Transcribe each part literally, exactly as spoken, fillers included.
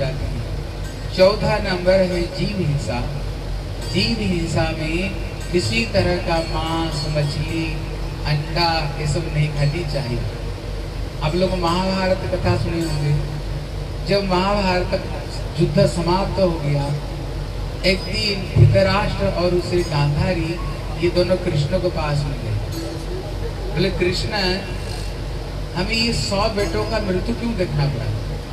जाती है। चौथा नंबर है जीव हिंसा। जीव हिंसा में किसी तरह का मांस, मछली, अंडा ये सब नहीं खानी चाहिए। आप लोग महाभारत कथा सुने होंगे। जब महाभारत युद्ध समाप्त हो गया, एक दिन धृतराष्ट्र और उसे गांधारी ये दोनों कृष्ण के पास में गए। बोले कृष्ण, हमें ये सौ बेटों का मृत्यु क्यों देखना पड़ा?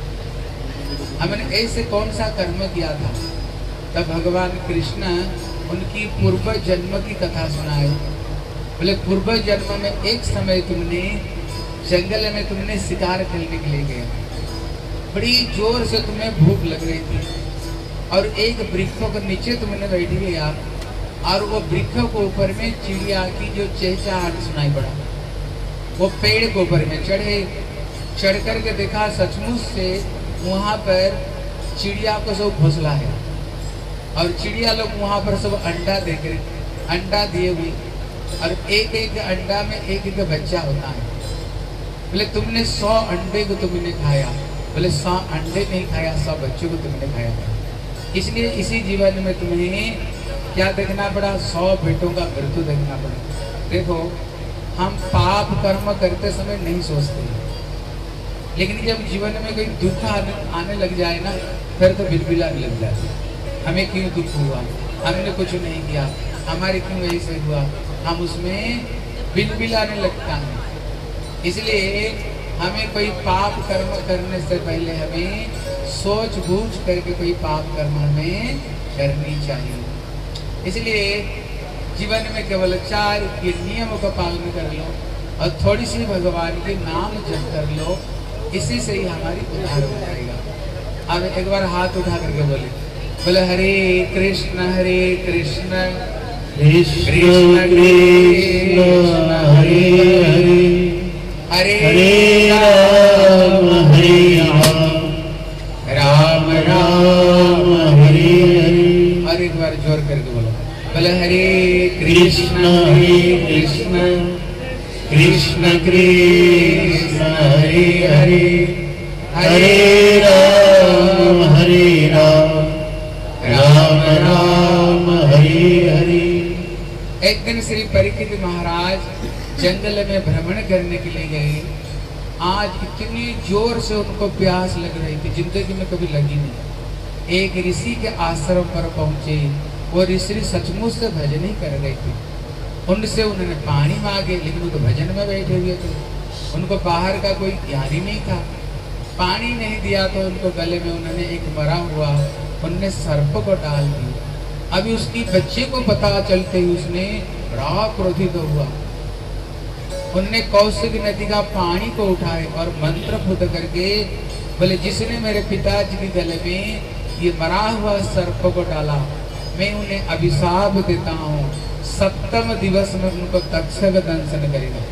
हमने ऐसे कौन सा कर्म किया था? तब भगवान कृष्ण उनकी पूर्व जन्म की कथा सुनाए। बोले पूर्व जन्म में एक समय तुमने जंगल में तुमने शिकार खेलने के लिए गए, बड़ी जोर से तुम्हें भूख लग रही थी और एक वृक्षों के नीचे तुमने बैठ गया और वो वृक्षों के ऊपर में चिड़िया की जो चहचहाट सुनाई पड़ा। वो पेड़ के ऊपर में चढ़े, चढ़ कर के देखा सचमुच से वहाँ पर चिड़िया को सब घोंसला है और चिड़िया लोग वहाँ पर सब अंडा दे कर अंडा दिए हुए और एक एक अंडा में एक एक बच्चा होता है। बोले तुमने सौ अंडे को तुमने खाया? बोले सौ अंडे नहीं खाया, सौ बच्चों को तुमने खाया था। इसलिए इसी जीवन में तुम्हें क्या देखना पड़ा? सौ बेटों का मृत्यु देखना पड़ा। देखो, हम पाप कर्म करते समय नहीं सोचते, लेकिन जब जीवन में कोई दुख आने, आने लग जाए ना, फिर तो बिलबिलाने लग जाते। हमें क्यों दुख हुआ? हमने कुछ नहीं किया, हमारे क्यों ऐसे हुआ? हम उसमें बिलबिलाने लगता है। इसलिए हमें कोई पाप कर्म करने से पहले हमें सोच बूझ करके कोई पाप कर्म हमें करनी चाहिए। इसलिए जीवन में केवल चार ये नियमों का पालन कर लो और थोड़ी सी भगवान के नाम जप कर लो, इसी से ही हमारी उद्धार हो जाएगा। अब एक बार हाथ उठा करके बोले बोले हरे कृष्ण हरे कृष्ण कृष्ण कृष्ण हरे हरे हरे हरे राम हरे राम राम राम हरे हरे। और एक बार जोर करके बोलो बोले हरे कृष्ण हरे कृष्ण कृष्ण कृष्ण हरे हरे हरे राम हरे राम राम राम हरे हरे। एक दिन श्री परीक्षित महाराज जंगल में भ्रमण करने के लिए गए। आज इतनी जोर से उनको प्यास लग रही थी, जिंदगी में कभी लगी नहीं। एक ऋषि के आश्रम पर पहुंचे। वो ऋषि सचमुच से भजन ही कर रहे थे। उनसे उन्होंने पानी मांगे, लेकिन वो तो भजन में बैठे हुए थे, उनको बाहर का कोई ज्ञान ही नहीं था। पानी नहीं दिया तो उनको गले में उन्होंने एक मरा हुआ उनने सर्प को डाल दिया। अभी उसकी बच्चे को पता चलते ही उसने बड़ा क्रोधित हुआ। उन्होंने कौशिक नदी का पानी को उठाए और मंत्र फुट करके बोले जिसने मेरे पिताजी के गले में ये मरा हुआ सर्प को डाला, मैं उन्हें अभिशाप देता हूँ, सप्तम दिवस में उनको तक्षक दंशन करेगा।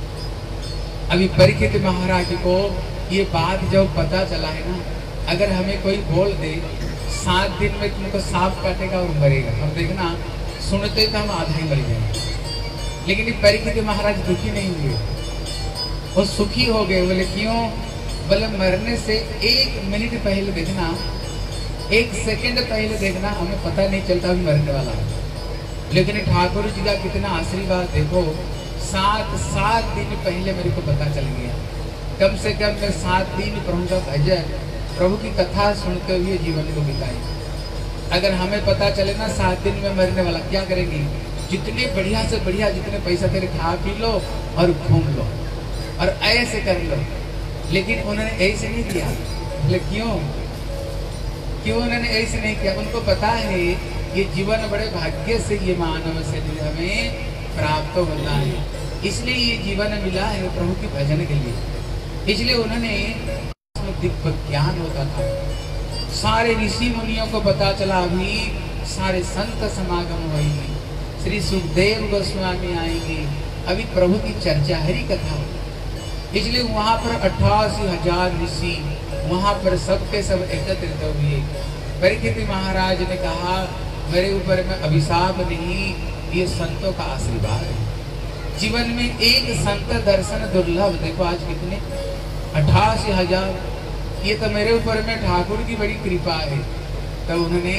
अभी परीक्षित महाराज को ये बात जब पता चला है ना, अगर हमें कोई बोल दे सात दिन में तुमको सांप काटेगा और मरेगा, हम देखना सुनते तो हम आधा ही मर जाएंगे। लेकिन परीक्षित महाराज दुखी नहीं हुए, वो सुखी हो गए। बोले क्यों? बोले मरने से एक मिनट पहले देखना, एक सेकंड पहले देखना, हमें पता नहीं चलता अभी मरने वाला है। लेकिन ठाकुर जी का कितना आशीर्वाद देखो, सात सात दिन पहले मेरे को पता चल गया। कम से कम मैं सात दिन प्रभु का भजन, प्रभु की कथा सुनते हुए जीवन को बिताए। अगर हमें पता चले ना सात दिन में मरने वाला, क्या करेंगे? जितने बढ़िया से बढ़िया जितने पैसा तेरे खा पी लो और घूम लो और ऐसे कर लो। लेकिन उन्होंने ऐसे नहीं किया। बोले क्यों? क्यों उन्होंने ऐसे नहीं किया? उनको पता है ये जीवन बड़े भाग्य से ये मानव शरीर हमें प्राप्त होता है, इसलिए ये जीवन मिला है प्रभु के भजन के लिए। इसलिए उन्होंने दिव्य ज्ञान होता था। सारे ऋषि मुनियों को पता चला, अभी सारे संत समागम होगी, श्री सुखदेव गोस्वामी आएंगे, अभी प्रभु की चर्चा हरि कथा। इसलिए वहाँ पर अट्ठासी हजार ऋषि वहाँ पर सबके सब एकत्रित हुए। परीक्षित महाराज ने कहा मेरे ऊपर में अभिशाप नहीं, ये संतों का आशीर्वाद है। जीवन में एक संत दर्शन दुर्लभ। देखो आज कितने अट्ठासी हजार, ये तो मेरे ऊपर में ठाकुर की बड़ी कृपा है। तो उन्होंने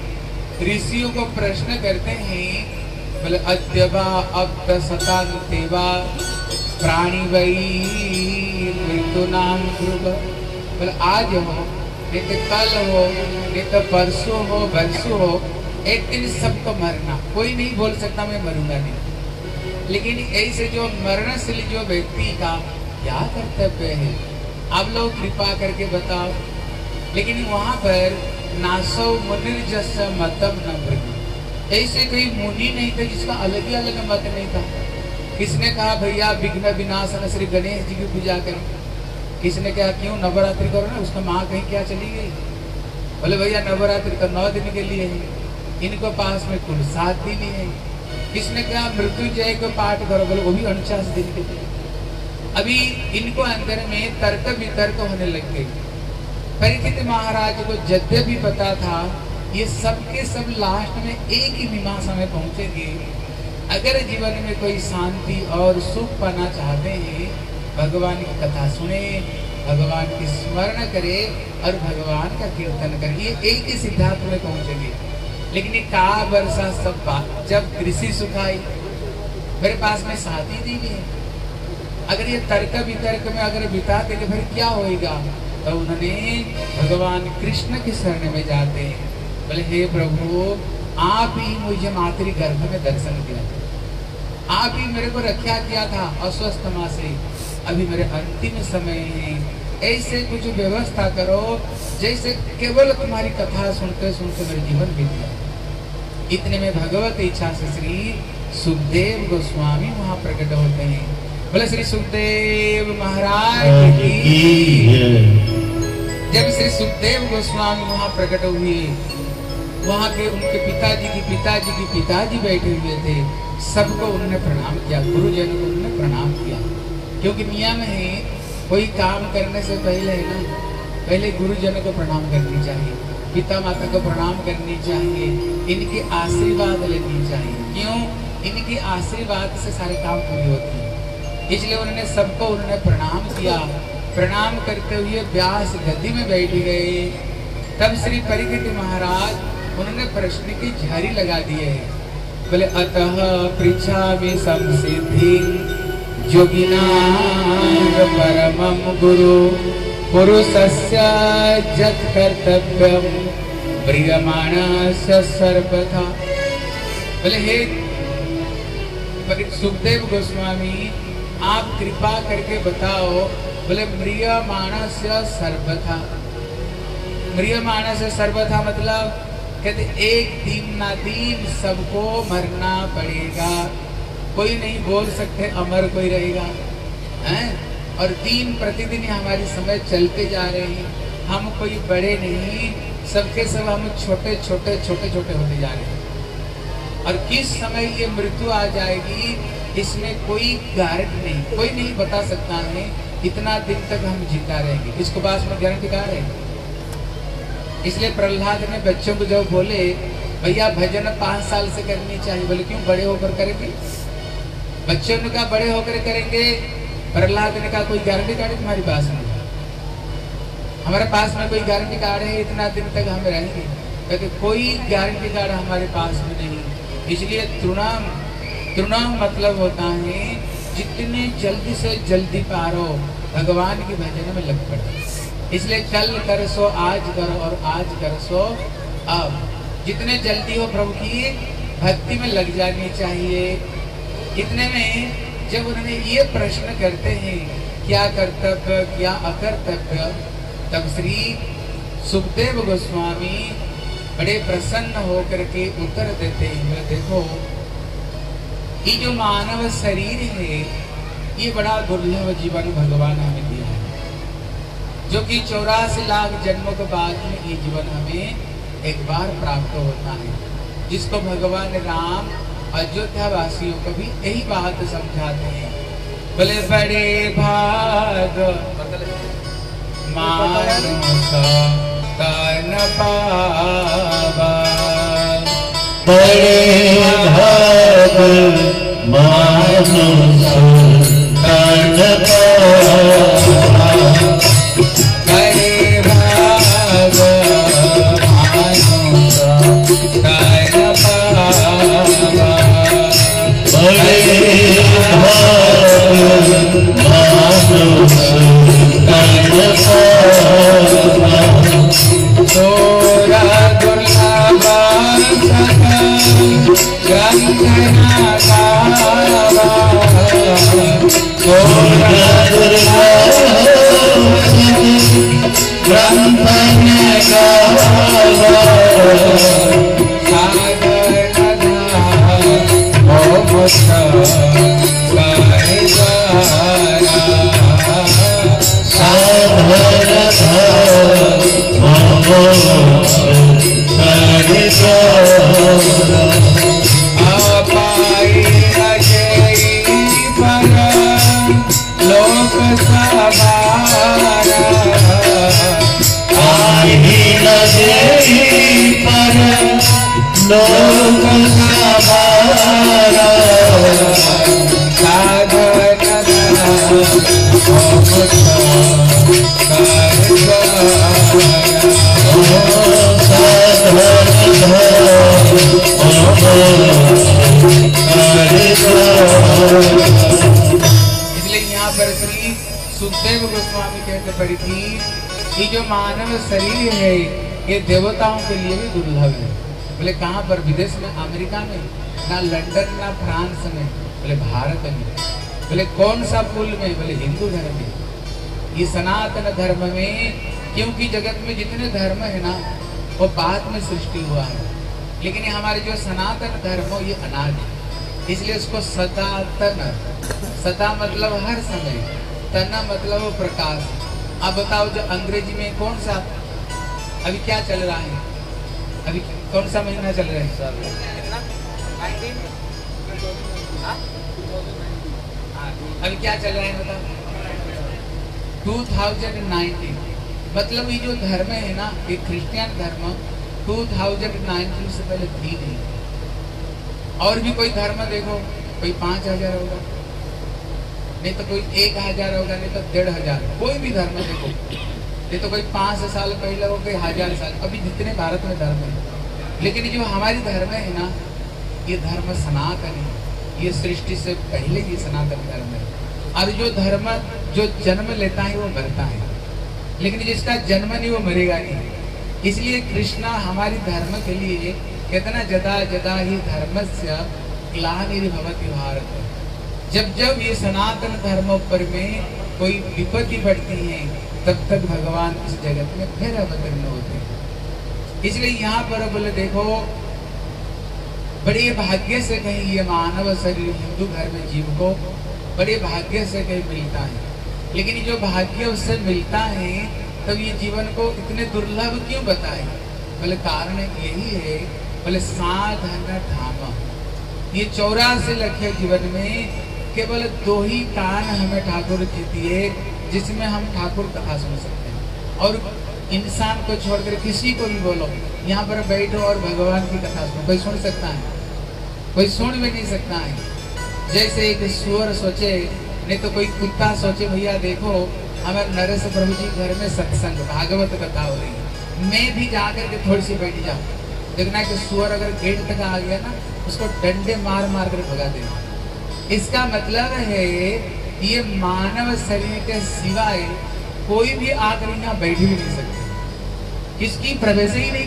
ऋषियों को प्रश्न करते हैं, बोले अद्यवा अब सतांतेवा प्राणी वही मृत्यु नाम ध्रुव। बोले आज हो नहीं तो कल हो नहीं तो परसों हो बरसों हो, एक दिन सबको मरना। कोई नहीं बोल सकता मैं मरूंगा नहीं, लेकिन ऐसे जो मरणशील जो व्यक्ति का क्या कर्तव्य है, आप लोग कृपा करके बताओ। लेकिन वहां पर नासौ मुनिर्जस मतम न भृगु, ऐसे कोई मुनि नहीं था जिसका अलग ही अलग मत नहीं था। किसने कहा भैया विघ्न विनाशन श्री गणेश जी की पूजा करो, किसने कहा क्यों नवरात्रि करो ना, उसका माँ कहीं क्या चली गई। बोले भैया नवरात्रि का नौ दिन के लिए है, इनको पास में कुल सात दिन है। किसने कहा मृत्युंजय को पाठ करो, बोले वो भी उनचास दिन के लिए। अभी इनको अंदर में तर्क वितर्क होने लग गई। परीक्षित महाराज को यद्यपि पता था ये सब के सब लास्ट में एक ही मीमांसा में पहुंचेंगे। अगर जीवन में कोई शांति और सुख पाना चाहते हैं, भगवान की कथा सुने, भगवान की स्मरण करे और भगवान का कीर्तन करे, ये एक ही सिद्धांत में पहुंचेंगे। लेकिन का वर्षा सब बात जब कृषि सुखाई, मेरे पास में शादी दी भी है, अगर ये तर्क वितर्क में अगर बिता देंगे फिर क्या होएगा। तो उन्होंने भगवान कृष्ण की शरण में जाते हैं। बोले हे प्रभु, आप ही मुझे मातृ गर्भ में दर्शन दिया था, आप ही मेरे को रक्षा किया था अस्वस्थ माँ से, अभी मेरे अंतिम समय है, ऐसे कुछ व्यवस्था करो जैसे केवल तुम्हारी कथा सुनते सुनते मेरे जीवन बीत जाए। इतने में भगवत इच्छा से श्री सुखदेव गोस्वामी वहां प्रकट होते हैं। बोले श्री सुखदेव महाराज की। जब श्री सुखदेव गोस्वामी वहां प्रकट हुए, वहां के उनके पिताजी की पिताजी की पिताजी बैठे हुए थे, सबको उन्होंने प्रणाम किया, गुरुजन को उन्होंने प्रणाम किया। क्योंकि नियम है कोई काम करने से पहले है ना, पहले गुरुजन को प्रणाम करनी चाहिए, पिता माता को प्रणाम करनी चाहिए, इनके आशीर्वाद लेनी चाहिए। क्यों? इनके आशीर्वाद से सारे काम पूरे होते हैं। इसलिए उन्होंने सबको उन्होंने प्रणाम किया। प्रणाम करते हुए व्यास गद्दी में बैठ गए। तब श्री परीक्षित महाराज उन्होंने प्रश्न की झाड़ी लगा दिए है। बोले अतः पृच्छामि संसिद्धि योगिनां परमं गुरु पुरुषस्य यत् कर्तव्यं म्रियमाणस्य सर्वथा। बोले हे सुखदेव गोस्वामी, आप कृपा करके बताओ। बोले म्रियमाणस्य सर्वथा। म्रियमाणस्य सर्वथा मतलब कहते एक दिन ना दिन सबको मरना पड़ेगा, कोई नहीं बोल सकते अमर कोई रहेगा हैं। और दिन प्रतिदिन हमारी समय चलते जा रहे हैं, हम कोई बड़े नहीं, सबके सब हम छोटे छोटे छोटे छोटे होते जा रहे हैं। और किस समय ये मृत्यु आ जाएगी इसमें कोई गारंटी नहीं, कोई नहीं बता सकता है इतना दिन तक हम जिंदा रहेंगे, इसको पास में गारंटी कहाँ रहेगी। इसलिए प्रहलाद ने बच्चों को जब बोले भैया भजन पाँच साल से करनी चाहिए, बोले क्यों बड़े होकर करेंगे। बच्चों ने कहा बड़े होकर करेंगे, प्रहलाद ने कहा कोई गारंटी कार्ड है तुम्हारे पास में? हमारे पास में कोई गारंटी कार्ड है इतना दिन तक हम रहेंगे? कहते कोई गारंटी कार्ड हमारे पास में नहीं। इसलिए तृणाम तृणाम मतलब होता है जितने जल्दी से जल्दी पारो भगवान के भजन में लग पड़ो। इसलिए कल कर सो आज करो और आज कर सो अब, जितने जल्दी हो प्रभु की भक्ति में लग जानी चाहिए। इतने में जब उन्होंने ये प्रश्न करते हैं क्या कर्तव्य क्या अकर्तव्य, तब श्री सुखदेव गोस्वामी बड़े प्रसन्न होकर के उत्तर देते हैं। देखो ये जो मानव शरीर है ये बड़ा दुर्लभ जीवन भगवान हमें दिया है, जो कि चौरासी लाख जन्मों के बाद में ये जीवन हमें एक बार प्राप्त होता है, जिसको भगवान राम अयोध्या वासियों को भी यही बात समझाते हैं। बोले बड़े भाग मानुष तन पावा, बड़े भाग मानुष तन पावा, बड़े सुखदेव गोस्वामी कहते पड़ी थी कि जो मानव शरीर है ये देवताओं के लिए भी दुर्लभ है। बोले कहाँ पर? विदेश में, अमेरिका में, ना लंदन ना फ्रांस में, बोले भारत में। बोले कौन सा कुल में? बोले हिंदू धर्म में, ये सनातन धर्म में। क्योंकि जगत में जितने धर्म है ना वो बाद में सृष्टि हुआ है, लेकिन ये हमारे जो सनातन धर्म हो ये अनादि है, इसलिए उसको सनातन। सता मतलब हर समय, तना मतलब वो प्रकाश। अब बताओ जो अंग्रेजी में कौन सा अभी क्या चल रहा है? अभी कौन सा महीना चल रहा है? अभी क्या चल रहा है बताओ? दो हज़ार उन्नीस। मतलब ये जो धर्म है ना ये क्रिश्चियन धर्म दो हज़ार उन्नीस से पहले थी नहीं। और भी कोई धर्म देखो, कोई पाँच हजार होगा, नहीं तो कोई एक हजार होगा, नहीं तो डेढ़ हजार। कोई भी धर्म देखो, नहीं तो कोई पाँच सौ साल पहले हो, कोई हजार साल। अभी जितने भारत में धर्म है, लेकिन जो हमारी धर्म है ना ये धर्म सनातन है। ये सृष्टि से पहले ये सनातन धर्म है। और जो धर्म जो जन्म लेता है वो मरता है, लेकिन जिसका जन्म नहीं वो मरेगा नहीं। इसलिए कृष्णा हमारी धर्म के लिए कितना जदा जदा ही धर्मस्य ग्लानिर्भवति भारत। जब जब ये सनातन धर्म पर में कोई विपत्ति बढ़ती है तब तक भगवान इस जगत में फिर अवतीर्ण होते हैं। इसलिए यहाँ पर बोले देखो बड़े भाग्य से कहीं ये मानव शरीर हिंदू घर में जीव को बड़े भाग्य से कहीं मिलता है, लेकिन जो भाग्य उससे मिलता है तब ये जीवन को इतने दुर्लभ क्यों बताए? बोले कारण यही है, बोले साधन धाम। ये चौरासी लक्ष्य जीवन में केवल दो ही कान हमें ठाकुर जी दिए जिसमें हम ठाकुर कथा सुन सकते हैं। और इंसान को छोड़कर किसी को भी बोलो यहाँ पर बैठो और भगवान की कथा सुनो, कोई सुन सकता है? कोई सुन भी नहीं सकता है। जैसे एक सुअर सोचे, नहीं तो कोई कुत्ता सोचे भैया देखो हमारे नरेश प्रभु जी घर में सत्संग भागवत कथा हो रही है, मैं भी जाकर के थोड़ी सी बैठ जाऊँ। देखना कि सुअर अगर गेट तक आ गया ना उसको डंडे मार मार कर भगा देना। इसका मतलब है ये मानव शरीर के सिवाय कोई भी आकर यहाँ बैठ भी नहीं सकते, किसकी प्रवेश ही नहीं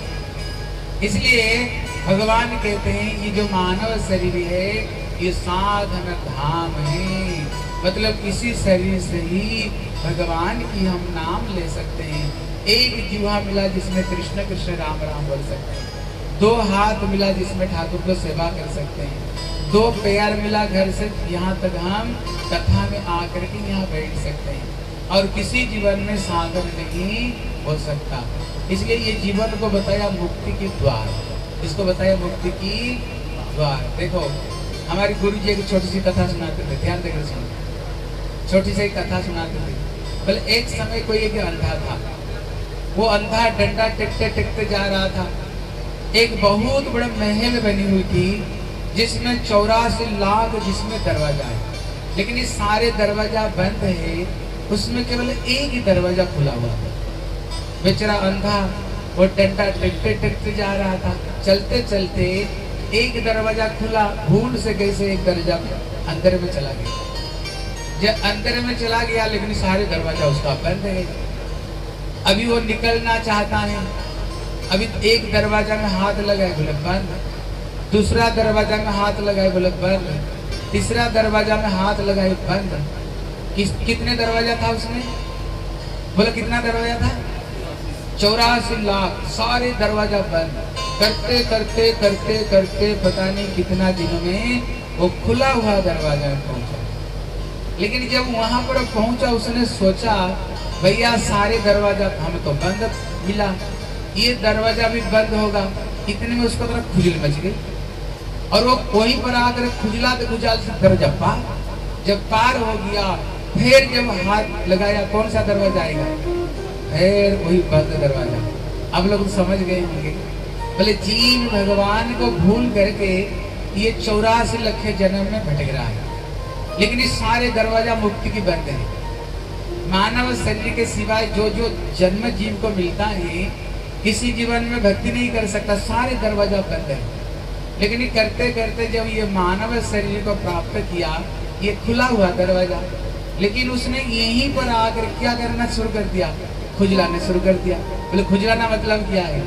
किसकी। इसलिए भगवान कहते हैं ये जो मानव शरीर है ये साधन धाम है। मतलब इसी शरीर से ही भगवान की हम नाम ले सकते हैं। एक जीवा मिला जिसमें कृष्ण कृष्ण राम राम बोल सकते हैं, दो हाथ मिला जिसमें ठाकुर को सेवा कर सकते हैं, दो पैर मिला घर से यहाँ तक हम कथा में आकर के यहाँ बैठ सकते हैं। और किसी जीवन में साधन नहीं हो सकता। इसलिए ये जीवन को बताया मुक्ति की द्वार, इसको बताया मुक्ति की द्वार। देखो हमारे गुरु जी एक छोटी सी कथा सुनाते थे, ध्यान देकर सुनो। छोटी सी कथा सुनाते थे। बोले एक समय कोई एक अंधा था, वो अंधा डंडा टेकते टेकते जा रहा था। एक बहुत बड़ा महल बनी हुई थी जिसमें चौरासी लाख जिसमें दरवाजा है, लेकिन ये सारे दरवाजा बंद है, उसमें केवल एक ही दरवाजा खुला हुआ था। बेचारा अंधा वो डंडा टेकते टेकते जा रहा था। चलते चलते एक दरवाजा खुला, भूल से कैसे एक दरवाजा अंदर में चला गया। जब अंदर में चला गया लेकिन सारे दरवाजा उसका बंद है। अभी वो निकलना चाहता है, अभी एक दरवाजा में हाथ लगाए बोले बंद, दूसरा दरवाजा में हाथ लगाए बोले बंद, तीसरा दरवाजा में हाथ लगाए बंद। किस कितने दरवाजा था उसमें? बोले कितना दरवाजा था? चौरासी लाख सारे दरवाजा बंद करते करते करते करते पता नहीं कितना दिनों में वो खुला हुआ दरवाजा में पहुंचा। लेकिन जब वहां पर पहुंचा उसने सोचा भैया सारे दरवाजा हम तो बंद मिला, ये दरवाजा भी बंद होगा। इतने में उसको तरफ खुजल मच गई और वो वहीं पर आकर खुजला तो खुजल से दरवाजा पार। जब पार हो गया फिर जब हाथ लगाया कौन सा दरवाजा आएगा, फिर वही बंद दरवाजा। अब लोग समझ गए होंगे बोले जीव भगवान को भूल करके ये चौरासी लखे जन्म में भटक रहा है, लेकिन ये सारे दरवाजा मुक्ति की बंद है। मानव शरीर के सिवाय जो जो जन्म जीव को मिलता है किसी जीवन में भक्ति नहीं कर सकता, सारे दरवाजा बंद है। लेकिन ये करते करते जब ये मानव शरीर को प्राप्त किया ये खुला हुआ दरवाजा, लेकिन उसने यहीं पर आकर क्या करना शुरू कर दिया, खुजलाना शुरू कर दिया। बोले खुजलाना मतलब क्या है,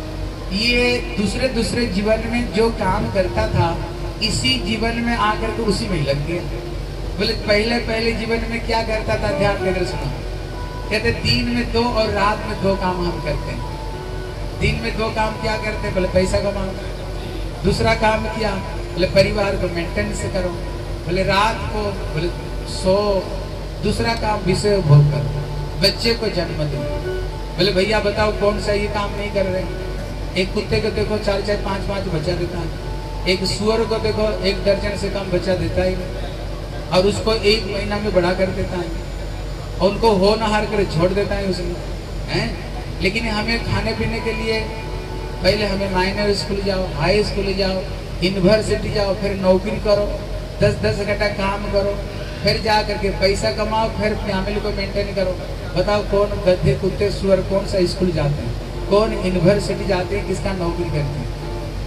ये दूसरे दूसरे जीवन में जो काम करता था इसी जीवन में आकर के उसी में लग गया। बोले पहले पहले जीवन में क्या करता था, ध्यान देकर सुनो। कहते दिन में दो और रात में दो काम हम करते हैं। दिन में दो काम क्या करते हैं, बोले पैसा कमाओ। दूसरा काम क्या, बोले परिवार को मेंटेनेंस करो। बोले रात को बोले सो। दूसरा काम विषय भोग करो, बच्चे को जन्म दो। बोले भैया बताओ कौन सा ये काम नहीं कर रहे। एक कुत्ते को देखो चार चार पांच पांच बच्चा देता है, एक सुअर को देखो एक दर्जन से कम बच्चा देता है और उसको एक महीना में बड़ा कर देता है और उनको हो नहार कर छोड़ देता है उसमें हैं। लेकिन हमें खाने पीने के लिए पहले हमें माइनर स्कूल जाओ, हाई स्कूल जाओ, यूनिवर्सिटी जाओ, फिर नौकरी करो, दस दस घंटा काम करो, फिर जा करके पैसा कमाओ, फिर फैमिली को मेंटेन करो। बताओ कौन गधे कुत्ते सुअर कौन सा स्कूल जाते हैं, कौन यूनिवर्सिटी जाते हैं, किसका नौकरी करते हैं,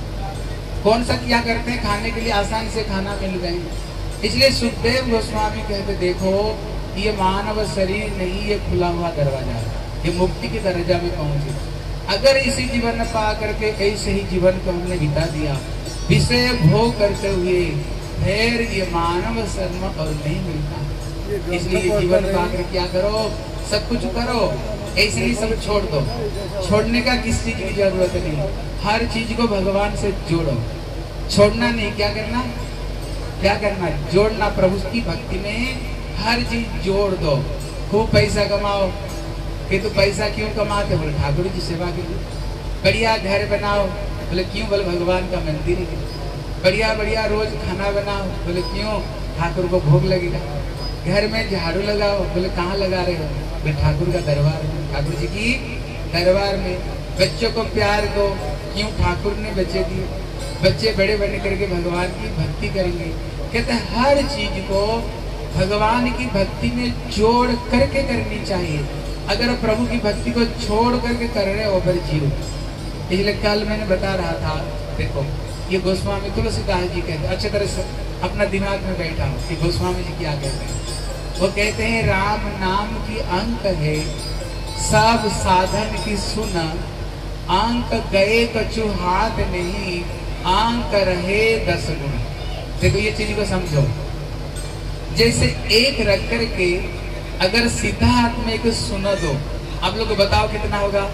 कौन सा क्या करते हैं, खाने के लिए आसानी से खाना मिल गए। इसलिए सुखदेव गोस्वामी कहते देखो ये मानव शरीर नहीं, ये खुला हुआ दरवाजा है, ये मुक्ति के दर्जा में पहुंचे। अगर इसी जीवन में पा करके ऐसे ही जीवन को हमने बिता दिया विषय भोग करते हुए, फिर ये मानव जन्म और नहीं मिलता। इसलिए जीवन पा कर क्या करो, सब कुछ करो, ऐसे ही सब छोड़ दो। छोड़ने का किस चीज की जरूरत नहीं, हर चीज को भगवान से जोड़ो। छोड़ना नहीं, क्या करना, क्या करना, जोड़ना। प्रभु की भक्ति में हर चीज जोड़ दो। खूब पैसा कमाओ, कि तो पैसा क्यों कमाते, बोले ठाकुर की सेवा के लिए। बढ़िया घर बनाओ, बोले क्यों, बोले भगवान का मंदिर है। बढ़िया बढ़िया रोज खाना बनाओ, बोले क्यों, ठाकुर को भोग लगेगा। घर में झाड़ू लगाओ, बोले कहाँ लगा रहे हो, बोले ठाकुर का दरबार में, ठाकुर जी की दरबार में। बच्चों को प्यार दो, क्यों, ठाकुर ने बच्चे दिए, बच्चे बड़े बड़े करके भगवान की भक्ति करेंगे। कहते हैं हर चीज को भगवान की भक्ति में जोड़ करके करनी चाहिए। अगर प्रभु की भक्ति को छोड़ करके कर रहे हो फिर जीरो। इसलिए कल मैंने बता रहा था, देखो ये गोस्वामी तुलसीदास जी कहते हैं, अच्छे तरह से अपना दिमाग में बैठा हो कि गोस्वामी जी क्या कहते हैं। वो कहते हैं राम नाम की अंक है, सब साधन की सुन, अंक गए कछु हाथ नहीं, अंक रहे दस गुण। देखो ये चीज को समझो, जैसे एक रख करके अगर सीधा हाथ में एक सुन दो, आप लोग बताओ कितना होगा।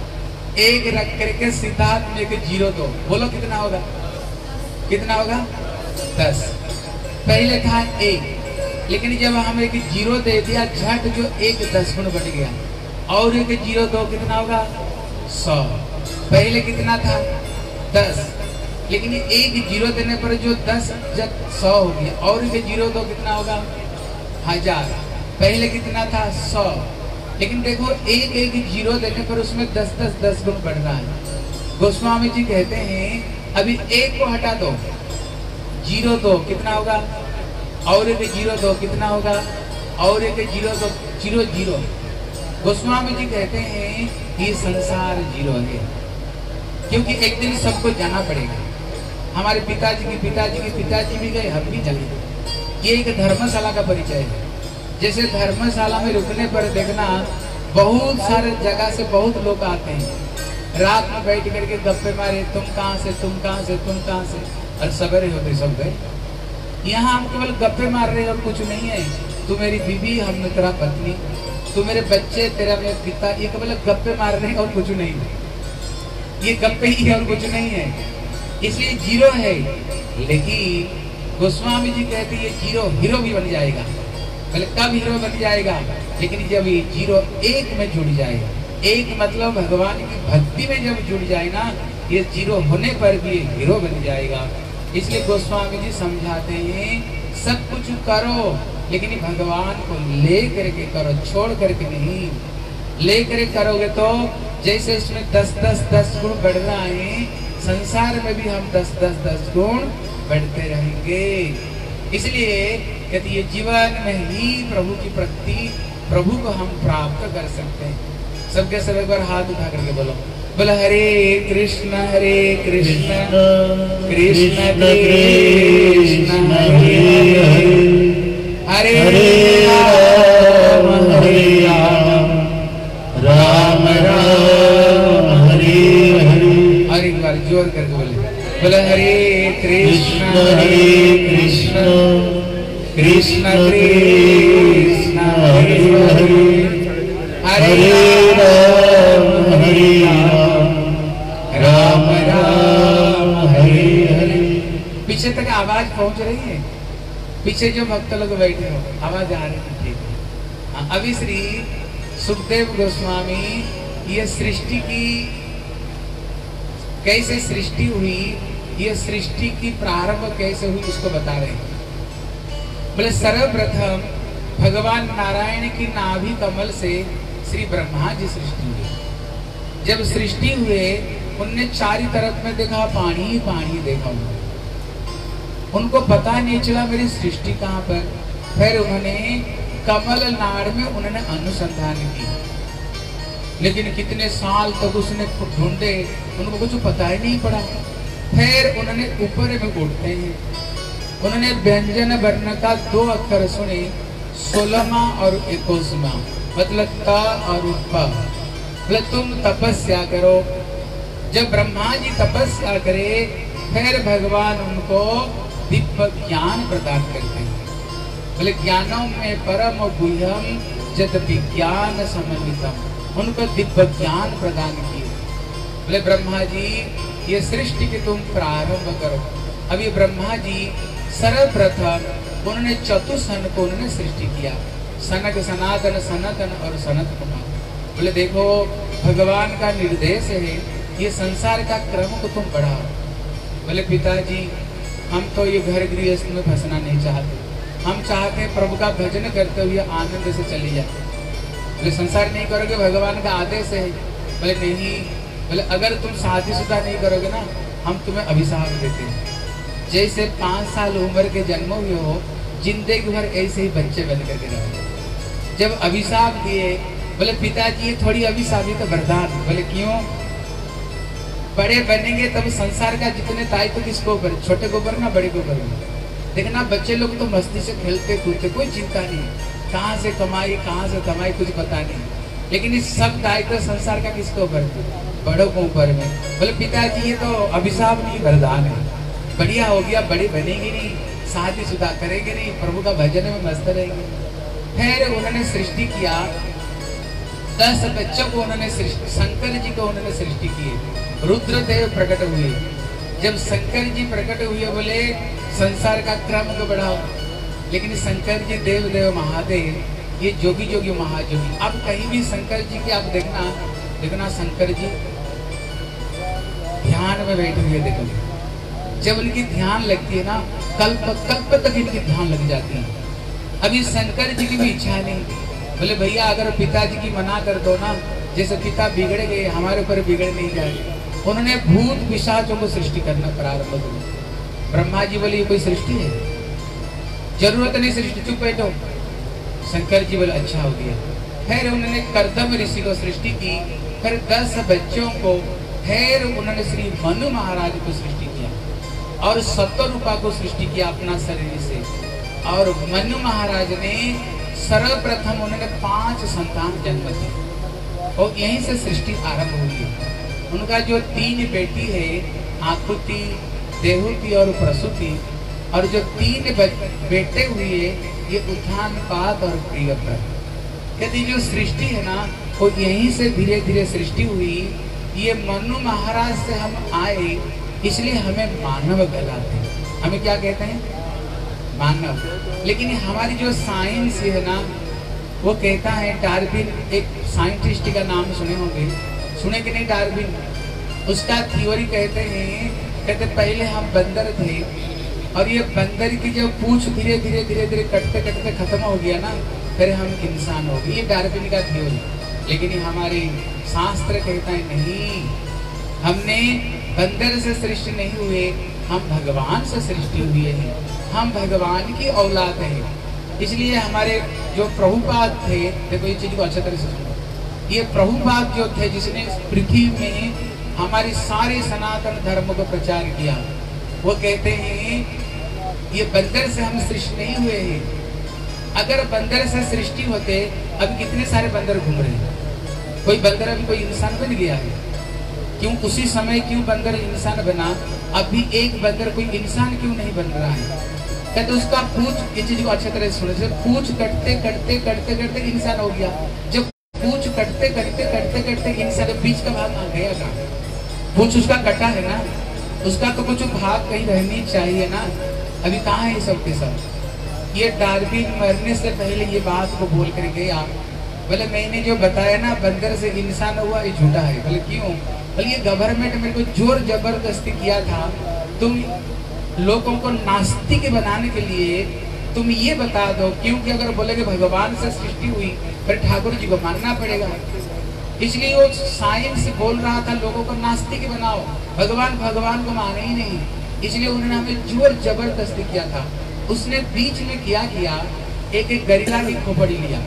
एक रख करके सीधा हाथ में एक जीरो दो, बोलो कितना होगा, कितना होगा, दस। पहले था एक, लेकिन जब हम एक जीरो दे दिया झट जो एक दस गुण बढ़ गया, और एक जीरो दो कितना होगा, सौ। पहले कितना था, दस, लेकिन एक जीरो देने पर जो दस जब सौ हो गया, और एक जीरो दो कितना होगा, हजार। पहले कितना था, सौ, लेकिन देखो एक एक जीरो देने पर उसमें दस दस दस गुण बढ़ रहा है। गोस्वामी जी कहते हैं अभी एक को हटा दो, जीरो दो कितना होगा, और एक जीरो दो कितना होगा, और एक जीरो दो, जीरो जीरो। गोस्वामी जी कहते हैं ये संसार जीरो है, क्योंकि एक दिन सबको जाना पड़ेगा। हमारे पिताजी की पिताजी की पिताजी भी गए, हम भी चले। ये एक धर्मशाला का परिचय है। जैसे धर्मशाला में रुकने पर देखना बहुत सारे जगह से बहुत लोग आते हैं, रात में बैठ करके गप्पे मारे, तुम कहाँ से, तुम कहाँ से, तुम कहाँ से, और सवेरे होते सब गए। यहाँ हम केवल गप्पे मार रहे हैं और कुछ नहीं है। तू मेरी बीवी, हम तेरा पत्नी, तू मेरे बच्चे, तेरा मेरे पिता, ये केवल गप्पे मार रहे हैं और कुछ नहीं, ये गप्पे ही और कुछ नहीं है, इसलिए जीरो है। लेकिन गोस्वामी जी कहते ये जीरो हीरो भी बन जाएगा। पहले कब हीरो बन जाएगा? लेकिन जब ये जीरो एक में जुड़ जाएगा, एक मतलब भगवान की भक्ति में जब जुड़ जाए ना, ये जीरो होने पर भी हीरो बन जाएगा। इसलिए गोस्वामी जी समझाते हैं सब कुछ करो लेकिन भगवान को ले करके करो, छोड़ करके नहीं। ले करके करोगे तो जैसे उसमें दस दस दस गुण बढ़ रहा है, संसार में भी हम दस दस दस गुण बढ़ते रहेंगे। इसलिए कहते ये जीवन में ही प्रभु की प्रति, प्रभु को हम प्राप्त कर सकते हैं। सबके सब एक बार हाथ उठा करके बोलो, बोलो हरे कृष्ण हरे कृष्ण कृष्ण कृष्ण हरे हरे राम हरे राम राम राम हरे हरे। और एक बार जोर करके बोले, बोलो हरे कृष्ण हरे कृष्ण कृष्ण कृष्ण हरे हरे हरे राम हरे राम राम राम हरे हरे। पीछे तक आवाज पहुंच रही है? पीछे जो भक्त लोग बैठे हो आवाज आ रही है? ठीक है। अभी श्री सुखदेव गोस्वामी ये सृष्टि की कैसे सृष्टि हुई, ये सृष्टि की प्रारंभ कैसे हुई उसको बता रहे हैं। बोले सर्वप्रथम भगवान नारायण की नाभि कमल से श्री ब्रह्मा जी सृष्टि हुई। जब सृष्टि हुए उनने चारी तरफ में देखा पानी ही पानी देखा, उनको पता नहीं चला मेरी सृष्टि कहाँ पर। फिर उन्होंने कमल नाड़ में उन्होंने अनुसंधान की, लेकिन कितने साल तक उसने ढूंढे, उनको कुछ पता ही नहीं पड़ा। फिर उन्होंने ऊपर में उठते हैं, उन्होंने व्यंजन वर्ण का दो अक्षर सुने, सोलहवा और इक्कीसवा, मतलब त और प। बोले तुम तपस्या करो। जब ब्रह्मा जी तपस्या करे फिर भगवान उनको दिव्य ज्ञान प्रदान करते हैं। बोले ज्ञानों में परम गुह्यम जत विज्ञान समन्वितम, उनको दिव्य ज्ञान प्रदान किए। बोले ब्रह्मा जी ये सृष्टि के तुम प्रारंभ करो। अब ये ब्रह्मा जी सर्वप्रथम उन्होंने चतुसन को उन्होंने सृष्टि किया, सनक सनातन सनातन और सनत कुमार। बोले देखो भगवान का निर्देश है ये संसार का क्रम को तुम बढ़ाओ। बोले पिताजी हम तो ये घर गृहस्थ में फंसना नहीं चाहते, हम चाहते हैं प्रभु का भजन करते हुए आनंद से चले जाए। बोले संसार नहीं करोगे, भगवान का आदेश है। बोले नहीं। बोले अगर तुम शादीशुदा नहीं करोगे ना हम तुम्हें अभिशाप देते हैं। जैसे पाँच साल उम्र के जन्म हुए हो जिंदगी भर ऐसे ही बच्चे बन करके रहोगे। जब अभिशाप दिए, बोले पिताजी ये थोड़ी अभिशाप, ये तो वरदान। बोले क्यों? बड़े बनेंगे तब संसार का जितने दायित्व किसको ऊपर, छोटे को ऊपर ना बड़े को ऊपर। देखना बच्चे लोग तो मस्ती से खेलते कूदते, कोई चिंता नहीं, कहाँ से कमाई कहाँ से कमाई कुछ पता नहीं। लेकिन इस सब दायित्व संसार का किसको ऊपर, बड़ों को ऊपर में। बोले पिताजी ये तो अभिशाप नहीं वरदान है। बढ़िया हो गया, बड़ी बनेगी नहीं, शादीशुदा करेंगे नहीं, प्रभु का भजन में मस्त रहेंगे। फिर उन्होंने सृष्टि किया, दस बच्चों को उन्होंने सृष्टि, शंकर जी को उन्होंने सृष्टि की। रुद्रदेव प्रकट हुए। जब शंकर जी प्रकट हुए बोले संसार का क्रम को बढ़ाओ। लेकिन शंकर जी देव देव महादेव ये जोगी जोगी महाजोगी। अब कहीं भी शंकर जी की आप देखना देखना शंकर जी ध्यान में बैठे हुए देखोगे। जब उनकी ध्यान लगती है ना कल्प कल्प तक इनकी ध्यान लग जाती है। अभी शंकर जी की भी इच्छा नहीं। बोले भैया अगर पिताजी की मना कर दो ना, जैसे पिता बिगड़ गए हमारे ऊपर बिगड़ नहीं जाएगा। उन्होंने भूत पिशाचों को सृष्टि करना प्रारंभ किया। ब्रह्मा जी बोले ये कोई सृष्टि है, जरूरत नहीं सृष्टि, चुप बैठो। शंकर जी बोले अच्छा हो गया। फिर उन्होंने कर्दम ऋषि को सृष्टि की। फिर दस बच्चों को, फिर उन्होंने श्री मनु महाराज को सृष्टि किया और सत्वरूपा को सृष्टि किया अपना शरीर से। और मनु महाराज ने सर्वप्रथम उन्होंने पांच संतान जन्म दिए और यहीं से सृष्टि आरंभ हुई है। उनका जो तीन बेटी है आकुति, देहुति और प्रसूति, और जो तीन बेटे हुए ये उत्थान पात और प्रियव्रत। कहते जो सृष्टि है ना वो यहीं से धीरे धीरे सृष्टि हुई। ये मनु महाराज से हम आए, इसलिए हमें मानव कहलाते हैं। हमें क्या कहते हैं? मानव। लेकिन हमारी जो साइंस है ना वो कहता है, डार्विन एक साइंटिस्ट का नाम सुने होंगे, सुने कि नहीं डार्विन? उसका थ्योरी कहते हैं, कहते पहले हम बंदर थे और ये बंदर की जो पूंछ धीरे धीरे धीरे धीरे कटते कटते खत्म हो गया ना, फिर हम इंसान हो गए। ये डार्विन का थ्योरी। लेकिन ये हमारे शास्त्र कहता है नहीं, हमने बंदर से सृष्टि नहीं हुए, हम भगवान से सृष्टि हुए हैं, हम भगवान की औलाद हैं। इसलिए हमारे जो प्रभुपाद थे, देखो ये चीज को अच्छे तरह से सुनो, ये प्रभुपाद जो थे जिसने पृथ्वी में हमारी सारे सनातन धर्म को प्रचार किया, वो कहते हैं ये बंदर से हम सृष्टि नहीं हुए हैं। अगर बंदर से सृष्टि होते, अब कितने सारे बंदर घूम रहे हैं, कोई बंदर अभी कोई इंसान बन गया है? क्यों उसी समय क्यों बंदर इंसान बना? अभी एक बंदर कोई इंसान क्यों नहीं बन रहा है? कहते उसका पूछ, ये चीज को अच्छे तरह से सुने, पूछ कटते कटते कटते कटते इंसान हो गया। जब पूछ कटते कटते कटते कटते इंसान, बीच का भाग आ गया था, पूछ उसका कटा है ना, उसका तो कुछ भाग कहीं रहनी चाहिए ना। अभी कहाँ है ये सब के सब? ये डार्विन मरने से पहले ये बात को बोल कर गया, बोले मैंने जो बताया ना बंदर से इंसान हुआ ये झूठा है। बोले क्यों? बोले ये गवर्नमेंट मेरे को जोर जबरदस्ती किया था, तुम लोगों को नास्तिक बनाने के लिए तुम ये बता दो, क्योंकि अगर बोलेगे भगवान से सृष्टि हुई फिर ठाकुर जी को मानना पड़ेगा। इसलिए वो साइंस बोल रहा था लोगों को नास्तिक बनाओ, भगवान भगवान को माने ही नहीं। इसलिए उन्होंने हमें जोर जबरदस्ती किया था। उसने बीच में क्या किया, एक एक गरिला की खोपड़ी लिया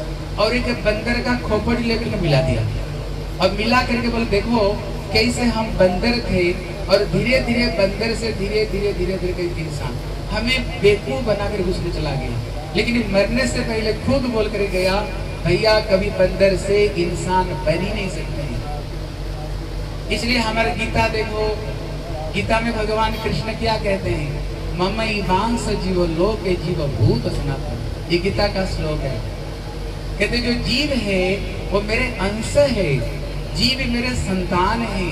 और एक बंदर का खोपड़ी लेकर के मिला दिया, और मिला करके बोले देखो कैसे हम बंदर थे और धीरे धीरे बंदर से धीरे धीरे धीरे धीरे इंसान, हमें बेवकूफ बना कर घुसने चला गया। लेकिन मरने से पहले खुद बोल कर गया, भैया कभी बंदर से इंसान बन ही नहीं सकते हैं। इसलिए हमारा गीता देखो, गीता में भगवान कृष्ण क्या कहते हैं, ममई वांस जीव लोक जीव भूत सनातन। ये गीता का श्लोक है। कहते जो जीव है वो मेरे अंश है, जीव मेरे संतान है।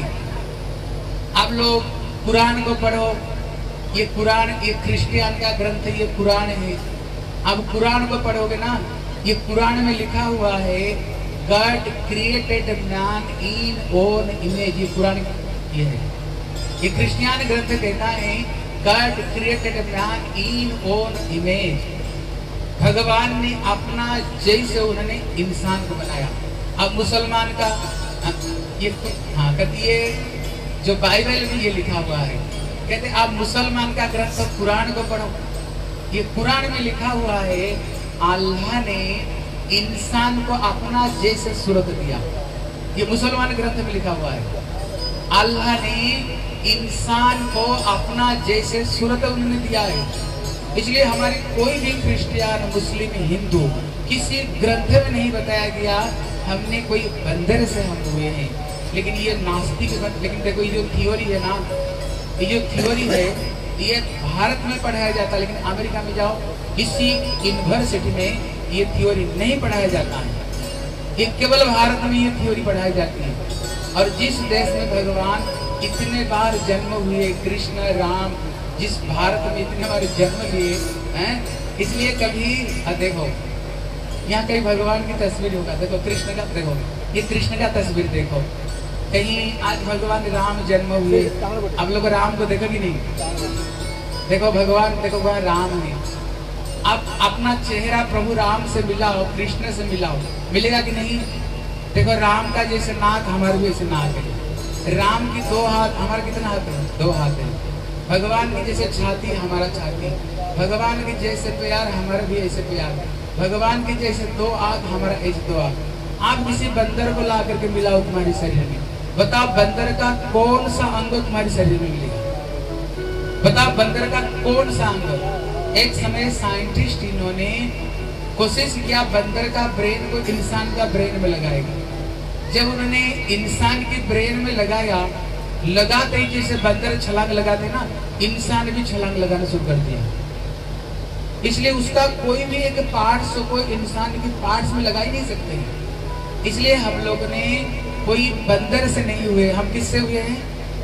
आप लोग कुरान को पढ़ो, ये कुरान ये क्रिश्चियन का ग्रंथ है, ये कुरान है। अब कुरान को पढ़ोगे ना, ये कुरान में लिखा हुआ है God created man in own image. ये कुरान ये है, ये क्रिश्चियन ग्रंथ कहता है God created man in own image. भगवान ने अपना जैसे उन्होंने इंसान को बनाया। अब मुसलमान का ये हाँ कहती है, जो बाइबल में ये लिखा हुआ है, कहते आप मुसलमान का ग्रंथ कुरान को पढ़ो। ये कुरान में लिखा हुआ है अल्लाह ने इंसान को अपना जैसे सूरत दिया। ये मुसलमान ग्रंथ में लिखा हुआ है, अल्लाह ने इंसान को अपना जैसे सूरत उन्होंने दिया है। इसलिए हमारे कोई भी क्रिश्चियन मुस्लिम हिंदू किसी ग्रंथ में नहीं बताया गया हमने कोई बंदर से हम हुए हैं। लेकिन ये नास्तिक, लेकिन देखो ये जो थ्योरी है ना, ये जो थ्योरी है ये भारत में पढ़ाया जाता है, लेकिन अमेरिका में जाओ किसी यूनिवर्सिटी में ये थ्योरी नहीं पढ़ाया जाता है। ये केवल भारत में ये थ्योरी पढ़ाई जाती है। और जिस देश में भगवान इतने बार जन्म हुए, कृष्ण राम जिस भारत में इतने बार जन्म लिए हैं, इसलिए कभी देखो यहाँ कहीं भगवान की तस्वीर होगा, देखो कृष्ण का, देखो ये कृष्ण का तस्वीर देखो, कहीं आज भगवान राम जन्म हुए, आप लोग राम को देखो कि नहीं? देखो भगवान, देखो वह राम है। आप अपना चेहरा प्रभु राम से मिलाओ, कृष्ण से मिलाओ, मिलेगा कि नहीं? देखो राम का जैसे नाक हमारे भी ऐसे नाक है, राम की दो हाथ, हमारा कितना हाथ है? दो हाथ है। भगवान की जैसे छाती हमारा छाती, भगवान की जैसे प्यार हमारा भी ऐसे प्यार, भगवान की जैसे दो आंख हमारा ऐसे दो आंख। आप किसी बंदर को ला करके मिलाओ तुम्हारे शरीर में, बताओ बंदर का कौन सा अंग तुम्हारे शरीर में मिलेगा? बताओ बंदर का कौन सा अंग? एक समय साइंटिस्ट इन्होंने कोशिश किया बंदर का ब्रेन को इंसान का ब्रेन में लगाएगा। जब उन्होंने इंसान की ब्रेन में लगाया, लगाते ही जैसे बंदर छलांग लगाते ना, इंसान भी छलांग लगाना शुरू कर दिया। इसलिए उसका कोई भी एक पार्ट्स कोई इंसान की पार्ट्स में लगा ही नहीं सकते। इसलिए हम लोग ने कोई बंदर से नहीं हुए, हम किससे हुए हैं?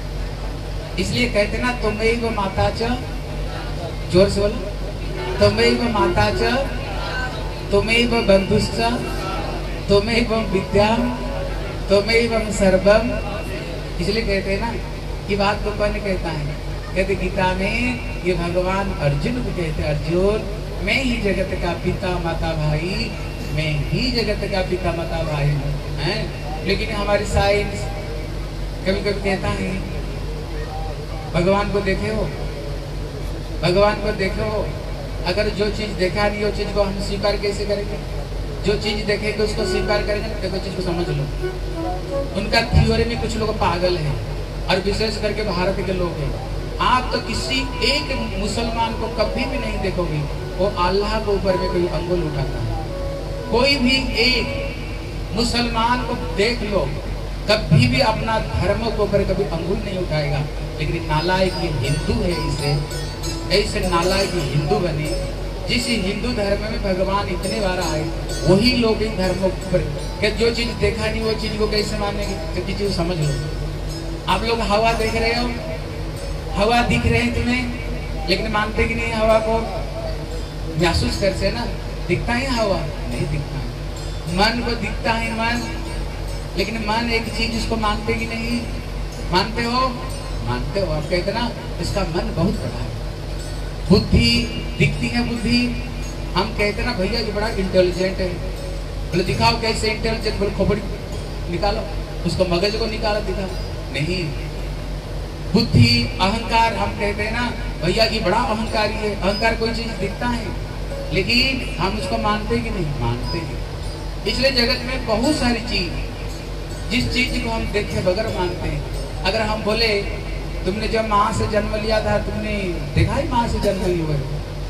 इसलिए कहते ना त्वमेव माता च, जोर से बोलो, त्वमेव माता च, त्वमेव बंधुश्च, त्वमेव विद्या, त्वमेव सर्वम। इसलिए कहते हैं ना, ये बात तो कौन कहता है? कहते गीता में ये भगवान अर्जुन को कहते, अर्जुन मैं ही जगत का पिता माता भाई, मैं ही जगत का पिता माता भाई हूँ, हैं? लेकिन हमारी साइंस कभी कभी कहता है भगवान को देखे हो, भगवान को देखे हो, अगर जो चीज देखा नहीं वो चीज को हम स्वीकार कैसे करेंगे? जो चीज देखेंगे उसको स्वीकार करेंगे। देखो चीज को समझ लो, उनका थ्योरी में कुछ लोग पागल हैं और विशेष करके भारत के लोग हैं। आप तो किसी एक मुसलमान को कभी भी नहीं देखोगे वो अल्लाह के ऊपर में कोई अंगुल उठाता है। कोई भी एक मुसलमान को देख लो, कभी भी अपना धर्म के ऊपर कभी अंगुल नहीं उठाएगा। लेकिन नालायक ये हिंदू है, इसे ऐसे नालायक हिंदू बने जिस हिंदू धर्म में भगवान इतने बार आए, वही लोग इन धर्मों पर जो चीज देखा नहीं वो चीज को कैसे मानेंगे? तो चीज समझ लो। आप लोग हवा देख रहे हो, हवा दिख रहे हैं तुम्हें, लेकिन मानते कि नहीं? हवा को महसूस कर से ना, दिखता है हवा? नहीं दिखता है। मन को दिखता है मन, लेकिन मन एक चीज उसको मानते कि नहीं? मानते हो? मानते हो। आप कहते ना इसका मन बहुत बड़ा है, बुद्धि दिखती है बुद्धि। हम कहते ना भैया ये बड़ा इंटेलिजेंट है, बोले दिखाओ कैसे इंटेलिजेंट? बोले खोपड़ी निकालो, उसको मगज को निकालो, दिखाओ। नहीं, बुद्धि अहंकार। हम कहते हैं ना भैया ये बड़ा अहंकारी है, अहंकार कोई चीज दिखता है लेकिन हम उसको मानते कि नहीं? मानते हैं। इसलिए जगत में बहुत सारी चीज, जिस चीज को हम देखे बगैर मानते हैं। अगर हम बोले तुमने जब माँ से जन्म लिया था तुमने देखा ही माँ से जन्म लिया हुआ,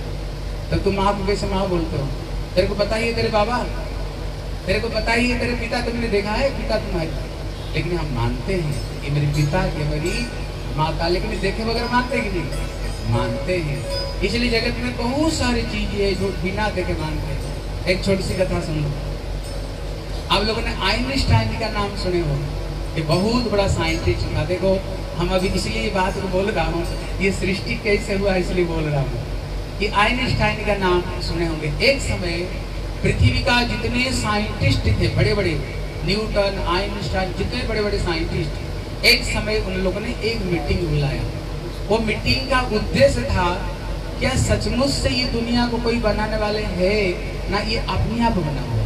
तब तुम माँ को कैसे माँ बोलते हो? तेरे को पता ही है तेरे बाबा, तेरे को पता ही है तेरे पिता, तुमने देखा है पिता तुम्हारे। लेकिन हम मानते हैं कि मेरे पिता की मेरी माता, लेकिन देखे बगैर मानते कि नहीं? मानते हैं। इसलिए जगत में बहुत सारी चीजें है जो बिना देखे मानते हैं। एक छोटी सी कथा सुन लो। आप लोगों ने आइंस्टाइन का नाम सुने हो, ये बहुत बड़ा साइंटिस्ट था। देखो हम अभी इसलिए ये बात को बोल रहा हूँ, ये सृष्टि कैसे हुआ इसलिए बोल रहा हूँ। ये आइंस्टाइन का नाम सुने होंगे। एक समय पृथ्वी का जितने साइंटिस्ट थे, बड़े बड़े, न्यूटन, आइंस्टाइन, जितने बड़े बड़े साइंटिस्ट, एक समय उन लोगों ने एक मीटिंग बुलाया। वो मीटिंग का उद्देश्य था क्या सचमुच से ये दुनिया को कोई बनाने वाले है ना, ये अपने आप बना हुआ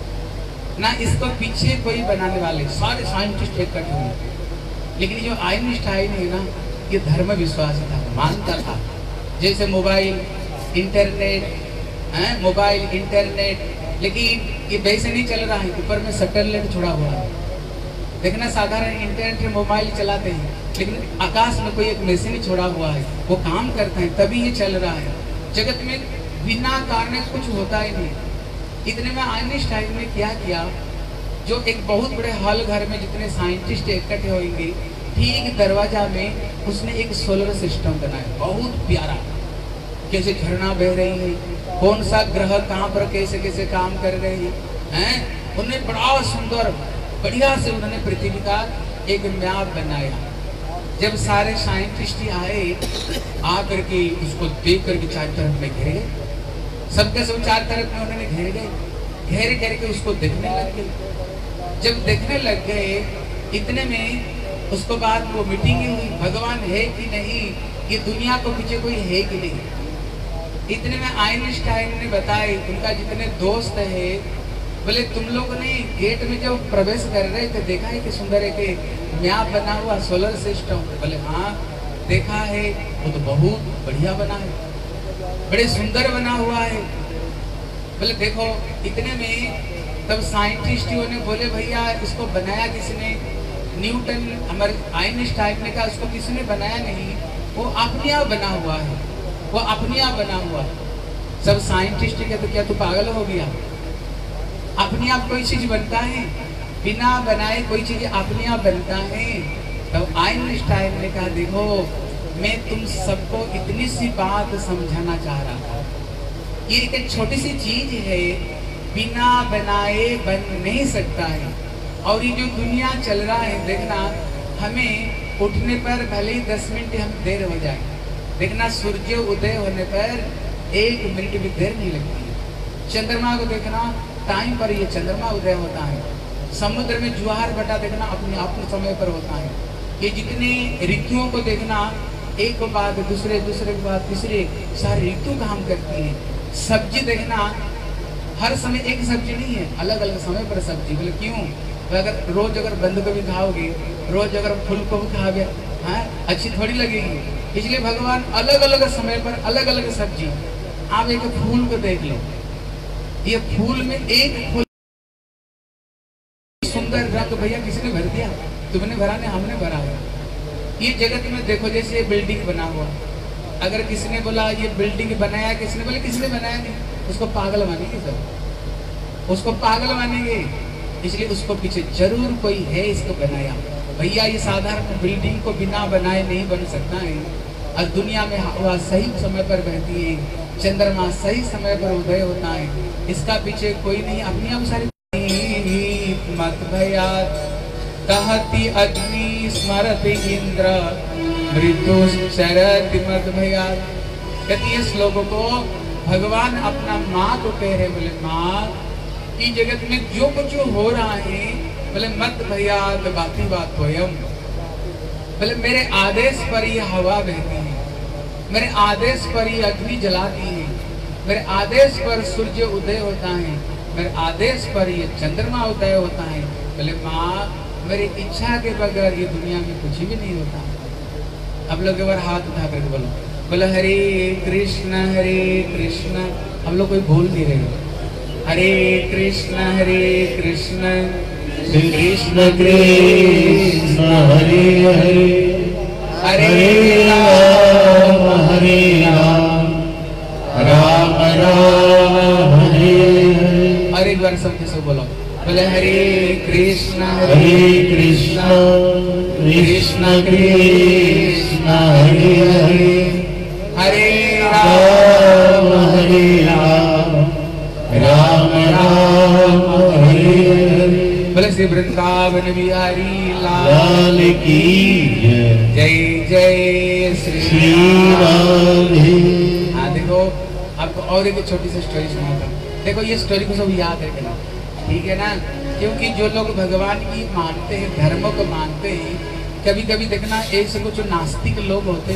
ना, इसको पीछे कोई बनाने वाले। सारे साइंटिस्ट इकट्ठे हुए। लेकिन जो आइंस्टाइन है ना, ये धर्म विश्वास था, मानता था जैसे मोबाइल इंटरनेट है, मोबाइल इंटरनेट, लेकिन ये वैसे नहीं चल रहा है, ऊपर में सैटेलाइट छोड़ा हुआ है। देखना साधारण इंटरनेट मोबाइल चलाते हैं, लेकिन आकाश में कोई एक मशीन छोड़ा हुआ है, वो काम करता है तभी ये चल रहा है। जगत में बिना कारण कुछ होता ही नहीं। इतने में आइंस्टाइन ने क्या किया, जो एक बहुत बड़े हॉल घर में जितने साइंटिस्ट इकट्ठे होंगे, ठीक दरवाजा में उसने एक सोलर सिस्टम बनाया, बहुत प्यारा। कैसे झरना बह रही है, कौन सा ग्रह कहाँ पर कैसे कैसे काम कर रहे हैं। उन्होंने बड़ा सुंदर बढ़िया से उन्होंने पृथ्वी का एक मैप बनाया। जब सारे साइंटिस्ट आए, आकर के उसको देख करके चार तरफ में घेरे, सबके सब चार तरफ में उन्होंने घेर गए, घेर करके उसको देखने लग गए। जब देखने लग गए, इतने में उसको बाद वो मीटिंग हुई, भगवान है कि नहीं, ये दुनिया को पीछे कोई है कि नहीं। इतने में आइंस्टाइन ने बताया, उनका जितने दोस्त है, बोले तुम लोगों ने गेट में जब प्रवेश कर रहे थे देखा है कि सुंदर एक मैप बना हुआ सोलर सिस्टम? बोले हाँ देखा है, वो तो बहुत बढ़िया बना है, बड़े सुंदर बना हुआ है। बोले देखो, इतने में तब साइंटिस्टों ने बोले भैया इसको बनाया किसने? न्यूटन, हमारे आइंस्टाइन ने कहा उसको किसने बनाया नहीं, वो अपने आप बना हुआ है, वो अपने आप बना हुआ है। सब साइंटिस्ट के तो क्या तू पागल हो गया? अपने आप कोई चीज बनता है? बिना बनाए कोई चीज अपने आप बनता है? तब आइंस्टाइन ने कहा देखो मैं तुम सबको इतनी सी बात समझाना चाह रहा था। ये एक छोटी सी चीज है, बिना बनाए बन नहीं सकता है। और ये जो दुनिया चल रहा है, देखना हमें उठने पर भले ही दस मिनट हम देर हो जाए, देखना सूर्य उदय होने पर एक मिनट भी देर नहीं लगती है। चंद्रमा को देखना टाइम पर ये चंद्रमा उदय होता है। समुद्र में ज्वार भटा देखना अपने अपने समय पर होता है। ये जितने ऋतुओं को देखना एक के बाद दूसरे दूसरे के बाद तीसरे सारे ऋतु काम करती है। सब्जी देखना हर समय एक सब्जी नहीं है, अलग अलग समय पर सब्जी। बोले क्यों? तो अगर रोज अगर बंद को भी खाओगे, रोज अगर फूल को भी खाओगे, हाँ अच्छी थोड़ी लगेगी। इसलिए भगवान अलग अलग समय पर अलग अलग सब्जी। आप एक फूल को देख लो, ये फूल में एक फूल सुंदर रंग भैया किसने भर दिया? तुमने भरा नहीं, हमने भरा है। ये जगत में देखो, जैसे बिल्डिंग बना हुआ, अगर किसने बोला ये बिल्डिंग बनाया, किसने बोले किसने बनाया नहीं, उसको पागल मानेंगे सब, उसको पागल मानेंगे। इसलिए उसको पीछे जरूर कोई है इसको बनाया। भैया ये साधारण बिल्डिंग को बिना बनाए नहीं बन सकता है। और दुनिया में हवा सही समय पर बहती है, चंद्रमा सही समय पर उदय होता है, इसका पीछे कोई नहीं। अपनी आप सारी मत भया कहती अग्नि स्मरति इंद्र मृत्यु शरति मत भया। कहती है श्लोकों को भगवान अपना माँ को कह रहे, बोले माँ इस जगत में जो कुछ हो रहा है, बोले मत भैया तो बाती बात होयम। बोले मेरे आदेश पर ये हवा बहती है, मेरे आदेश पर ये अग्नि जलाती है, मेरे आदेश पर सूर्य उदय होता है, मेरे आदेश पर ये चंद्रमा उदय होता है। बोले माँ मेरी इच्छा के बगैर ये दुनिया में कुछ भी नहीं होता। अब लोग एक बार हाथ उठा करके बोलो, बोलो हरे कृष्ण हरे कृष्ण। हम लोग कोई बोल नहीं रहे। हरे कृष्ण हरे कृष्ण कृष्ण कृष्ण हरे हरे हरे राम हरे राम राम राम हरे हरे। और एक बार सबके सब बोलो, बोले हरे कृष्ण हरे कृष्ण कृष्ण कृष्ण हरे हरे हरे राम हरे राम राम राम हरे हरे। बोले श्री वृंदावन बिहारी लाल लाल की जय जय श्री श्री राधे। हाँ देखो आपको और एक छोटी सी स्टोरी सुनाता हूँ। देखो ये स्टोरी को सब याद रखना, ठीक है ना? क्योंकि जो लोग भगवान की मानते हैं, धर्मों को मानते हैं, कभी कभी देखना ऐसे कुछ नास्तिक लोग होते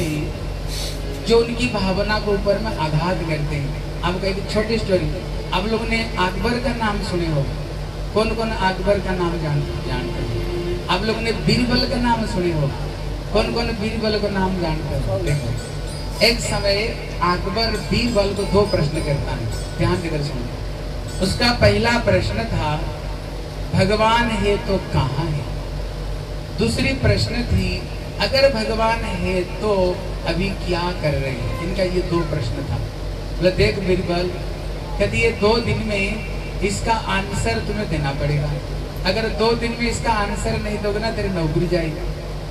हैं जो उनकी भावना को ऊपर में आघात करते हैं। आपको एक छोटी स्टोरी, आप लोगों ने अकबर का नाम सुने हो? कौन कौन अकबर का नाम जान जानते हो? आप लोगों ने बीरबल का नाम सुने हो? कौन कौन बीरबल का नाम जानते हो? देखो एक समय अकबर बीरबल को दो प्रश्न करता है, ध्यान देकर सुनो। उसका पहला प्रश्न था भगवान है तो कहाँ है? दूसरी प्रश्न थी अगर भगवान है तो अभी क्या कर रहे हैं? इनका ये दो प्रश्न था। बोले देख बीरबल, कहती है दो दिन में इसका आंसर तुम्हें देना पड़ेगा। अगर दो दिन में इसका आंसर नहीं दोगे ना तेरी नौकरी जाएगी।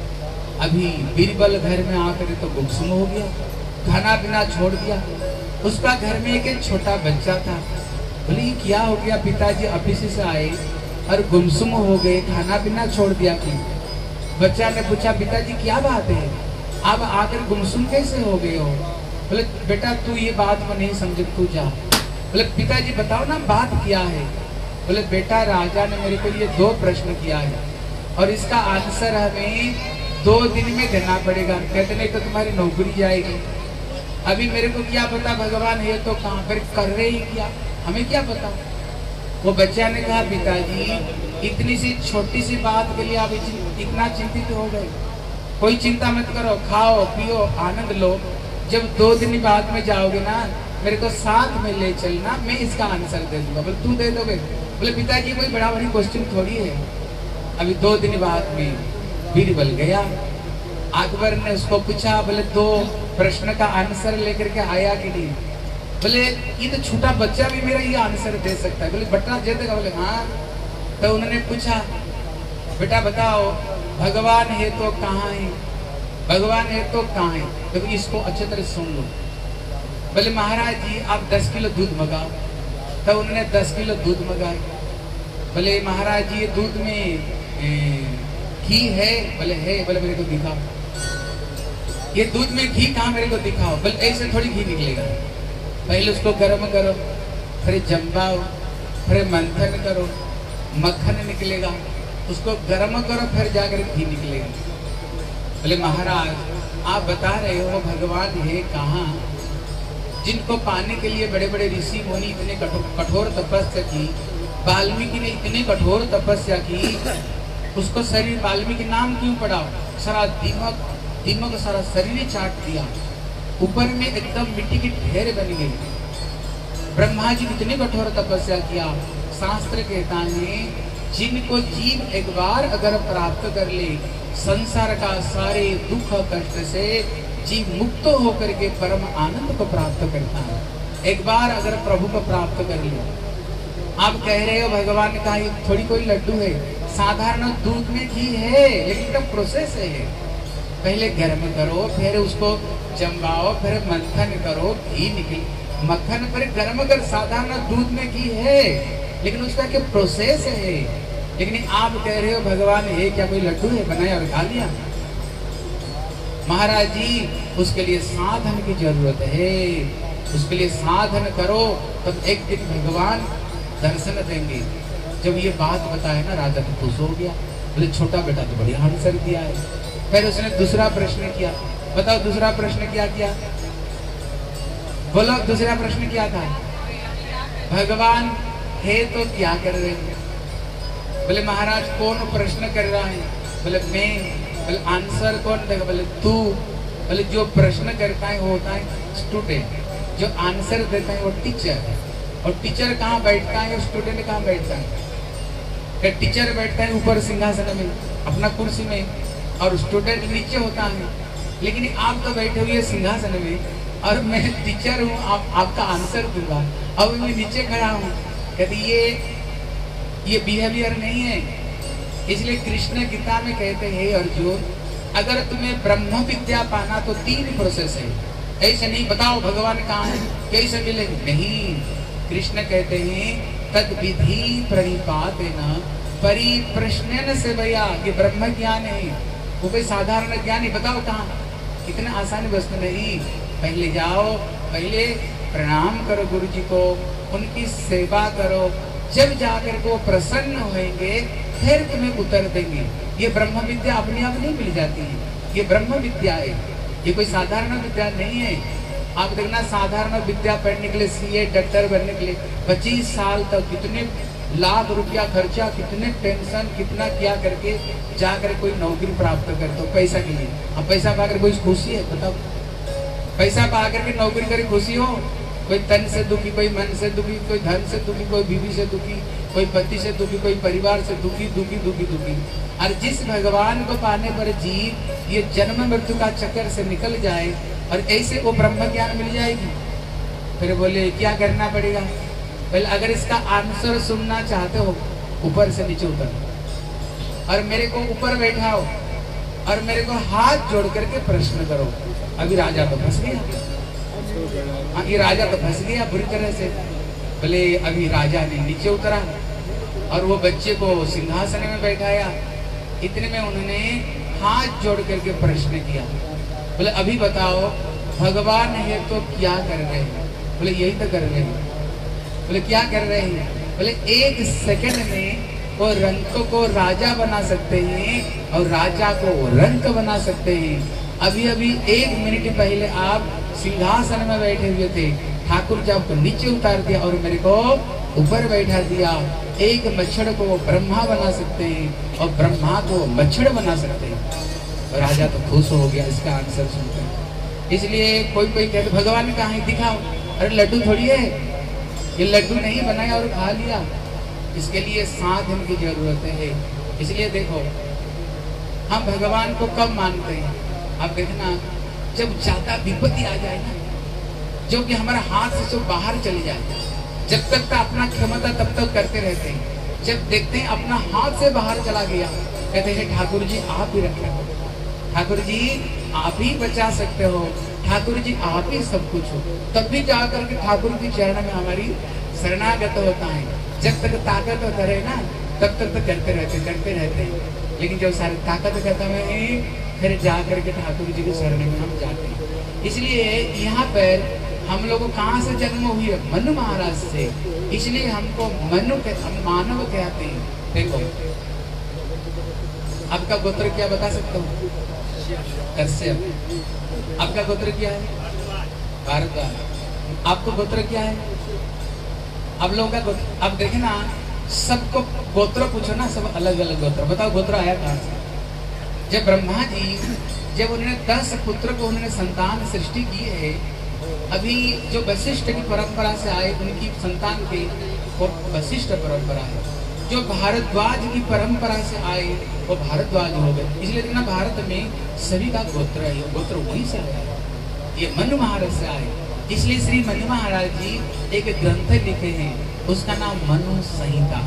अभी बीरबल घर में आकर तो गुमसुम हो गया, खाना पीना छोड़ दिया। उसका घर में एक छोटा बच्चा था। बोले ये क्या हो गया? पिताजी ऑफिस से आए और गुमसुम हो गए, खाना पीना छोड़ दिया। कि बच्चा ने पूछा पिताजी क्या बात है, आप आकर गुमसुम कैसे हो गए हो? बोले बेटा तू ये बात को नहीं समझ, तू जा। बोले पिताजी बताओ ना बात क्या है? बोले बेटा राजा ने मेरे को ये दो प्रश्न किया है और इसका आंसर हमें दो दिन में देना पड़ेगा। कहते नहीं तो तुम्हारी नौकरी जाएगी। अभी मेरे को क्या पता भगवान है तो कहाँ पर कर रहे ही क्या, हमें क्या पता। वो बच्चा ने कहा पिताजी इतनी सी छोटी सी बात के लिए आप इतना चिंतित हो गए। कोई चिंता मत करो, खाओ पियो आनंद लो। जब दो दिन बाद में जाओगे ना मेरे को साथ में ले चलना, मैं इसका आंसर दे दूंगा। बोले तू दे दोगे? बोले पिताजी कोई बड़ा बड़ी क्वेश्चन थोड़ी है। अभी दो दिन बाद में बीरबल गया, अकबर ने उसको पूछा, बोले दो प्रश्न का आंसर लेकर के आया कि नहीं? बोले ये तो छोटा बच्चा भी मेरा ये आंसर दे सकता है। बोले बेटा दे देगा? बोले हाँ। तो उन्होंने पूछा बेटा बताओ भगवान है तो कहाँ है? भगवान है तो कहाँ है? तो इसको अच्छे तरह सुन लो। बोले महाराज जी आप दस किलो दूध मंगाओ। तब तो उन्होंने दस किलो दूध मंगाए। बोले महाराज जी ये दूध में घी है? बोले है। बोले मेरे को दिखाओ। ये दूध में घी कहाँ, मेरे को दिखाओ। बोले ऐसे थोड़ी घी निकलेगा, पहले उसको गर्म करो, फिर जमाओ, फिर मंथन करो, मक्खन निकलेगा, उसको गर्म करो, फिर जाकर घी निकलेगा। बोले महाराज आप बता रहे हो भगवान है कहाँ, जिनको पाने के लिए बड़े बड़े ऋषि मुनि इतने कठोर तपस्या की, वाल्मीकि ने इतनी कठोर तपस्या की, उसको शरीर वाल्मीकि नाम क्यों पड़ा? सारा दिमाग दिमाग सारा शरीर चाट दिया, ऊपर में एकदम मिट्टी की ढेर बन गई। ब्रह्मा जी इतनी कठोर तपस्या किया। शास्त्र कहता है जिनको जीव एक बार अगर प्राप्त कर ले संसार का सारे दुख कष्ट से, जीव मुक्त होकर के परम आनंद को प्राप्त करता है। एक बार अगर प्रभु को प्राप्त कर ले। आप कह रहे हो भगवान का ये थोड़ी कोई लड्डू है, साधारण दूध में घी है, लेकिन तो प्रोसेस है। पहले गर्म करो, फिर उसको जमाओ, फिर मंथन करो, घी निकले, मक्खन पर गर्म कर, साधारण दूध में घी है, लेकिन उसका क्या प्रोसेस है। लेकिन आप कह रहे हो भगवान है क्या कोई लड्डू है बनाया और खा लिया? महाराज जी उसके लिए साधन की जरूरत है, उसके लिए साधन करो तब एक दिन भगवान दर्शन देंगे। जब ये बात बताया ना राजा तो खुश हो गया। बोले छोटा बेटा तो बढ़िया आंसर दिया है। फिर उसने दूसरा प्रश्न किया। बताओ दूसरा प्रश्न क्या किया? बोलो दूसरा प्रश्न क्या था? भगवान है तो क्या कर रहे हैं? बोले महाराज कौन प्रश्न कर रहा है? बोले मैं। बोले आंसर कौन देगा? बोले तू। बोले जो प्रश्न करता है वो होता है स्टूडेंट, जो आंसर देता है वो टीचर है। और टीचर कहाँ बैठता है, स्टूडेंट कहाँ बैठता है? टीचर बैठता है ऊपर सिंहासन में अपना कुर्सी में, और स्टूडेंट नीचे होता है। लेकिन आप तो बैठे हुए सिंहासन में और मैं टीचर हूँ, आप आपका आंसर दूंगा, अब मैं नीचे खड़ा हूँ। कहते ये ये बिहेवियर नहीं है। इसलिए कृष्ण गीता में कहते हैं अर्जुन अगर तुम्हें ब्रह्म विद्या पाना तो तीन प्रोसेस है। ऐसे नहीं बताओ भगवान कहाँ है, कैसे मिलेंगे, नहीं। कृष्ण कहते हैं तद विधि प्रणिपातेन परिप्रश्नेन से भैया, ये ब्रह्म ज्ञान है, वो कोई साधारण ज्ञान है। बताओ कहाँ? इतना आसान वस्तु नहीं। पहले जाओ, पहले प्रणाम करो गुरु जी को, उनकी सेवा करो, जब जाकर वो प्रसन्न होंगे फिर तुम्हें उत्तर देंगे। ये ब्रह्म विद्या अपने आप नहीं मिल जाती है, ये ब्रह्म विद्या है, ये कोई साधारण विद्या नहीं है। आप देखना साधारण विद्या पढ़ने के लिए, सीए डॉक्टर बनने के लिए पच्चीस साल तक कितने लाख रुपया खर्चा, कितने टेंशन, कितना क्या करके जाकर कोई नौकरी प्राप्त करते हो पैसा के लिए। अब पैसा पाकर कोई खुशी है? बताओ, पैसा पाकर के नौकरी करे खुशी हो? कोई तन से दुखी, कोई मन से दुखी, कोई धन से दुखी, कोई बीवी से दुखी, कोई पति से दुखी, कोई परिवार से दुखी दुखी दुखी दुखी। और जिस भगवान को पाने पर जीव ये जन्म मृत्यु का चक्कर से निकल जाए और ऐसे वो ब्रह्म ज्ञान मिल जाएगी। फिर बोले क्या करना पड़ेगा? पहले अगर इसका आंसर सुनना चाहते हो ऊपर से नीचे उतर और मेरे को ऊपर बैठाओ और मेरे को हाथ जोड़ करके प्रश्न करो। अभी राजा तो फंस गया, हाँ ये राजा तो फंस गया बुरी तरह से। बोले अभी राजा ने नीचे उतरा और वो बच्चे को सिंहासन में बैठाया। इतने में उन्होंने हाथ जोड़ करके प्रश्न किया। बोले अभी बताओ भगवान है तो क्या कर रहे हैं? बोले यही तो कर रहे हैं। बोले क्या कर रहे हैं? बोले एक सेकंड में वो रंक को राजा बना सकते हैं और राजा को रंक बना सकते हैं। अभी अभी एक मिनट पहले आप सिंहासन में बैठे हुए थे, ठाकुर जी आपको नीचे उतार दिया और मेरे को ऊपर बैठा दिया। एक मच्छर को ब्रह्मा बना सकते हैं और ब्रह्मा को मच्छर बना सकते हैं। और राजा तो खुश हो गया इसका आंसर सुनकर। इसलिए कोई कोई कहते भगवान कहाँ है दिखाओ। अरे लड्डू थोड़ी है, ये लड्डू नहीं बनाया और खा लिया। इसके लिए साधन की जरूरत है। इसलिए देखो हम भगवान को कब मानते हैं? आप देखना जब ज्यादा विपत्ति आ जाए ना, जो कि हमारा हाथ से जो बाहर चली जाए, जब तक तो अपना क्षमता तब तक करते रहते हैं। जब देखते हैं अपना हाथ से बाहर चला गया, कहते हैं ठाकुर जी आप ही रखें, ठाकुर जी आप ही बचा सकते हो, ठाकुर जी आप ही सब कुछ हो, तब भी जाकर के ठाकुर के चरण में हमारी शरणागत होता है। जब तक ताकत करे ना तब तक तो करते रहते करते रहते हैं, लेकिन जब सारी ताकत खत्म है फिर जा करके ठाकुर जी के शरण में हम जाते हैं। इसलिए यहाँ पर हम लोग को कहाँ से जन्म हुई है? मनु महाराज से। इसलिए हमको मनु के हम मानव कहते हैं। देखो आपका गोत्र क्या बता सकता हूँ? कश्यप। आपका गोत्र क्या है? भारद्वाज। आपको गोत्र क्या है? अब लोगों का गोत्र, अब देखे ना सबको गोत्र पूछो ना, सब अलग अलग गोत्र। बताओ गोत्र आया कहाँ से? जब ब्रह्मा जी जब उन्होंने दस पुत्र को उन्होंने संतान सृष्टि की है, अभी जो वशिष्ठ की परंपरा से आए उनकी संतान के वो वशिष्ठ परंपरा है, जो भारद्वाज की परंपरा से आए वो भारद्वाज हो गए। इसलिए इतना भारत में सभी का गोत्र है, गोत्र वहीं से आया, ये मनु महाराज से आए। इसलिए श्री मनु महाराज जी एक ग्रंथ लिखे हैं, उसका नाम मनु संहिता।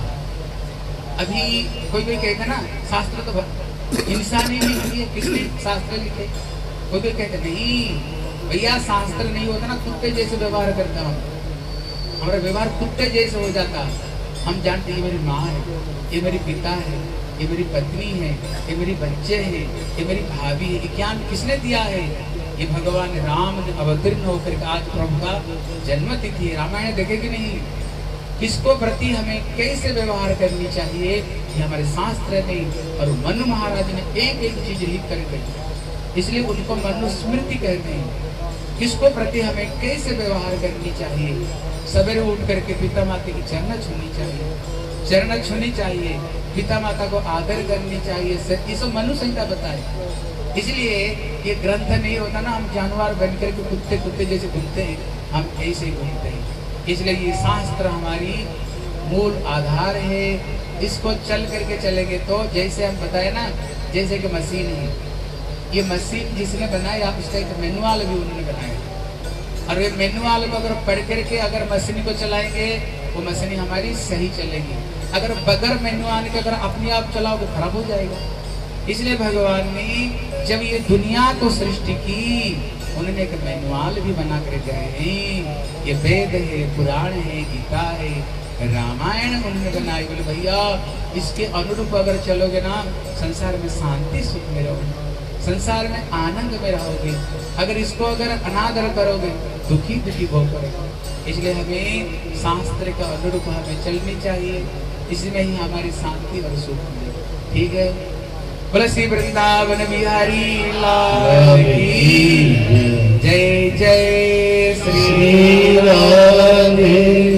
अभी कोई कोई कहता ना शास्त्र तो इंसान ही नहीं लिखे, किसने शास्त्र लिखे? कोई कोई कहते नहीं भैया शास्त्र नहीं होता ना, कुत्ते जैसे व्यवहार करता हूँ, हमारा व्यवहार कुत्ते जैसे हो जाता। हम जानते ये मेरी माँ है, ये मेरी पिता है, ये मेरी पत्नी है, ये मेरी बच्चे हैं, ये मेरी भाभी है। ये ज्ञान किसने दिया है? ये भगवान राम ने अवतीर्ण होकर आज प्रभु का जन्म तिथि है। रामायण देखे कि नहीं? किसको प्रति हमें कैसे व्यवहार करनी चाहिए ये हमारे शास्त्र में और मनु महाराज ने एक एक चीज लिख कर गई। इसलिए उनको मनुस्मृति कहते हैं। किसको प्रति हमें कैसे व्यवहार करनी चाहिए? सवेरे उठ करके पिता माता की चरण छूनी चाहिए, चरण छूनी चाहिए, पिता माता को आदर करनी चाहिए। इसको मनु संहिता बताए। इसलिए ये ग्रंथ नहीं होता ना, हम जानवर बन करके कुत्ते कुत्ते जैसे घूमते हैं, हम ऐसे ही घूमते हैं। इसलिए ये शास्त्र हमारी मूल आधार है। इसको चल करके चलेंगे तो जैसे हम बताए ना, जैसे कि मशीन है, ये मशीन जिसने बनाया उसका एक मैनुअल भी उन्होंने बनाया, और ये मैनुअल को अगर पढ़ करके अगर मशीन को चलाएंगे वो मशीन हमारी सही चलेगी। अगर बगैर मैनुअल के अगर अपने आप चलाओ तो खराब हो जाएगा। इसलिए भगवान ने जब ये दुनिया को सृष्टि की उन्होंने एक मैनुअल भी बना कर गए हैं। ये वेद है, पुराण है, गीता है, रामायण उन्होंने बनाई। बोले भैया इसके अनुरूप अगर चलोगे ना संसार में शांति सुख में रहोगे, संसार में आनंद में रहोगे। अगर इसको अगर अनादर करोगे दुखी दुखी भोग करोगे। इसलिए हमें शास्त्र का अनुरूप हमें चलनी चाहिए, इसमें ही हमारी शांति और सुख मिले। ठीक है, बोले श्री वृंदावन बिहारी लाल की जय। जय श्री राधे,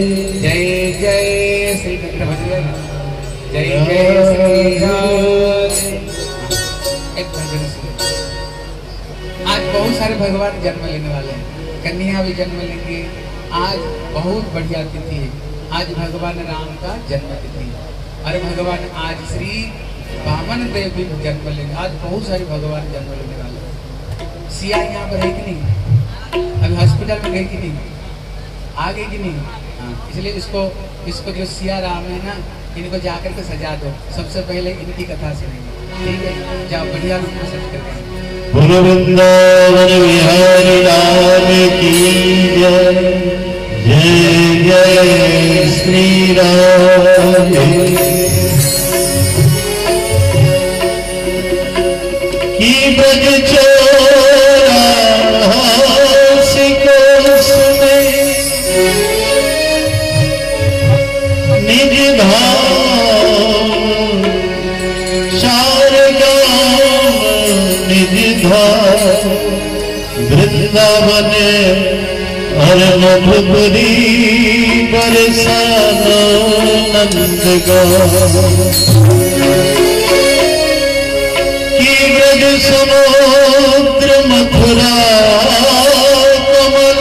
जय जय श्री कृष्ण भजन, जय जय श्री राधे। एक भजन सुनो। आज बहुत सारे भगवान जन्म लेने वाले हैं, कन्हैया भी जन्म लेंगे। आज बहुत बढ़िया तिथि है, आज भगवान राम का जन्म तिथि है। और भगवान आज श्री वामन देव भी जन्म लेंगे। आज बहुत सारे भगवान जन्म लेने वाले। सिया यहाँ पर है कि नहीं? अभी हॉस्पिटल में गई कि नहीं? आ गई कि नहीं? हाँ, इसलिए इसको इसको जो सिया राम है ना, इनको जाकर के सजा दो। सबसे पहले इनकी कथा सुनेंगे। ठीक है, जाओ बढ़िया रूप में सज करके। बोलो वृंदावन बिहारी लाल की जय। जय जय श्री राम की ब्रज चोरा हासिको सुने निज धाम चार गाँव निज धाम वृंदावन अरनपुरी बरसाना नंद गाँव ब्रज समुद्र मथुरा कमल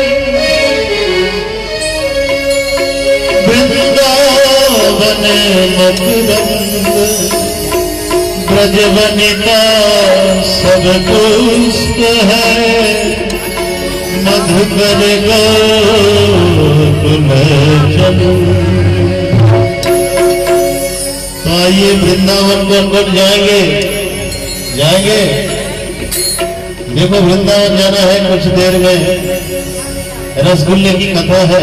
वृंदावन मकरंद ब्रज वनिता सब पुष्प है मधुकर गोकुल चलो। तो आइए वृंदावन को अंदर जाएंगे जाएंगे देखो वृंदावन जाना है, कुछ देर में रसगुल्ले की कथा है।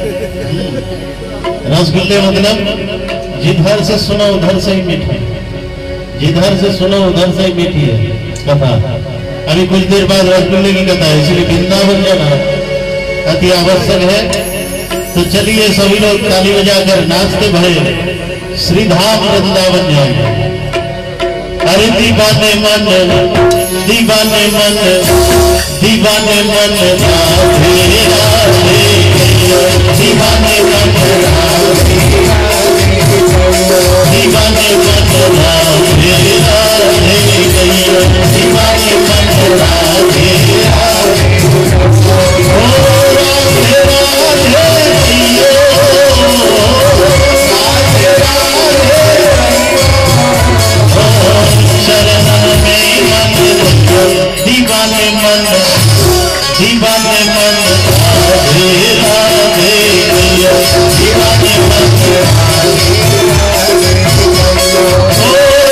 रसगुल्ले मतलब जिधर से सुनो उधर से ही मीठी, जिधर से सुनो उधर से ही मीठी है कथा। अभी कुछ देर बाद रसगुल्ले की कथा है, इसलिए वृंदावन जाना अति आवश्यक है। तो चलिए सभी लोग ताली बजाकर नाचते भरे श्रीधाम वृंदावन जाएंगे। अरे दीवाने मन, दीवाने मन, दीवाने मन राधे राधे, दीवाने मन राधे, दीवाने मन राधे राधे, दीवाने मन राधे राधे, ओ राधे राधे जियो, राधे राधे शरण में मन, दीवाने मन, दीवाने मन राधे राधे, दीवाने मन राधे राधे,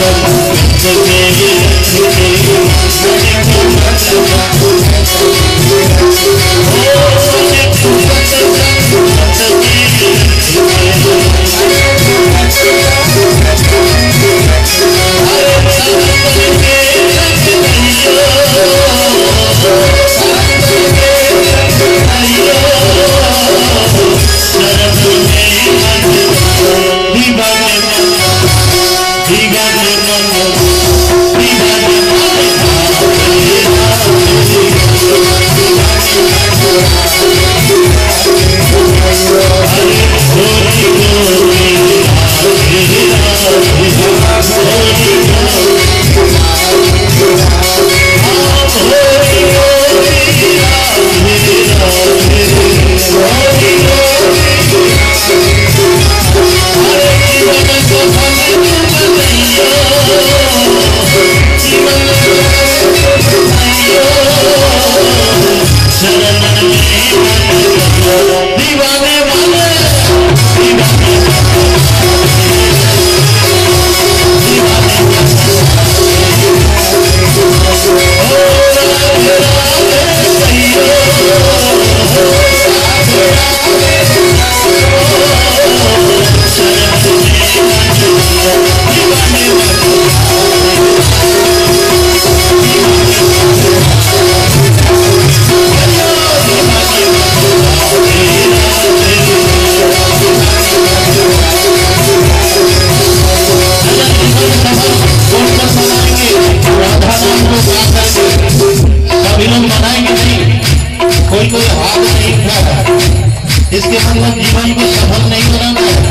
इसके मतलब जीवन को सफल नहीं बनाना है,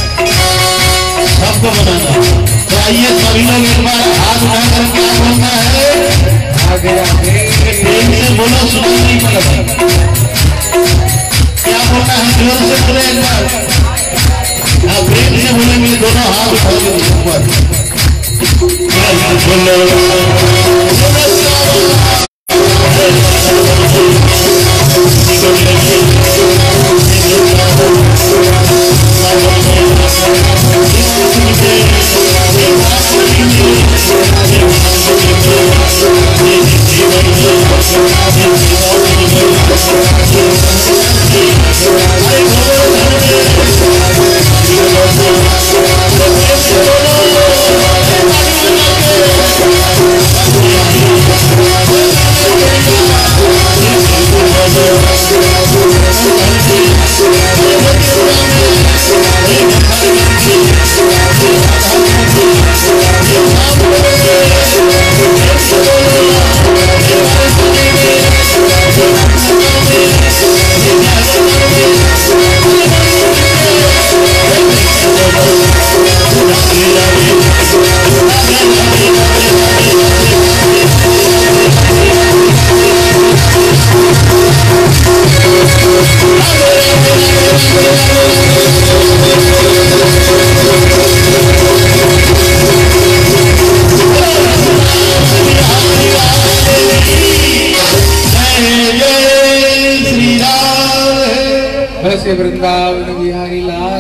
सबको बनाना है। तो आइए सभी लोग एक बार हाथ उठा कर क्या बोलना है, आगे आगे प्रेम से बोलो, सुना नहीं पड़ेगा। क्या बोलना है, जोर से बोले एक बार। आप प्रेम से बोलेंगे, दोनों हाथ उठा के ऊपर वृंदावन बिहारी लाल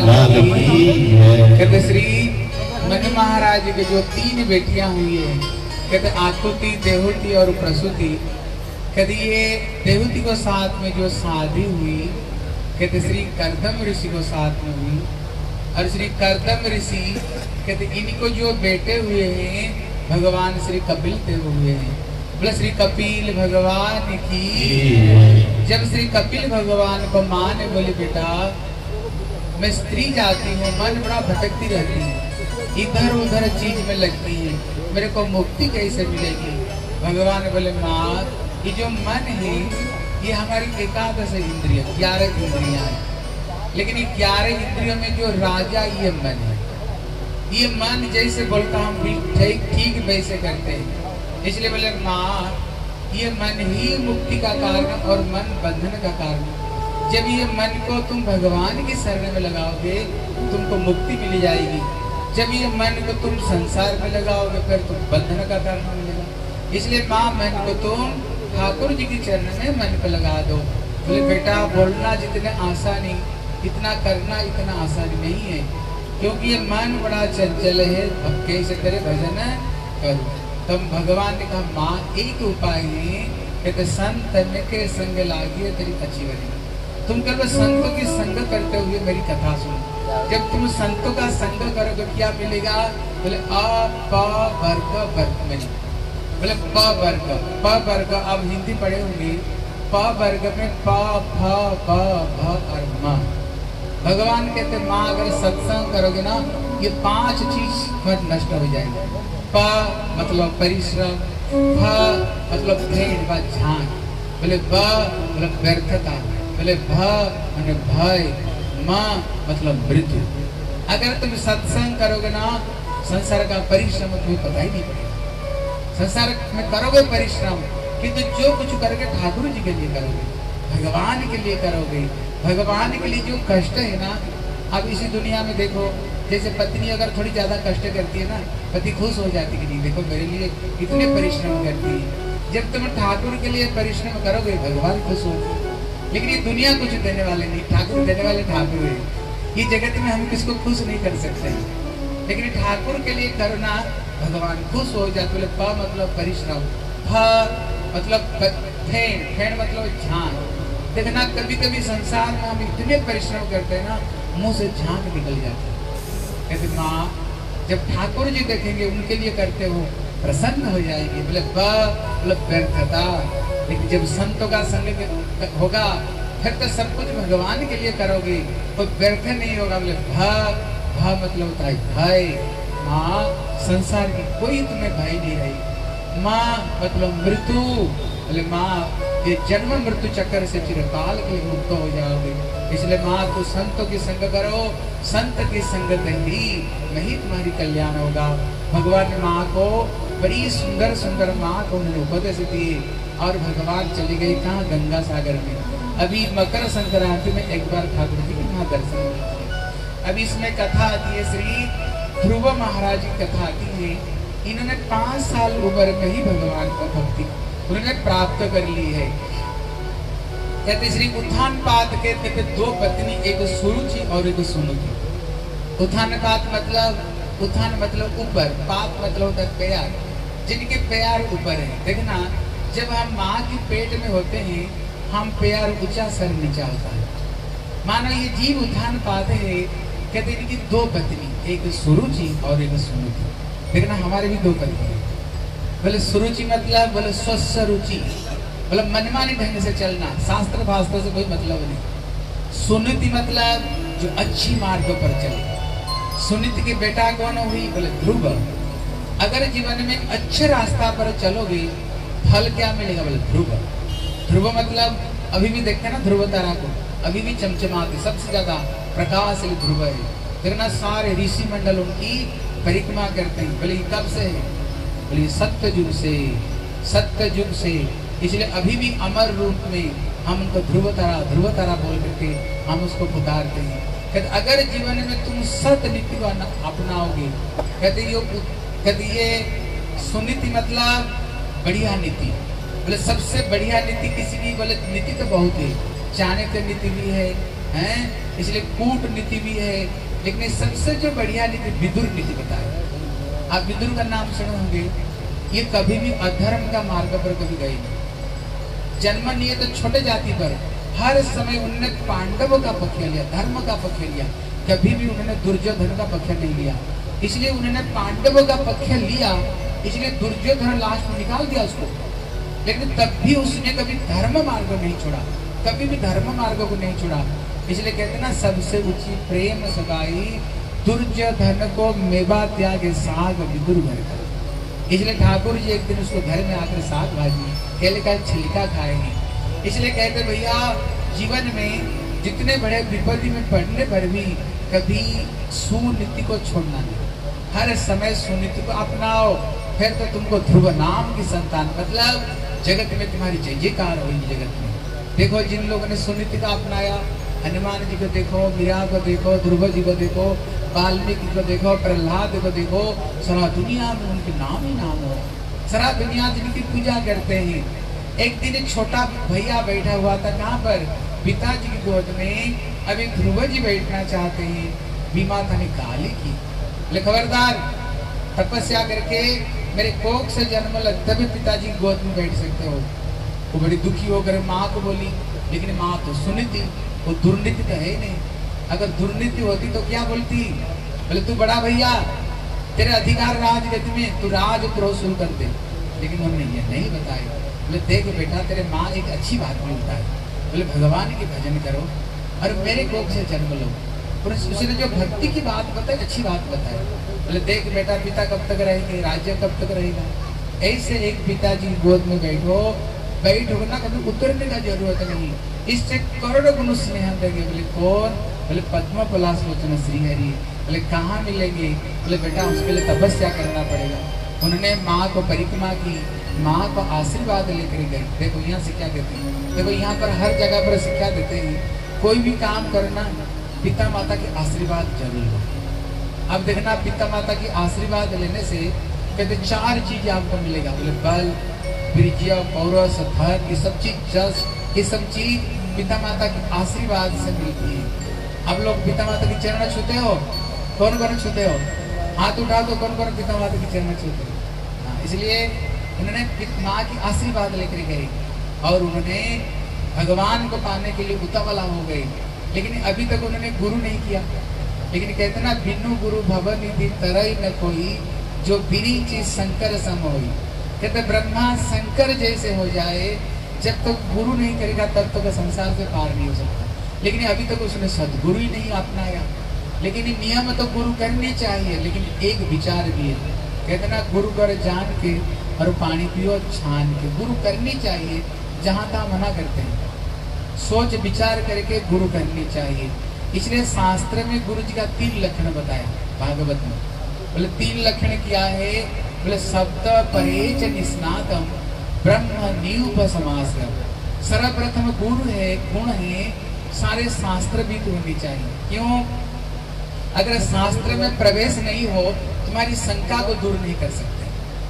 कहते श्री मनु महाराज के जो तीन बेटियां हुई है, कहते आकुति, देहुति और प्रसूति। कहते ये देहुति को साथ में जो शादी हुई, कहते श्री कर्दम ऋषि को साथ में हुई। और श्री कर्दम ऋषि कहते इनको जो बेटे हुए हैं भगवान श्री कपिल देव हुए हैं। बोले श्री कपिल भगवान की। जब श्री कपिल भगवान को माँ ने बोली बेटा मैं स्त्री जाती हूँ, मन बड़ा भटकती रहती है, इधर उधर चीज में लगती है, मेरे को मुक्ति कैसे मिलेगी? भगवान बोले माँ ये जो मन है ये हमारी एकादश इंद्रिय, ग्यारह इंद्रियां है, लेकिन ये ग्यारह इंद्रियों में जो राजा ये मन है, ये मन जैसे बोलता हम ठीक ठीक वैसे करते हैं। इसलिए बोले माँ ये मन ही मुक्ति का कारण और मन बंधन का कारण। जब ये मन को तुम भगवान की शरण में लगाओगे तुमको मुक्ति मिल जाएगी। जब ये मन को तुम संसार में लगाओगे फिर तुम बंधन का कारण मिलेगा। इसलिए माँ मन को तुम ठाकुर जी की चरण में मन को लगा दो। बोले बेटा बोलना जितने आसानी, इतना करना इतना आसानी नहीं है। क्योंकि ये मन बड़ा चंचल है, अब कैसे करे भजन करो। तब भगवान ने कहा माँ एक उपाय है, कहते संत के संग लागिए तेरी अच्छी बनी। तुम कल संतों की संग करते हुए मेरी कथा सुनो। जब तुम संतों का संग करोगे क्या मिलेगा? बोले आ प वर्ग वर्ग मिले। बोले प वर्ग प वर्ग, अब हिंदी पढ़े होंगे। प वर्ग में प फ ब भ और म। भगवान कहते माँ अगर सत्संग करोगे ना, ये पांच चीज पर नष्ट हो जाएगी। प मतलब परिश्रम, भ मतलब भेद व झांक, बोले ब मतलब व्यर्थता, बोले भ माने भय, म मतलब मृत्यु। अगर तुम सत्संग करोगे ना, संसार का परिश्रम तुम्हें पता ही नहीं पड़ेगा। संसार में करोगे परिश्रम, किंतु जो कुछ करोगे ठाकुर जी के लिए करोगे, भगवान के लिए करोगे। भगवान के लिए जो कष्ट है ना, अब इसी दुनिया में देखो, जैसे पत्नी अगर थोड़ी ज्यादा कष्ट करती है ना, पति खुश हो जाती कि नहीं देखो मेरे लिए कितने परिश्रम करती है। जब तुम ठाकुर के लिए परिश्रम करोगे भगवान खुश हो। लेकिन ये दुनिया कुछ देने वाले नहीं, ठाकुर देने वाले ठाकुर है। ये जगत में हम किसको खुश नहीं कर सकते, लेकिन ठाकुर के लिए करना भगवान खुश हो जाते। बोले प मतलब परिश्रम, फ मतलब फेण, फेण मतलब झांक। देखना कभी कभी संसार में हम इतने परिश्रम करते हैं ना, मुंह से झांक निकल जाते हैं। कहते माँ जब ठाकुर जी देखेंगे उनके लिए करते हो प्रसन्न हो जाएंगे। बोले ब मतलब व्यर्थता, लेकिन जब संतों का संग होगा फिर तो सब कुछ भगवान के लिए करोगे तो व्यर्थ नहीं होगा। बोले भ भ मतलब होता है भय। माँ संसार की कोई तुम्हें भय नहीं रही। माँ मतलब मृत्यु, बोले माँ ये जन्म मृत्यु चक्कर से चिरकाल के लिए मुक्त हो जाओगे। इसलिए माँ तो संतों की संग करो, संत की संगत ही नहीं तुम्हारी कल्याण होगा। भगवान ने माँ को बड़ी सुंदर सुंदर माँ को उन्होंने उपदेश दिए और भगवान चले गए कहाँ? गंगा सागर में। अभी मकर संक्रांति में एक बार ठाकुर जी की वहाँ दर्शन। अभी इसमें कथा आती है, श्री ध्रुव महाराज की कथा आती है। इन्होंने पांच साल उम्र में ही भगवान को भक्ति उन्होंने प्राप्त कर ली है। कहते श्री उत्थान पाद के कहते दो पत्नी, एक सुरुचि और एक सुनुति। उत्थान पाद मतलब उत्थान मतलब ऊपर, पाद मतलब होता है पैर, जिनके पैर ऊपर है। देखना जब हम माँ के पेट में होते हैं, हम पैर ऊंचा सर नीचा होता है। मानो ये जीव उत्थान पाद है। कहते इनकी दो पत्नी, एक सुरुचि और एक सुनुति। देखना हमारे भी दो पत्नी है। बोले सुरुचि मतलब बोले स्वस्थ रुचि, मतलब मनमानी ढंग से चलना, शास्त्र भास्त्र से कोई मतलब नहीं। सुनीति मतलब जो अच्छी मार्ग पर चले। सुनीति की बेटा कौन हुई? बोले ध्रुव। अगर जीवन में अच्छे रास्ता पर चलोगे फल क्या मिलेगा? बोले ध्रुव। ध्रुव मतलब अभी भी देखते ना ध्रुव तारा को, अभी भी चमचमाते, सबसे ज्यादा प्रकाश ध्रुव है। देखना सारे ऋषि मंडल उनकी परिक्रमा करते हैं। बोले कब से है? बोले सत्य युग से, सत्य युग से। इसलिए अभी भी अमर रूप में हम उनको ध्रुव तारा ध्रुव तारा बोल करके हम उसको पुकारते हैं। कहते अगर जीवन में तुम सत्य नीति को अपनाओगे, कहते ये कहते ये सुनीति मतलब बढ़िया नीति। बोले सबसे बढ़िया नीति किसी की? बोले नीति तो बहुत है, चाणक्य नीति भी है, हैं? इसलिए कूट नीति भी है, लेकिन सबसे जो बढ़िया नीति विदुर नीति बताए। आप विदुर का नाम सुने होंगे। ये कभी भी अधर्म का मार्ग पर कभी गए नहीं। जन्म लिए तो छोटे जाति पर, हर समय उन्होंने पांडवों का पक्ष लिया, धर्म का पक्ष लिया। कभी भी उन्होंने दुर्योधन का पक्ष नहीं लिया। इसलिए उन्होंने पांडवों का पक्ष लिया, इसलिए दुर्योधन लास्ट में निकाल दिया उसको। लेकिन तब भी उसने कभी धर्म मार्ग नहीं छोड़ा, कभी भी धर्म मार्ग को नहीं छोड़ा। इसलिए कहते ना सबसे ऊंची प्रेम सगाई, दुर्योधन को मेवा त्याग साग विदुर घर कर। इसलिए ठाकुर जी एक दिन उसको घर में आकर साग भाजी केले का छिलका खाएंगे। इसलिए कहते भैया जीवन में जितने बड़े विपत्ति में पड़ने पर भी कभी सुनीति को छोड़ना नहीं, हर समय सुनीति को अपनाओ, फिर तो तुमको ध्रुव नाम की संतान, मतलब जगत में तुम्हारी जय जयकार होगी। जगत में देखो जिन लोगों ने सुनीति का अपनाया, हनुमान जी को देखो, मीरा को देखो, ध्रुव जी को देखो, वाल्मीकि को देखो, प्रहलाद को देखो, सारा दुनिया में उनके नाम ही नाम हो, सारा दुनिया जिनकी पूजा करते हैं। एक दिन एक छोटा भैया बैठा हुआ था, कहाँ पर? पिताजी की गोद में। अभी ध्रुव जी बैठना चाहते हैं, बीमा था निकाली की। बोले खबरदार, तपस्या करके मेरे कोख से जन्म लग तभी पिताजी गोद में बैठ सकते हो। वो बड़ी दुखी होकर माँ को बोली, लेकिन माँ तो सुनी थी, वो दुर्नीति तो है ही नहीं। अगर दुर्नीति होती तो क्या बोलती? बोले तू बड़ा भैया, तेरे अधिकार राजगति में, तू राज प्रोसुल कर दे। लेकिन उन्होंने ये नहीं बताया। बोले देख बेटा, तेरे माँ एक अच्छी बात भी बताई। बोले भगवान के भजन करो और मेरे कोख से जन्म लो। और उसने जो भक्ति की बात बताई, अच्छी बात बताई। बोले देख बेटा, पिता कब तक रहेंगे, राज्य कब तक रहेगा। ऐसे एक पिताजी गोद में बैठो, बैठो ना, कभी उतरने का जरूरत नहीं, इससे करोड़ों गुण स्नेह देंगे। बोले कौन? बोले पद्म पलाश लोचन श्रीहरि। बोले कहाँ मिलेंगे? बोले बेटा उसके लिए तपस्या करना पड़ेगा। उन्होंने माँ को परिक्रमा की, माँ को आशीर्वाद लेकर गए। देखो यहाँ शिक्षा देते हैं, देखो यहाँ पर हर जगह पर शिक्षा देते हैं, कोई भी काम करना पिता माता के आशीर्वाद जरूर लो। अब देखना, पिता माता की आशीर्वाद लेने से कहते चार चीज आपको मिलेगा। बोले बल, प्रीतिया, पौरस, धन, ये सब चीज जस, ये सब चीज पिता माता के आशीर्वाद से मिलती है। आप लोग पिता माता की चरण छूते हो? कौन कौन छूते हो? हाथ उठा दो, कौन कौन पिता माता की चरण छूते हो? हाँ, इसलिए उन्होंने माँ की आशीर्वाद लेकर गए और उन्होंने भगवान को पाने के लिए उतावला हो गए। लेकिन अभी तक उन्होंने गुरु नहीं किया। लेकिन कहते ना, बिनु गुरु भवन निधि तरई न कोई, जो बिरी चीज शंकर सम होई। कहते ब्रह्मा शंकर जैसे हो जाए, जब तक गुरु नहीं करेगा तब तक संसार से पार नहीं हो सकता। लेकिन अभी तक उसने सदगुरु ही नहीं अपनाया। लेकिन नियम तो गुरु करनी चाहिए, लेकिन एक विचार भी है। कहते ना, गुरु कर जान के और पानी पियो छान के। गुरु करनी चाहिए, जहाँ तहाँ मना करते हैं। सोच विचार करके गुरु करनी चाहिए। इसलिए शास्त्र में गुरु जी का तीन लक्षण बताया भागवत में। बोले तीन लक्षण क्या है? बोले सप्त परेच निस्नातम ब्रह्म नियुपसमासम। सर्वप्रथम गुरु है, गुण है, सारे शास्त्र भी होनी चाहिए। क्यों? अगर शास्त्र में प्रवेश नहीं हो, तुम्हारी शंका को दूर नहीं कर सकते।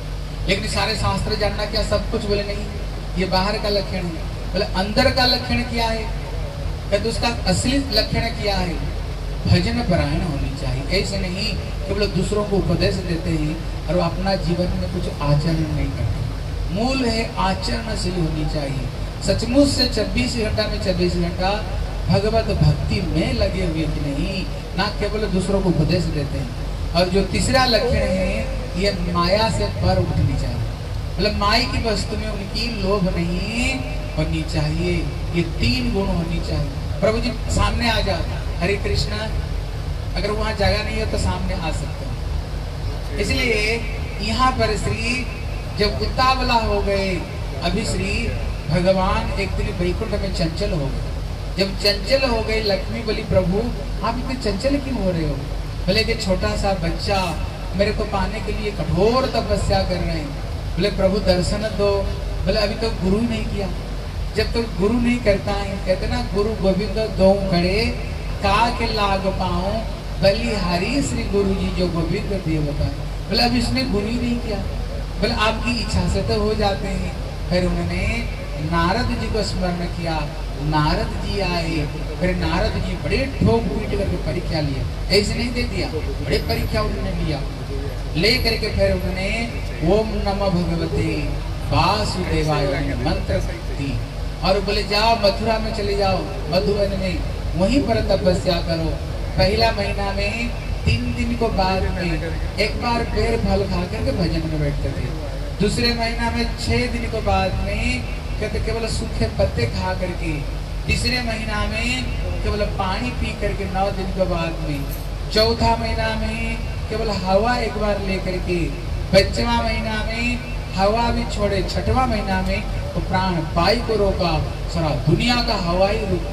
लेकिन सारे शास्त्र जानना क्या सब कुछ? बोले नहीं, ये बाहर का लक्षण है। बोले अंदर का लक्षण क्या है? कहते उसका असली लक्षण क्या है? भजन परायण होनी चाहिए। ऐसे नहीं कि बोले दूसरों को उपदेश देते हैं और अपना जीवन में कुछ आचरण नहीं करते। मूल है आचरणशील होनी चाहिए। सचमुच से चौबीस घंटा में चौबीस घंटा भगवत भक्ति में लगे हुए कि नहीं, ना केवल दूसरों को उपदेश देते हैं। और जो तीसरा लक्षण है, ये माया से पर उठनी चाहिए। मतलब माया की वस्तु में उनकी लोभ नहीं होनी चाहिए। ये तीन गुण होनी चाहिए। प्रभु जी सामने आ जाओ, हरे कृष्णा। अगर वहाँ जगह नहीं है तो सामने आ सकते हो। इसलिए यहाँ पर श्री जब उतावला हो गए, अभी श्री भगवान एक दिन वैकुंठ में चंचल हो गए। जब चंचल हो गए, लक्ष्मी बोली प्रभु आप इतने चंचल क्यों हो रहे हो? बोले कि छोटा सा बच्चा मेरे को पाने के लिए कठोर तपस्या कर रहे हैं। बोले प्रभु दर्शन दो। बोले अभी तो गुरु नहीं किया। जब तो गुरु नहीं करता है, कहते ना गुरु गोविंद दो खड़े का के लाग पाओ बलिहारी श्री गुरु जी जो गोविंद देवता। बोले अब इसने गुरु ही नहीं किया। बोले आपकी इच्छा से तो हो जाते हैं। फिर उन्होंने नारद जी को स्मरण किया। नारद जी आए, फिर नारद जी बड़े ठोक पीट करके परीक्षा लिया। ऐसे नहीं दे दिया, बड़े परीक्षा उन्होंने लिया। ले करके फिर उन्होंने ओम नमः भगवते वासुदेवाय मंत्र दी और बोले जाओ मथुरा में चले जाओ, मधुवन में, वहीं पर तपस्या करो। पहला महीना में तीन दिन को बाद में एक बार पेड़ फल खा करके भजन में बैठते थे। दूसरे महीना में छह दिन को बाद में कहते केवल सूखे पत्ते खा करके। तीसरे महीना में केवल पानी पी करके नौ दिन के बाद में। चौथा महीना में केवल हवा एक बार लेकर के। पांचवा महीना में हवा भी छोड़े। छठवा महीना में तो प्राण पाई को रोका, सारा दुनिया का हवा ही रुक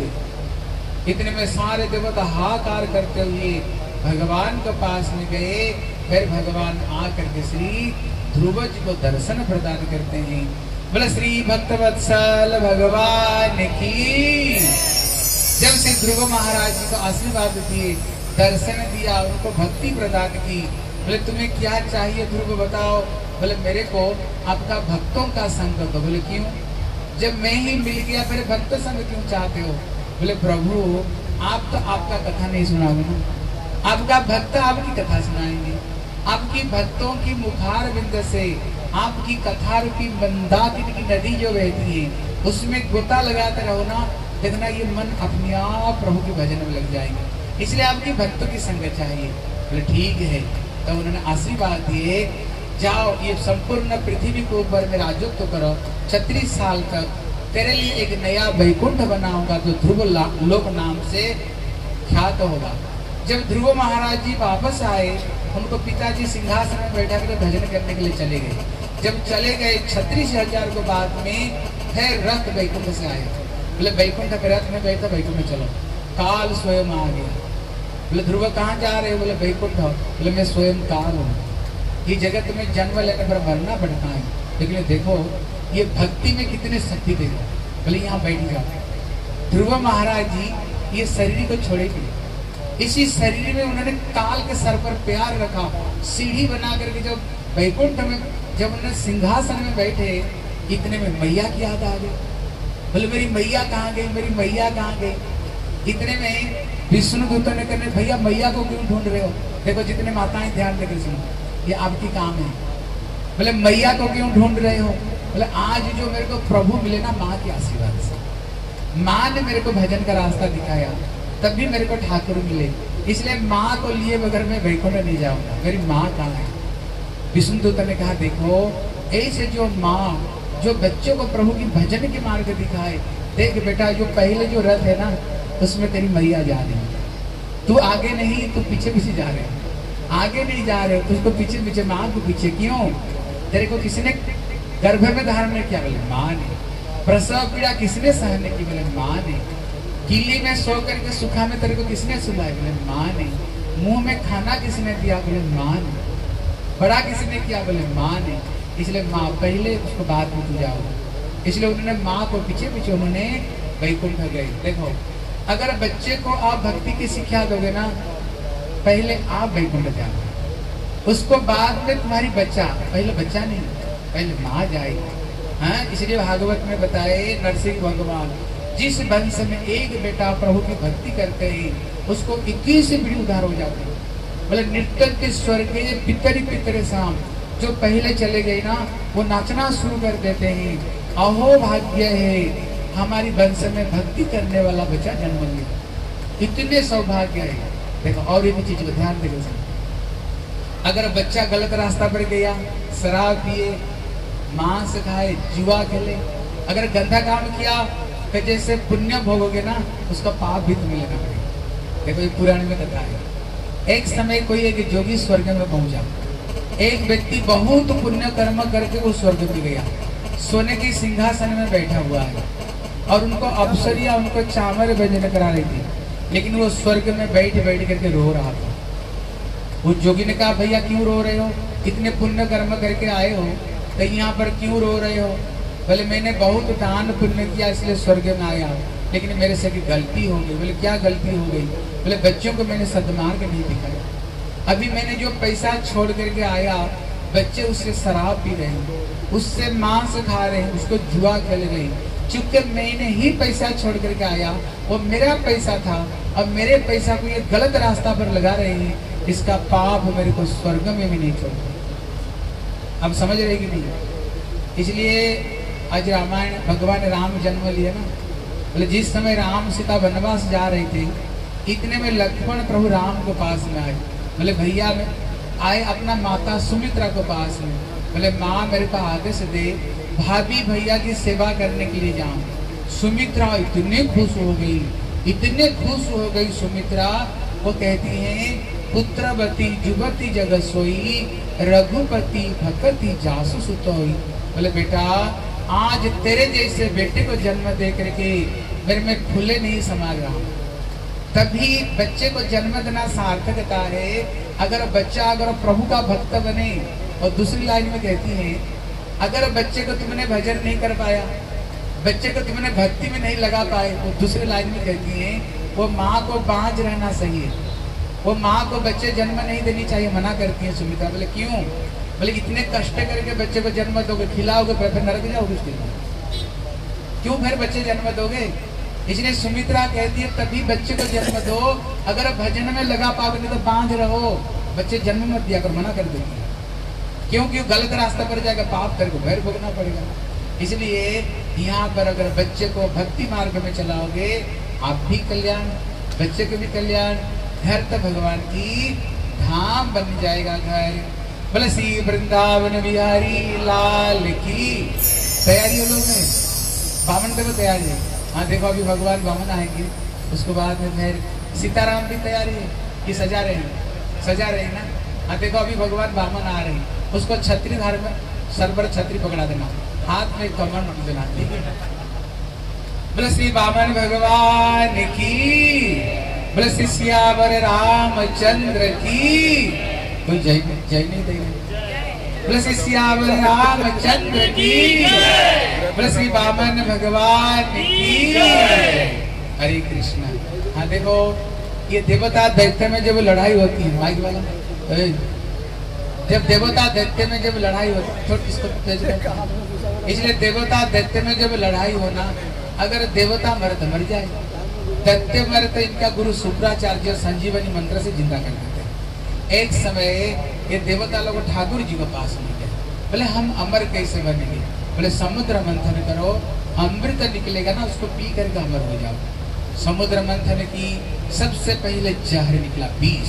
गई। इतने में सारे देवता हाहाकार करते हुए भगवान के पास में गए। फिर भगवान आकर के श्री ध्रुव जी को दर्शन प्रदान करते हैं। बोले श्री भक्तवत्सल भगवान की। जब से ध्रुव महाराज जी को आशीर्वाद दिए, दर्शन दिया, उनको भक्ति प्रदान की। बोले तुम्हें क्या चाहिए ध्रुव बताओ? बोले मेरे को आपका भक्तों का संग दो। बोले क्यों? जब मैं ही मिल गया फिर भक्त संग क्यों चाहते हो? बोले प्रभु आप तो आपका कथा नहीं सुनाओगे ना, आपका भक्त आपकी कथा सुनाएंगे, आपकी भक्तों की मुखार बिंद से आपकी कथा रूपी मंदाकिनी की नदी जो बहती है उसमें गोता लगाते रहो ना, देखना ये मन अपने आप प्रभु के भजन में लग जाएंगे। इसलिए आपकी भक्तों की संगत चाहिए। बोले ठीक है। तो उन्होंने आशीर्वाद दिए, जाओ ये संपूर्ण पृथ्वी के ऊपर में राजत्व करो, छत्तीस साल तक तेरे लिए एक नया वैकुंठ बनाऊंगा जो ध्रुव लोक नाम से ख्यात होगा। जब ध्रुव महाराज जी वापस आए, उनको पिताजी सिंहासन में बैठा कर भजन करने के लिए चले गए। जब चले गए छत्तीस हजार को बाद में फिर रथ वैकुंठ से आए। बोले वैकुंठ के रथ में बैठा, वैकुंठ में चलो। काल स्वयं आ गया। बोले ध्रुव कहाँ जा रहे हो? बोले वैकुंठ। बोले मैं स्वयं काल हूँ, ये जगत में जन्म लेने पर मरना पड़ता है, लेकिन देखो ये भक्ति में कितने शक्ति दे रहे। बोले यहाँ बैठ जाओ। ध्रुव महाराज जी ये शरीर को छोड़ेंगे, इसी शरीर में उन्होंने काल के सर पर प्यार रखा, सीढ़ी बना करके जब वैकुंठ में जब उन्होंने सिंहासन में बैठे, इतने में मैया की याद आ गई। बोले मेरी मैया कहाँ गई, मेरी मैया कहाँ गई? इतने में विष्णु दूत ने कहने, भैया मैया को क्यों ढूंढ रहे हो? देखो जितने माताएं ध्यान देकर सुनो, ये आपकी काम है। बोले मैया को क्यों ढूंढ रहे हो? बोले आज जो मेरे को प्रभु मिले ना माँ के आशीर्वाद से, माँ ने मेरे को भजन का रास्ता दिखाया, तब भी मेरे को ठाकुर मिले, इसलिए माँ को लिए बगैर मैं वैकुंठ नहीं जाऊंगा। मेरी माँ कहाँ है? विष्णु दूत ने कहा देखो ऐसे जो माँ जो बच्चों को प्रभु की भजन के मार्ग दिखाए, देख बेटा जो पहले जो रथ है ना उसमें तेरी मैया जा रही है, तू आगे नहीं तू पीछे पीछे जा रहे हो, आगे नहीं जा रहे हो तुझको पीछे पीछे माँ को पीछे। क्यों? तेरे को किसी ने गर्भ में धारण किया? बोले माँ ने। प्रसव पीड़ा किसने सहने की? बोले माँ ने। किले में सो करके सुखा में तेरे को किसने सुलाया? बोले माँ ने। मुंह में खाना किसने दिया? बोले माँ ने। बड़ा किसने किया? बोले माँ ने। इसलिए माँ पहले उसको बाद में तू जाओ, इसलिए उन्होंने माँ को पीछे पीछे उन्होंने वैकुंठ गए। देखो अगर बच्चे को आप भक्ति की शिक्षा दोगे ना, पहले आप वैकुंठ जाओ, उसको बाद में तुम्हारी बच्चा, पहले बच्चा नहीं, पहले माँ जाएगी। हाँ, इसलिए भागवत में बताए नरसिंह भगवान जिस वंश में एक बेटा प्रभु की भक्ति करते हैं उसको इक्कीस पीढ़ी उद्धार हो जाती है। बोले नृत्य स्वर्ग पितरी पितरे शाम, जो पहले चले गए ना वो नाचना शुरू कर देते हैं, अहो भाग्य है हमारी वंश में भक्ति करने वाला बच्चा जन्म लिया, इतने सौभाग्य है। देखो और एक चीज को ध्यान देकर सुनो, अगर बच्चा गलत रास्ता पर गया, शराब पिए, मांस खाए, जुआ खेले, अगर गंदा काम किया तो जैसे पुण्य भोगोगे ना उसका पाप भी तुम्हें लेना पड़ेगा। देखो ये पुराण में कथा है, एक समय कोई एक जोगी स्वर्ग में पहुंचा, एक व्यक्ति बहुत पुण्य कर्म करके वो स्वर्ग में गया, सोने के सिंहासन में बैठा हुआ है और उनको अप्सरिया उनको चामर भजन करा रही थी, लेकिन वो स्वर्ग में बैठ बैठ करके रो रहा था। वो जोगी ने कहा भैया क्यों रो रहे हो, इतने पुण्य कर्म करके आए हो तो यहाँ पर क्यों रो रहे हो? बोले मैंने बहुत दान पुण्य किया इसलिए स्वर्ग में आया, लेकिन मेरे से गलती हो गई। बोले क्या गलती हो गई? बोले बच्चों को मैंने सदमार्ग नहीं दिखाया, अभी मैंने जो पैसा छोड़ करके आया बच्चे उससे शराब पी रहे हैं, उससे मांस खा रहे हैं, उसको जुआ खेल रहे हैं। चूंकि मैंने ही पैसा छोड़ करके आया, वो मेरा पैसा था, अब मेरे पैसा को ये गलत रास्ता पर लगा रहे हैं, इसका पाप मेरे को स्वर्ग में भी नहीं छोड़। अब समझ रहे कि नहीं? इसलिए आज रामायण भगवान राम जन्म लिया ना, बोले जिस समय राम सीता वनवास जा रहे थे, इतने में लक्ष्मण प्रभु राम के पास में आए। बोले भैया में आए अपना माता सुमित्रा को पास में, बोले माँ मेरे को आदेश दे, भाभी भैया की सेवा करने के लिए जाऊं। सुमित्रा इतने खुश हो गई, इतने खुश हो गई सुमित्रा, वो कहती हैं पुत्रवती जुवती जगत सोई, रघुपति भक्ति जासु सुतोई। बोले बेटा आज तेरे जैसे बेटे को जन्म दे करके मेरे में फूले नहीं समा रहा, तभी बच्चे को जन्म देना सार्थकता है। अगर बच्चा अगर प्रभु का भक्त बने, और दूसरी लाइन में कहती है अगर बच्चे को तुमने भजन नहीं कर पाया, बच्चे को तुमने भक्ति में नहीं लगा पाए, तो दूसरी लाइन में कहती है वो माँ को बांझ रहना सही है, वो माँ को बच्चे जन्म नहीं देनी चाहिए, मना करती है सुमित्रा। बोले क्यों? बोले इतने कष्ट करके बच्चे को जन्म दोगे, खिलाओगे, फिर नरक जाओगे उसके लिए, क्यों फिर बच्चे जन्म दोगे? इसलिए सुमित्रा कहती है तभी बच्चे को जन्म दो, अगर भजन में लगा पाओगे तो बांध रहो, बच्चे जन्म मत दिया कर, मना कर देती है, क्योंकि वो गलत रास्ता पर जाएगा, पाप तेरे को भैर भोगना पड़ेगा। इसलिए यहाँ पर अगर बच्चे को भक्ति मार्ग में चलाओगे, आप भी कल्याण, बच्चे को भी कल्याण, घर तो भगवान की धाम बन जाएगा घर। बोले श्री वृंदावन बिहारी लाल की। तैयारी हो लोग में, बामन देखो तैयारी है। हाँ देखो अभी भगवान बामन आएंगे, उसको बाद में फिर सीताराम की तैयारी है कि सजा रहे हैं, सजा रहे हैं ना। हाँ देखो अभी भगवान बामन आ रहे हैं, उसको छतरी धार में सरबर छतरी पकड़ा देना, हाथ में कमर मत देना, ठीक है। बोले श्री बामन भगवान की, बोले श्री सियावर रामचंद्र की। कोई जय जय नहीं दे रहे। बोले श्री सियावर रामचंद्र की, बोले श्री बामन भगवान की। हरे कृष्णा। हाँ देखो ये देवता दैत्य में जब लड़ाई होती है, माइक वाला, जब देवता दैत्य में जब लड़ाई होती है, छोड़ इसको तेज कर। इसलिए देवता दैत्य में जब लड़ाई होना, अगर देवता मरे तो मर जाए, दैत्य मरे तो इनका गुरु शुक्राचार्य संजीवनी मंत्र से जिंदा कर देते हैं। एक समय ये देवता लोग ठाकुर जी के पास में गए, बोले हम अमर कैसे बनेंगे? बोले समुद्र मंथन करो, अमृत निकलेगा ना, उसको पी करके अमर हो जाओ। समुद्र मंथन की सबसे पहले जहर निकला विष।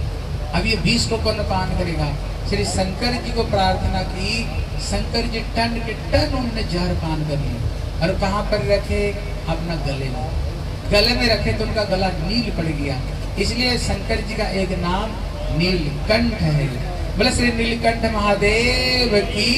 अब ये विष को कौन पान करेगा? श्री शंकर जी को प्रार्थना की, शंकर जी टन के टन उन्होंने जहर पान कर लिया और कहाँ पर रखे? अपना गले में। गले में रखे तो उनका गला नील पड़ गया, इसलिए शंकर जी का एक नाम नीलकंठ है। बोले श्री नीलकंठ महादेव की।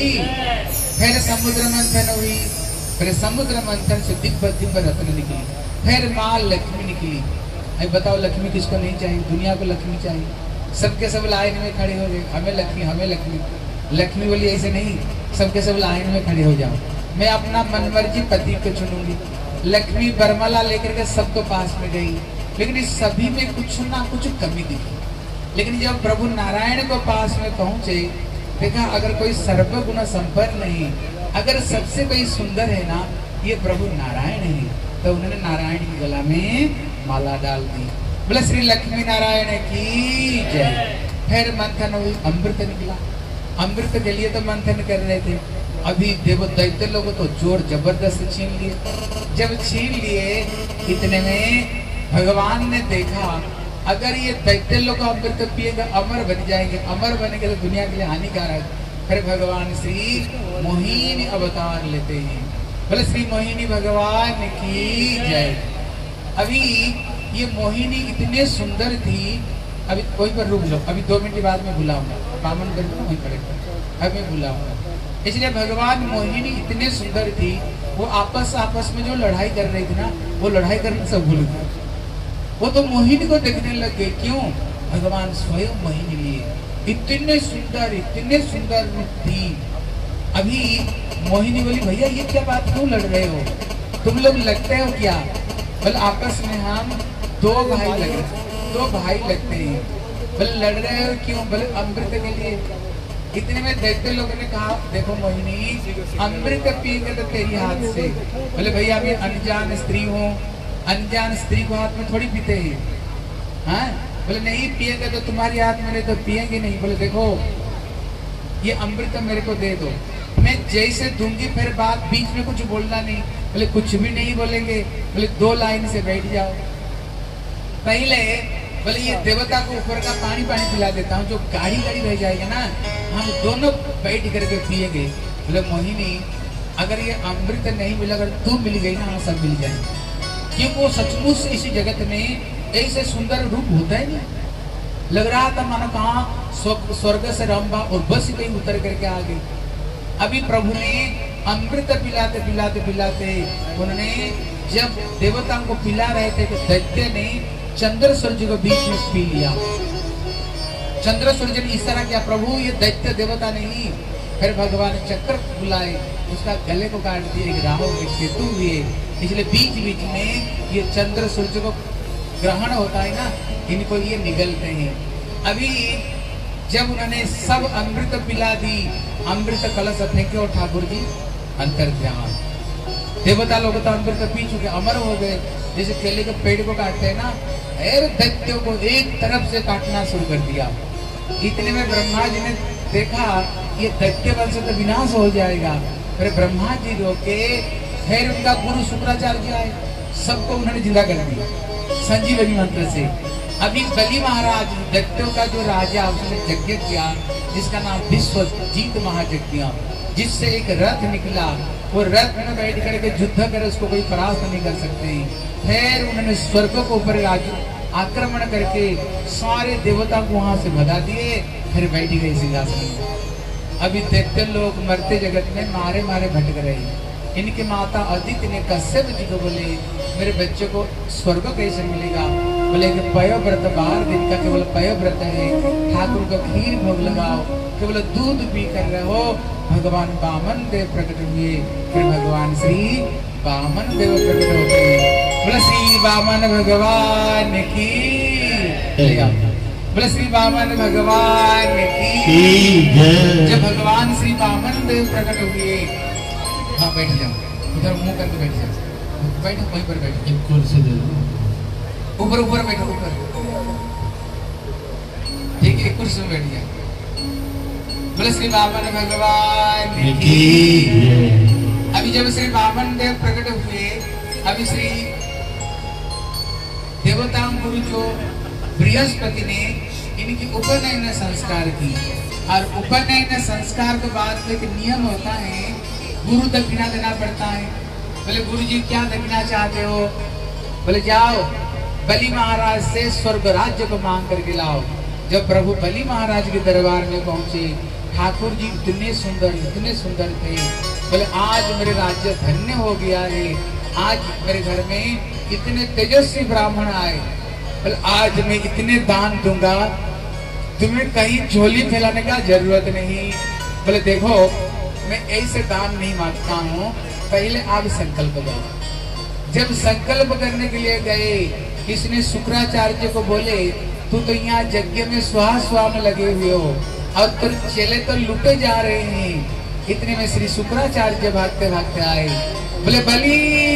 फिर समुद्र मंथन हुई, फिर समुद्र मंथन से दिव्य दिव्य रत्न निकली, फिर माँ लक्ष्मी निकली। अभी बताओ लक्ष्मी किसको नहीं चाहिए? दुनिया को लक्ष्मी चाहिए। सबके सब लाइन में खड़े हो गए, हमें लक्ष्मी, हमें लक्ष्मी। लक्ष्मी बोली ऐसे नहीं, सबके सब लाइन में खड़े हो जाओ, मैं अपना मनमर्जी पति को चुनूंगी। लक्ष्मी बरमाला लेकर के सबको पास में गई, लेकिन इस सभी में कुछ ना कुछ कमी दिखी। लेकिन जब प्रभु नारायण को पास में पहुंचे, देखा अगर कोई सर्वगुण संपन्न नहीं, अगर सबसे कोई सुंदर है ना, ये प्रभु नारायण है, तो उन्होंने नारायण की गला में माला डाल दी। बोले श्री लक्ष्मी नारायण की जय। फिर मंथन हुई, अमृत निकला। अमृत के लिए तो मंथन कर रहे थे, अभी देव दैत्य लोग तो जोर जबरदस्त छीन लिए। जब छीन लिए, इतने में भगवान ने देखा अगर ये दैत्य लोग अमृत पिएगा अमर बन जाएंगे, अमर बनेंगे तो दुनिया के लिए हानिकारक। फिर भगवान श्री मोहिनी अवतार लेते हैं। बोले श्री मोहिनी भगवान की जय। अभी ये मोहिनी इतने सुंदर थी, अभी वहीं पर रुक जाओ, अभी दो मिनट बाद में बुलाऊंगा, बामन करके वहीं पड़ेगा, अभी मैं बुलाऊंगा। इसलिए भगवान मोहिनी इतने सुंदर थी, वो आपस आपस में जो लड़ाई कर रही थी ना, वो लड़ाई करना सब भूल गए, वो तो मोहिनी को देखने लग गए। क्यों? भगवान स्वयं मोहिनी लिए, इतने सुंदर इतने सुंदर थी। अभी मोहिनी बोली भैया ये क्या बात, क्यों लड़ रहे हो? तुम लोग लगते हो क्या? बोले आपस में हम दो भाई लगे, दो भाई लगते हैं। बोले लड़ रहे हो क्यों? बोले अमृत के लिए। इतने में दैत्य लोगों ने कहा देखो मोहिनी, अमृत पिएंगे तो तेरी हाथ से। बोले भैया मैं अनजान स्त्री हूँ, अनजान स्त्री को हाथ में थोड़ी पीते हैं। हाँ? बोले नहीं पिएंगे तो तुम्हारी हाथ में, नहीं तो पिएंगे नहीं। बोले देखो ये अमृत मेरे को दे दो, मैं जैसे दूंगी फिर बात बीच में कुछ बोलना नहीं। बोले कुछ भी नहीं बोलेंगे। बोले दो लाइन से बैठ जाओ। पहले बोले ये देवता को ऊपर का पानी पानी पिला देता हूँ, जो गाड़ी गाड़ी रह जाएगा ना, हम दोनों बैठ करके पिएंगे। बोले मोहिनी अगर ये अमृत नहीं मिला, अगर तू मिल गई ना, सब मिल जाएंगे। क्योंकि वो सचमुच इसी जगत में ऐसे सुंदर रूप होता है नहीं। लग रहा था मानो कहाँ स्वर्ग से रंभा और बस कहीं उतर करके आ गई। अभी प्रभु ने अमृत पिलाते पिलाते पिलाते उन्होंने जब देवताओं को पिला रहे थे तो दैत्य ने चंद्र सूर्य को बीच में पी लिया। चंद्र सूर्य ने इस तरह किया, प्रभु ये दैत्य देवता नहीं। फिर भगवान चक्र बुलाए, उसका गले को काट दिए, एक राहु एक केतु हुए। इसलिए बीच बीच में ये चंद्र सूर्य को ग्रहण होता है ना, इनको ये निगलते हैं। अभी जब उन्होंने सब अमृत पिला दी, अमृत कलश फेंके और ठाकुर जी अंतर ध्यान। देवता लोग तो अंदर से पी चुके, अमर हो गए। जैसे केले के पेड़ को काटते हैं ना, अरे दैत्यों को एक तरफ से काटना शुरू कर दिया। इतने में ब्रह्मा जी ने देखा ये दैत्य वंश तो विनाश हो जाएगा। फिर ब्रह्मा जी रोके, फिर उनका गुरु शुक्राचार्य आए, सबको उन्होंने जिंदा कर दिया संजीवनी मंत्र से। अभी बलि महाराज दैत्यों का जो राजा, उसने यज्ञ किया जिसका नाम विश्वजीत महायज्ञ, जिससे एक रथ निकला। वो रथ में बैठ करके युद्ध करे, उसको कोई परास्त नहीं कर सकते। फिर उन्होंने स्वर्ग को ऊपर आक्रमण करके सारे देवता को वहां से भगा दिए, फिर बैठ गए सिंहासन में। अभी दैत्य लोग मरते जगत में मारे मारे भटक रहे। इनकी माता अदिति ने कश्यप जी को बोले, मेरे बच्चे को स्वर्ग कैसे मिलेगा? बोले कि पयोव्रत बारह दिन का केवल पयोव्रत है, ठाकुर को खीर भोग लगाओ, केवल दूध पी कर रहे हो। भगवान वामन देव प्रकट हुए, फिर भगवान श्री वामन देव प्रकट हो गए। बोले श्री वामन भगवान की, बोले श्री वामन भगवान की जय। जब भगवान श्री वामन देव प्रकट हुए, हाँ बैठ जाओ, उधर मुंह करके बैठ जाओ, बैठो वहीं पर बैठो, कुर्सी दे दो, ऊपर ऊपर बैठो, ऊपर ठीक है, कुर्सी में बैठ जाओ। बोले श्री वामन भगवान की। अभी जब श्री वामन देव प्रकट हुए, अभी श्री देवता गुरु जो बृहस्पति ने इनकी उपनयन संस्कार की, और उपनयन संस्कार के बाद एक नियम होता है, गुरु दक्षिणा देना पड़ता है। बोले गुरु जी क्या दक्षिणा चाहते हो? बोले जाओ बलि महाराज से स्वर्ग राज्य को मांग करके लाओ। जब प्रभु बलि महाराज के दरबार में पहुंचे, ठाकुर जी इतने सुंदर इतने सुंदर थे। बोले आज मेरे राज्य धन्य हो गया है, आज मेरे घर में इतने तेजस्वी ब्राह्मण आए। बोले आज मैं इतने दान दूंगा, तुम्हें कहीं झोली फैलाने का जरूरत नहीं। बोले देखो मैं ऐसे दान नहीं मांगता हूँ, पहले आप संकल्प करो। जब संकल्प करने के लिए गए, इसने शुक्राचार्य को बोले तू तो यहाँ यज्ञ में स्वाहा स्वाहा में लगे हुए हो और तुम चले तो लुटे जा रहे हैं। इतने में श्री शुक्राचार्य भागते भागते आए। बोले बलि,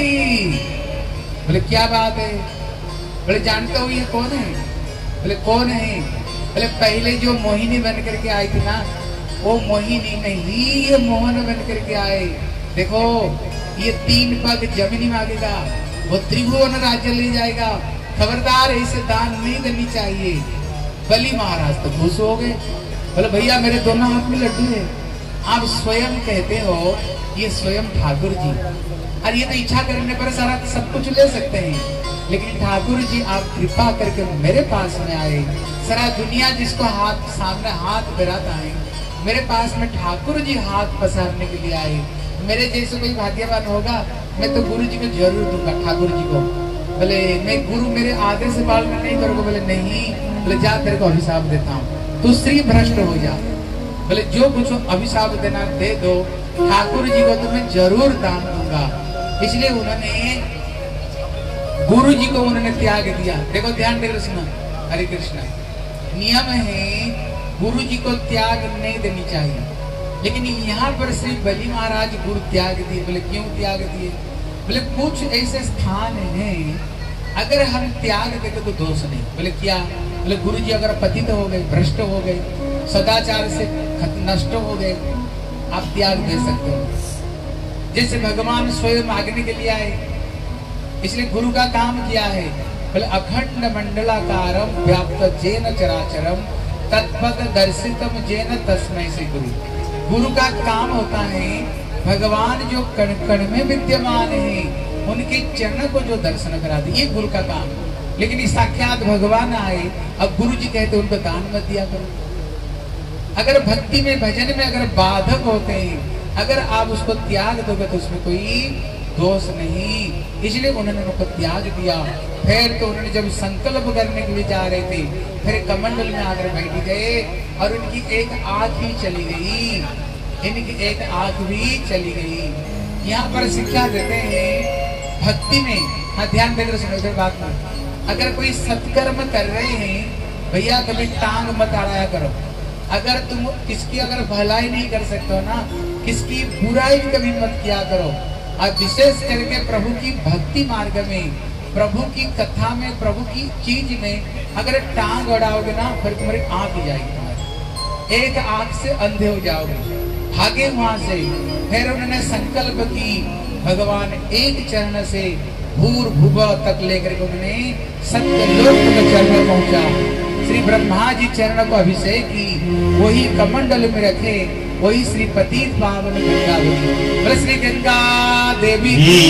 बोले क्या बात है? बोले जानते हो ये कौन है? बोले कौन है? बोले पहले जो मोहिनी बन करके आई थी ना, वो मोहिनी नहीं, ये मोहन बन करके आए। देखो ये तीन पग जमीनी मांगेगा, वो त्रिभुवन राज्य ले जाएगा, खबरदार इसे दान नहीं देनी चाहिए। बलि महाराज तो खुश हो गए। बोले भैया मेरे दोनों हाथ में लड्डू है, आप स्वयं कहते हो ये स्वयं ठाकुर जी, और ये तो इच्छा करने पर सारा सब कुछ ले सकते हैं, लेकिन ठाकुर जी आप कृपा करके मेरे पास में आए। सारा दुनिया जिसको हाथ सामने हाथ बढ़ाता है, मेरे पास में ठाकुर जी हाथ पसारने के लिए आए। मेरे जैसे कोई भाग्यवान होगा मैं तो गुरु जी को जरूर दूंगा, ठाकुर जी को। बोले मैं गुरु मेरे आगे से पालन नहीं करोगे? बोले नहीं। बोले जा तेरे को अभिशाप देता हूँ, तू श्री भ्रष्ट हो जा। बोले जो कुछ अभिशाप देना दे दो, ठाकुर जी को तो मैं जरूर दान दूंगा। इसलिए उन्होंने गुरु जी को उन्होंने त्याग दिया। देखो ध्यान देकर सुनो, हरे कृष्ण। नियम है गुरु जी को त्याग नहीं देनी चाहिए, लेकिन यहाँ पर श्री बलि महाराज गुरु त्याग दिए। बोले क्यों त्याग दिए? बोले कुछ ऐसे स्थान हैं अगर हम त्याग देते तो दोष नहीं। बोले क्या? बोले गुरु जी अगर पतित हो गए, भ्रष्ट हो गए, सदाचार से नष्ट हो गए, आप त्याग दे सकते हो। जैसे भगवान स्वयं मांगने के लिए आए, इसलिए गुरु का काम किया है। बोले अखंड मंडलाकारम व्याप्त जेन चराचरम तत्पद दर्शितम जेन तस्मै से गुरु। गुरु का काम होता है भगवान जो कण कण में विद्यमान है, उनके चरण को जो दर्शन करा दे, ये गुरु का काम। लेकिन साक्षात भगवान आए, अब गुरु जी कहते उनको दान मत दिया करो। अगर भक्ति में भजन में अगर बाधक होते हैं, अगर आप उसको त्याग दोगे तो उसमें कोई दोष नहीं। इसलिए उन्होंने उनको त्याग दिया। फिर तो उन्होंने जब संकल्प करने के लिए जा रहे थे, फिर कमंडल में आकर बैठ गए और उनकी एक आंख ही चली गई, इनकी एक आंख भी चली गई। यहाँ पर शिक्षा देते हैं भक्ति में, हाँ ध्यान देकर सुनो बात में। अगर कोई सत्कर्म कर रहे हैं भैया, कभी टांग मत अड़ाया करो। अगर तुम किसकी अगर भलाई नहीं कर सकते हो ना, किसकी बुराई भी कभी मत किया करो। और विशेष करके प्रभु की भक्ति मार्ग में, प्रभु की कथा में, प्रभु की चीज में अगर टांग अड़ाओगे ना फिर तुम्हारी आंख जाएगी, एक आंख से अंधे हो जाओगे, भागे वहां से। फिर उन्होंने संकल्प की, भगवान एक चरण से भूर भुव तक लेकर के उन्होंने सत्यलोक के चरण में पहुंचा। श्री ब्रह्मा जी चरण को अभिषेक की, वही कमंडल में रखे, वही श्री पतित पावन गंगा देवी। बोले श्री गंगा देवी।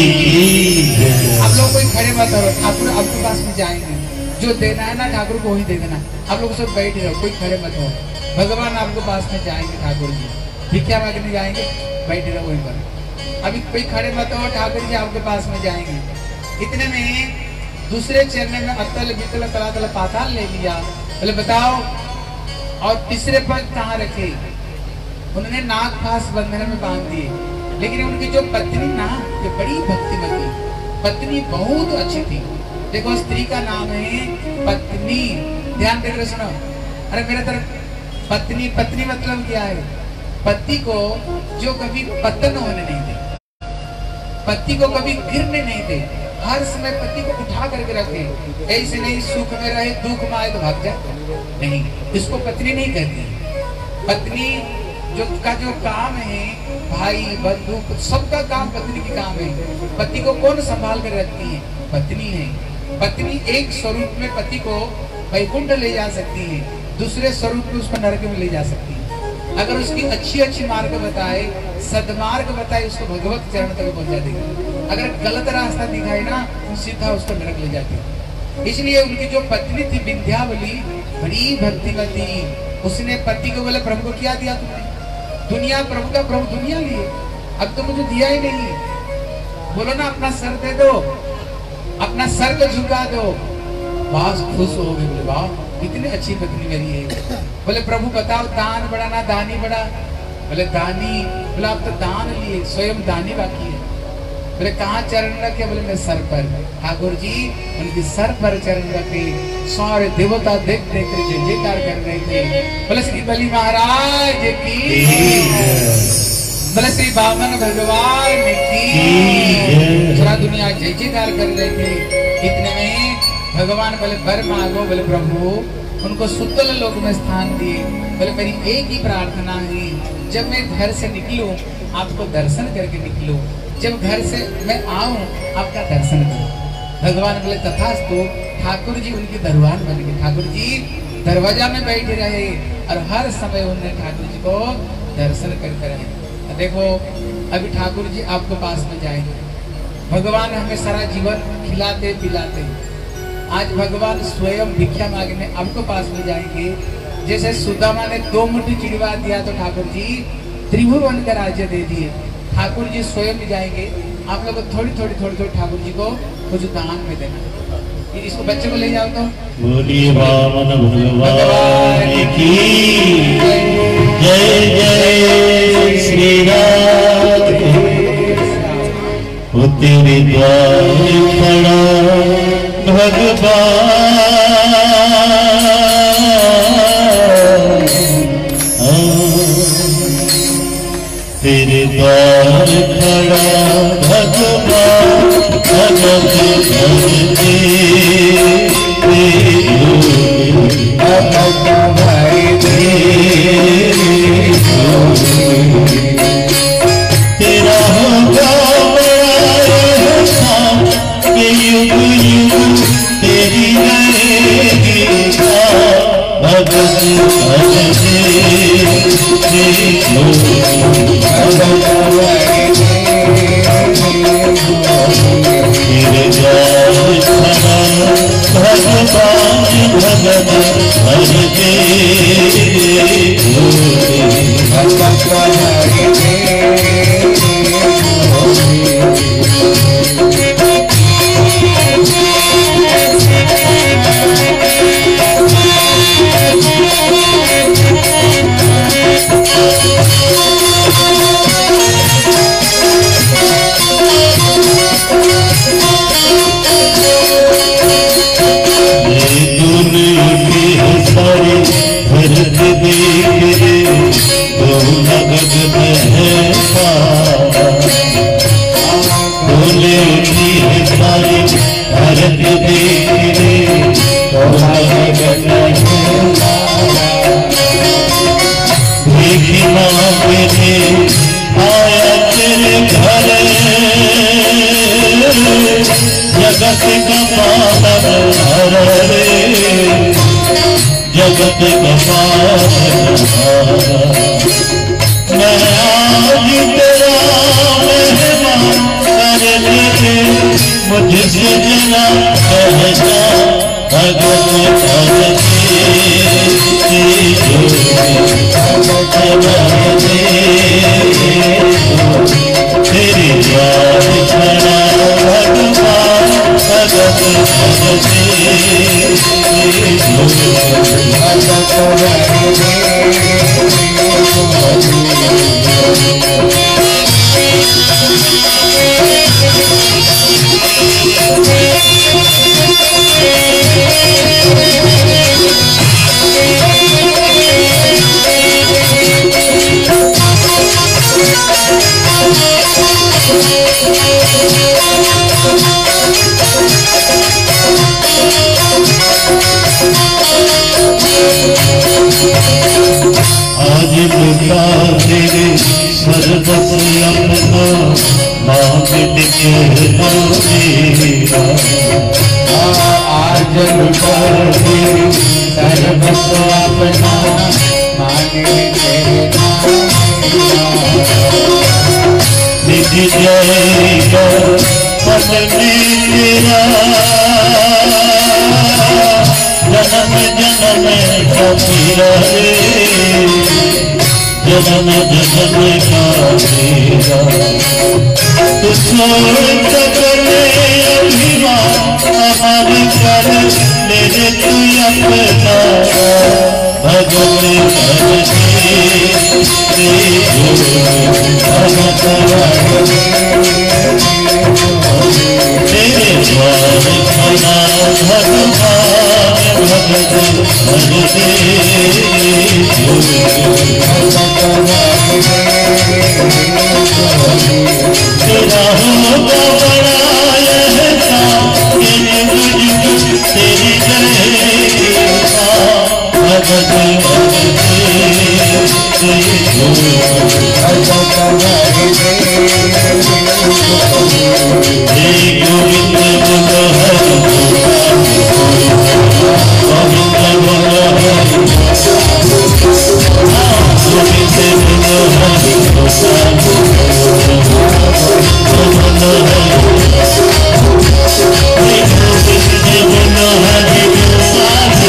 आप लोग कोई खड़े मत हो, ठाकुर आपके पास में जाएंगे, जो देना है ना ठाकुर को वही दे देना। आप लोग सब बैठ रहो, कोई खड़े मत हो, भगवान आपके पास में जाएंगे, ठाकुर जी भिक्षा मांगने जाएंगे, बैठ रहो वहीं पर। अभी कोई खड़े मत हो, ठाकुर जी आपके पास में जाएंगे। इतने में दूसरे चरण में अतल वितल तलातल पाताल ले लिया। बोले बताओ, और तीसरे पद कहाँ रखे? उन्होंने नाग फास बंधन में बांध दिए। लेकिन उनकी जो पत्नी ना, जो बड़ी भक्तिमती पत्नी, बहुत अच्छी थी। देखो स्त्री का नाम है पत्नी, ध्यान देकर सुनो। अरे मेरे तरफ पत्नी, पत्नी मतलब क्या है? पति को जो कभी पतन होने नहीं दे, पति को कभी गिरने नहीं दे, हर समय पति को उठा करके रखे। ऐसे नहीं सुख में रहे, दुख में आए तो भाग जाए, नहीं, इसको पत्नी नहीं कहती। पत्नी जो का जो काम है, भाई बंधु सबका काम पत्नी की काम है। पति को कौन संभाल कर रखती है? पत्नी है। पत्नी एक स्वरूप में पति को वैकुंठ ले जा सकती है, दूसरे स्वरूप में उसको नरक में ले जा सकती है। अगर उसकी अच्छी अच्छी मार्ग बताए, सदमार्ग बताए, उसको भगवत चरण तक पहुंचा देगी। अगर गलत रास्ता दिखाए ना, सीधा उसको नरक ले जाती। इसलिए उनकी जो पत्नी थी विंध्यावली, बड़ी भक्तिमती, उसने पति को बोले प्रभु को क्या दिया तुमने? दुनिया, प्रभु का प्रभु दुनिया लिए, अब तो मुझे दिया ही नहीं। बोलो ना अपना सर दे दो, अपना सर को झुका दो। बस खुश हो गए, बोले वाह इतनी अच्छी पत्नी मेरी है। बोले प्रभु बताओ दान बड़ा ना दानी बड़ा? बोले दानी। बोले आप तो दान लिए, स्वयं दानी बाकी है। बोले कहाँ चरण रखे? बोले मैं सर पर। ठाकुर जी उनकी सर पर चरण रखे, सारे देवता देख देख कर जय जयकार कर रहे थे। बोले श्री बलि महाराज की, बोले श्री बामन भगवान की, सारा दुनिया जय जयकार कर रहे थे। इतने में भगवान बोले वर मांगो। बोले प्रभु उनको सुतल लोक में स्थान दिए। बोले मेरी एक ही प्रार्थना है, जब मैं घर से निकलूं आपको दर्शन करके निकलूं, जब घर से मैं आऊं आपका दर्शन करूं। भगवान बोले तथास्तु। ठाकुर जी उनकी दरबार बन गए। ठाकुर जी दरवाजा में बैठे रहे और हर समय उन्होंने ठाकुर जी को दर्शन करते रहे। देखो अभी ठाकुर जी आपके पास में जाएंगे। भगवान हमें सारा जीवन खिलाते पिलाते, आज भगवान स्वयं भिक्षा मांगने आपको पास में जाएंगे। जैसे सुदामा ने दो मुट्ठी चिड़वा दिया तो ठाकुर जी त्रिभुवन का राज्य दे दिए। ठाकुर जी स्वयं जाएंगे, आप लोग थोड़ी थोड़ी थोड़ी थोड़ी ठाकुर जी को कुछ दान में देना। इसको बच्चे को ले जाओ तो बोलिए वामन भगवान की जय जय श्रीनाथ। तेरे द्वार खड़ा भगवान, तेरे द्वार खड़ा भगवान, भगत भगते तेरा होगा युग युग तेरी रहेगी भगत भगते तेरे जगत का पालन हर रे, जगत का पालन हर। मैं आज तेरा मेहमान कर ले, मुझसे जना कहना भगत भगत तेरी याद छड़ा भगवान भगत भगत आज लुटा तेरे सर्वस अपना मांग निकलना मेरा। आज लुटा तेरे सर्वस अपना मांग निकलना मेरा। निधि जाएगा पल में तेरा, जन्म जन्म का तेरा रे, जन्म जन्म का तेरा। तू सोच करे अभिमान हमारी कर ले रे तू अपना भगत भगत तेरे द्वार खड़ा भगवान भगत भगत तेरा होगा बड़ा एहसान तेरी कृपा भगत भगत हे गोविंद बोलो हरि गोविंद बोलो हरि गोविंद बोलो हरि बोलो हरि गोविंद बोलो हरि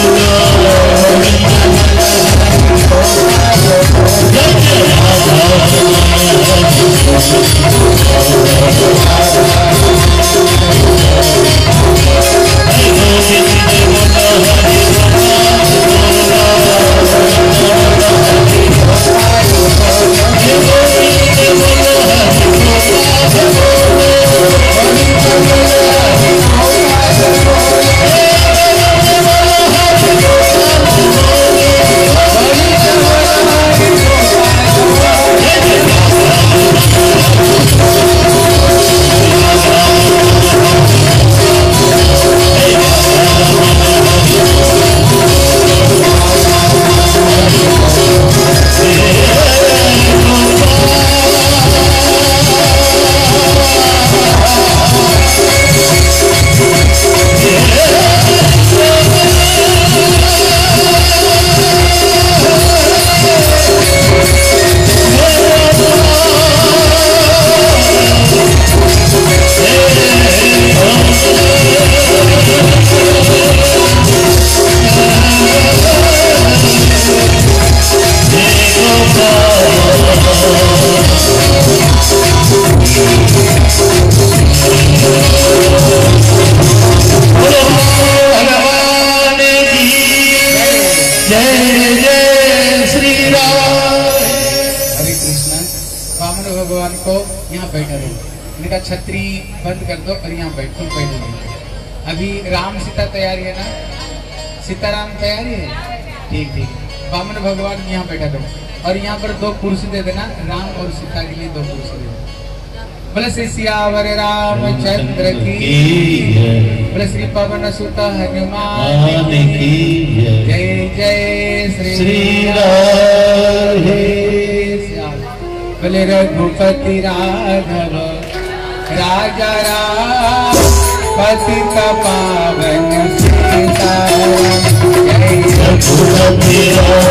भगवान को यहाँ बैठा रहो, इनका छतरी बंद कर दो और यहाँ बैठ तुम बैठो। अभी राम सीता तैयारी है ना, सीताराम तैयारी है, ठीक ठीक। वामन भगवान यहाँ बैठा दो और यहाँ पर दो कुर्सी दे देना, राम और सीता के लिए दो कुर्सी दे देना। बोले श्री सियावर रामचंद्र की, बोले श्री पवन सुत हनुमान की, जय जय श्री राम। बोले रघुपति राघव राजा राम पतित पावन सीताराम जय रघुपति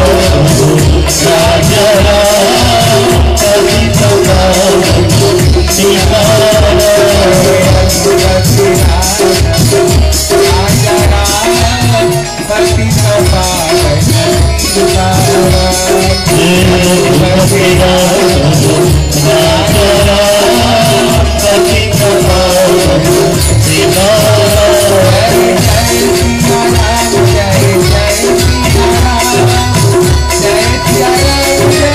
राजा पतित पावन सीताराम राजा राम पतित पावन सीताराम रघुपति राजा पतित पावन सीताराम जय जय सिया राम जय जय सिया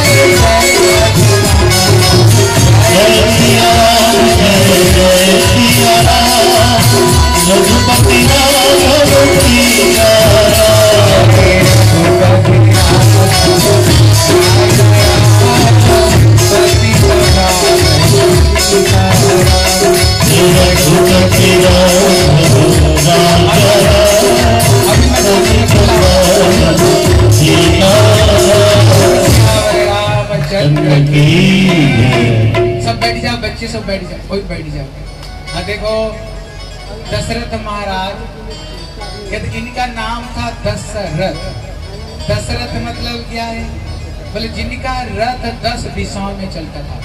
राम जय जय सिया राम रघुपति राघव सीताराम रघुपति रामचंद्र की। सब बैठ जाओ बच्चे, सब बैठ जाओ, कोई बैठ जाओ। हाँ देखो दशरथ महाराज, कहते इनका नाम था दशरथ। दशरथ मतलब क्या है? बोले जिनका रथ दस दिशाओं में चलता था।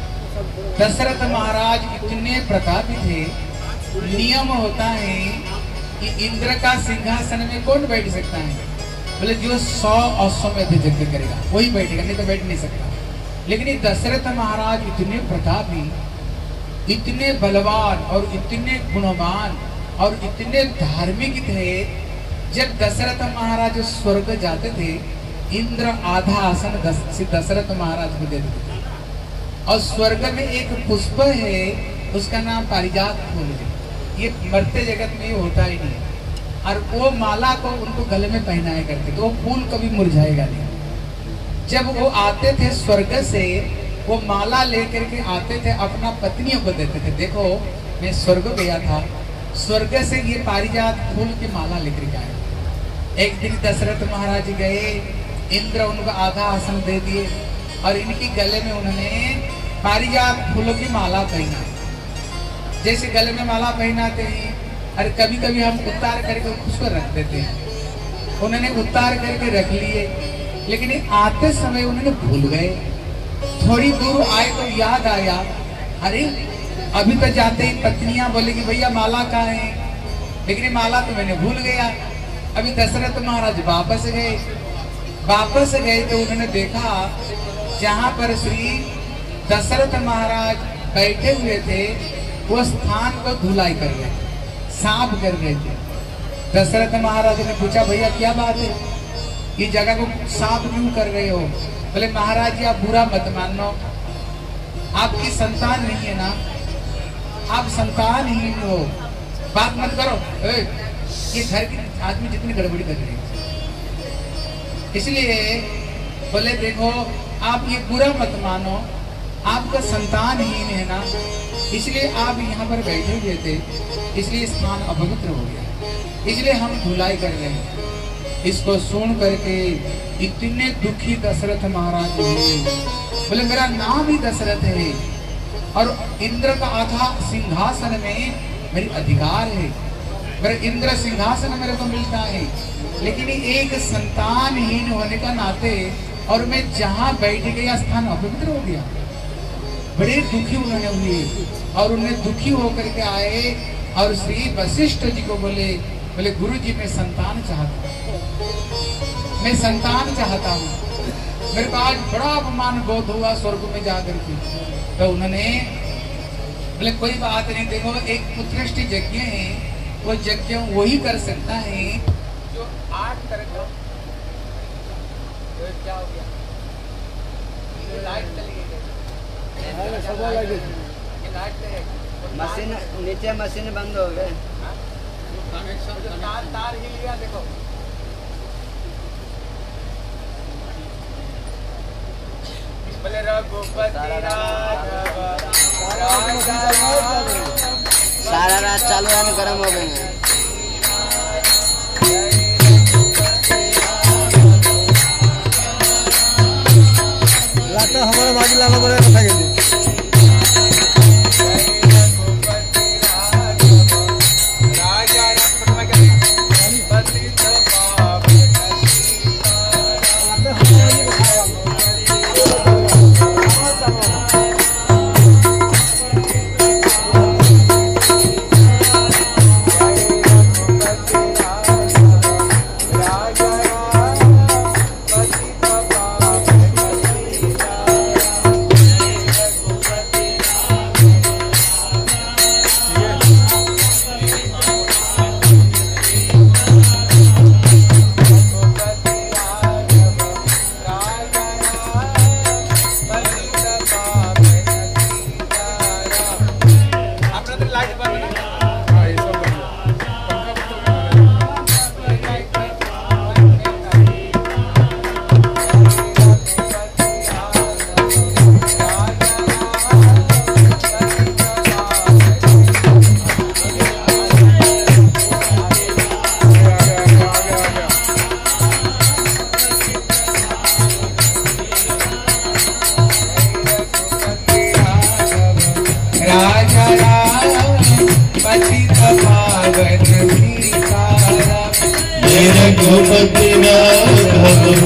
दशरथ महाराज इतने प्रतापी थे, नियम होता है कि इंद्र का सिंहासन में कौन बैठ सकता है? बोले जो सौ अश्वमेध यज्ञ करेगा वही बैठेगा, नहीं तो बैठ नहीं सकता। लेकिन ये दशरथ महाराज इतने प्रतापी, इतने बलवान और इतने गुणवान और इतने धार्मिक थे। जब दशरथ महाराज स्वर्ग जाते थे, इंद्र आधा आसन दशरथ महाराज को दे देते थे। और स्वर्ग में एक पुष्प है, उसका नाम पारिजात फूल है। ये मरते जगत में होता ही नहीं। और वो माला को उनको गले में पहनाया करते, तो वो फूल कभी मुरझाएगा नहीं। जब वो आते थे स्वर्ग से, वो माला लेकर के आते थे, अपना पत्नियों को देते थे। देखो मैं स्वर्ग गया था, स्वर्ग से ये पारिजात फूल की माला लेकर के आए। एक दिन दशरथ महाराज गए, इंद्र उनको आधा आसन दे दिए और इनकी गले में उन्होंने पारिजात फूलों की माला पहना। जैसे गले में माला पहनाते हैं, अरे कभी कभी हम उतार करके उसको रख देते हैं। उन्होंने उतार करके रख लिए, लेकिन आते समय उन्होंने भूल गए। थोड़ी दूर आए तो याद आया, अरे अभी तो जाते ही पत्नियां बोले कि भैया माला कहाँ है? लेकिन ये माला तो मैंने भूल गया। अभी दशरथ महाराज वापस गए, वापस गए तो उन्होंने देखा जहाँ पर श्री दशरथ महाराज बैठे हुए थे, वो स्थान को धुलाई कर रहे, साफ कर रहे थे। दशरथ महाराज ने पूछा भैया क्या बात है, ये जगह को साफ क्यों कर रहे हो? बोले महाराज जी आप बुरा मत मानो, आपकी संतान नहीं है ना, आप संतान ही हो, बात मत करो। ए, ये घर की आदमी जितनी गड़बड़ी कर रहे हैं, इसलिए बोले देखो आप ये बुरा मत मानो, आपका संतान ही है ना, इसलिए आप यहाँ पर बैठे हुए थे, इसलिए स्थान अपवित्र हो गया, इसलिए हम धुलाई कर रहे हैं। इसको सुन करके इतने दुखी दशरथ महाराज हुए। बोले मेरा नाम ही दशरथ है और इंद्र का आधा सिंहासन में मेरी अधिकार है, मेरे इंद्र सिंहासन मेरे को मिलता है, लेकिन एक संतानहीन होने का नाते और मैं जहाँ बैठ गया स्थान अपवित्र हो गया। बड़े दुखी उन्होंने हुए और उन्हें दुखी होकर के आए और श्री वशिष्ठ जी को बोले बोले गुरु जी मैं संतान चाहता हूँ, मैं संतान चाहता हूँ, मेरे को आज बड़ा अपमान बोध हुआ स्वर्ग में जाकर के। तो उन्होंने बोले कोई बात नहीं, देखो एक उत्कृष्ट यज्ञ है, वो यज्ञ वही कर सकता है जो आठ तरह का। क्या हो गया? लाइट चली गई, मशीन नीचे मशीन बंद हो गए, तार तार हिल गया। देखो बोले रघुपति सारा रात चालू है, गर्म हो गए। हमारे बाजू लगा बोले कथा के पतित पावन सीताराम मेरे गोपति राघव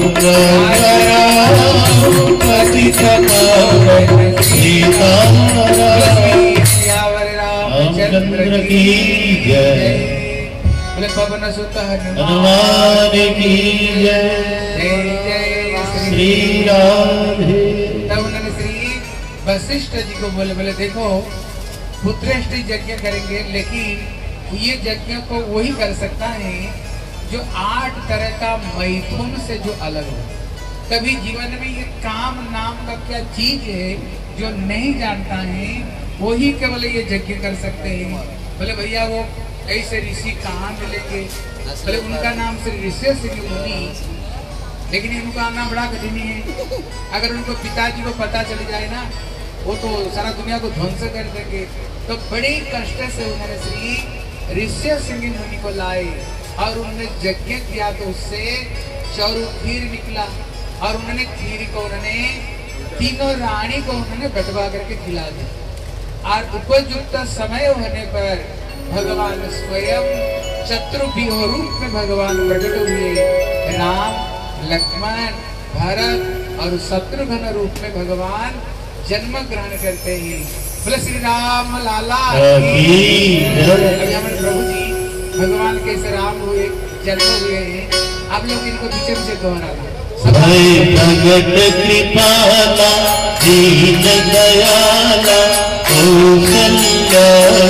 पतित पावन सीताराम रामचंद्र की जय। बोले पवन सुत हनुमान की जय। जय जय श्री राधे। तब उन्होंने श्री वशिष्ठ जी को बोले बोले देखो पुत्रेष्टि यज्ञ करेंगे, लेकिन ये यज्ञ को वही कर सकता है जो आठ तरह का मैथुन से जो अलग हो। कभी जीवन में ये काम नाम का क्या चीज है जो नहीं जानता है, वही केवल ये यज्ञ कर सकते हैं। बोले भैया वो ऐसे ऋषि कहाँ मिलेंगे? बोले उनका नाम श्री ऋषि सिंह मुनि, लेकिन इनका नाम बड़ा कठिन है। अगर उनको पिताजी को पता चल जाए ना, वो तो सारा दुनिया को ध्वंस कर देंगे। तो बड़े कष्ट से उन्होंने श्री ऋषि सिंह मुनि को लाए और उन्होंने यज्ञ किया, तो उससे चौरू खीर निकला और उन्होंने खीर को उन्होंने तीनों रानी को उन्होंने बटवा करके खिला दिया। और उपयुक्त समय होने पर भगवान स्वयं चतुर्व्यूह रूप में भगवान प्रकट हुए। राम, लक्ष्मण, भरत और शत्रुघ्न रूप में भगवान जन्म ग्रहण करते हैं। बोले श्री राम लाला की जय। हमारे प्रभु जी भगवान कैसे राम हुए, जन्म हुए हैं, आप लोग इनको पीछे पीछे दोहराना। भगत कृपाला दीन दयाला कौशल्या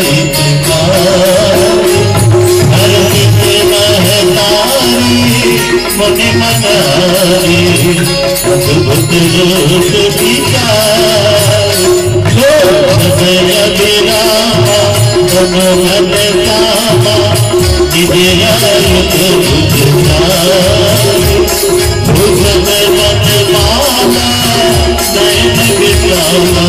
मने मनारी अद्भुत रूप विचार हृदय विरामा मनोहर कामा निजयायुध भुजन मनमाला नयन विशाला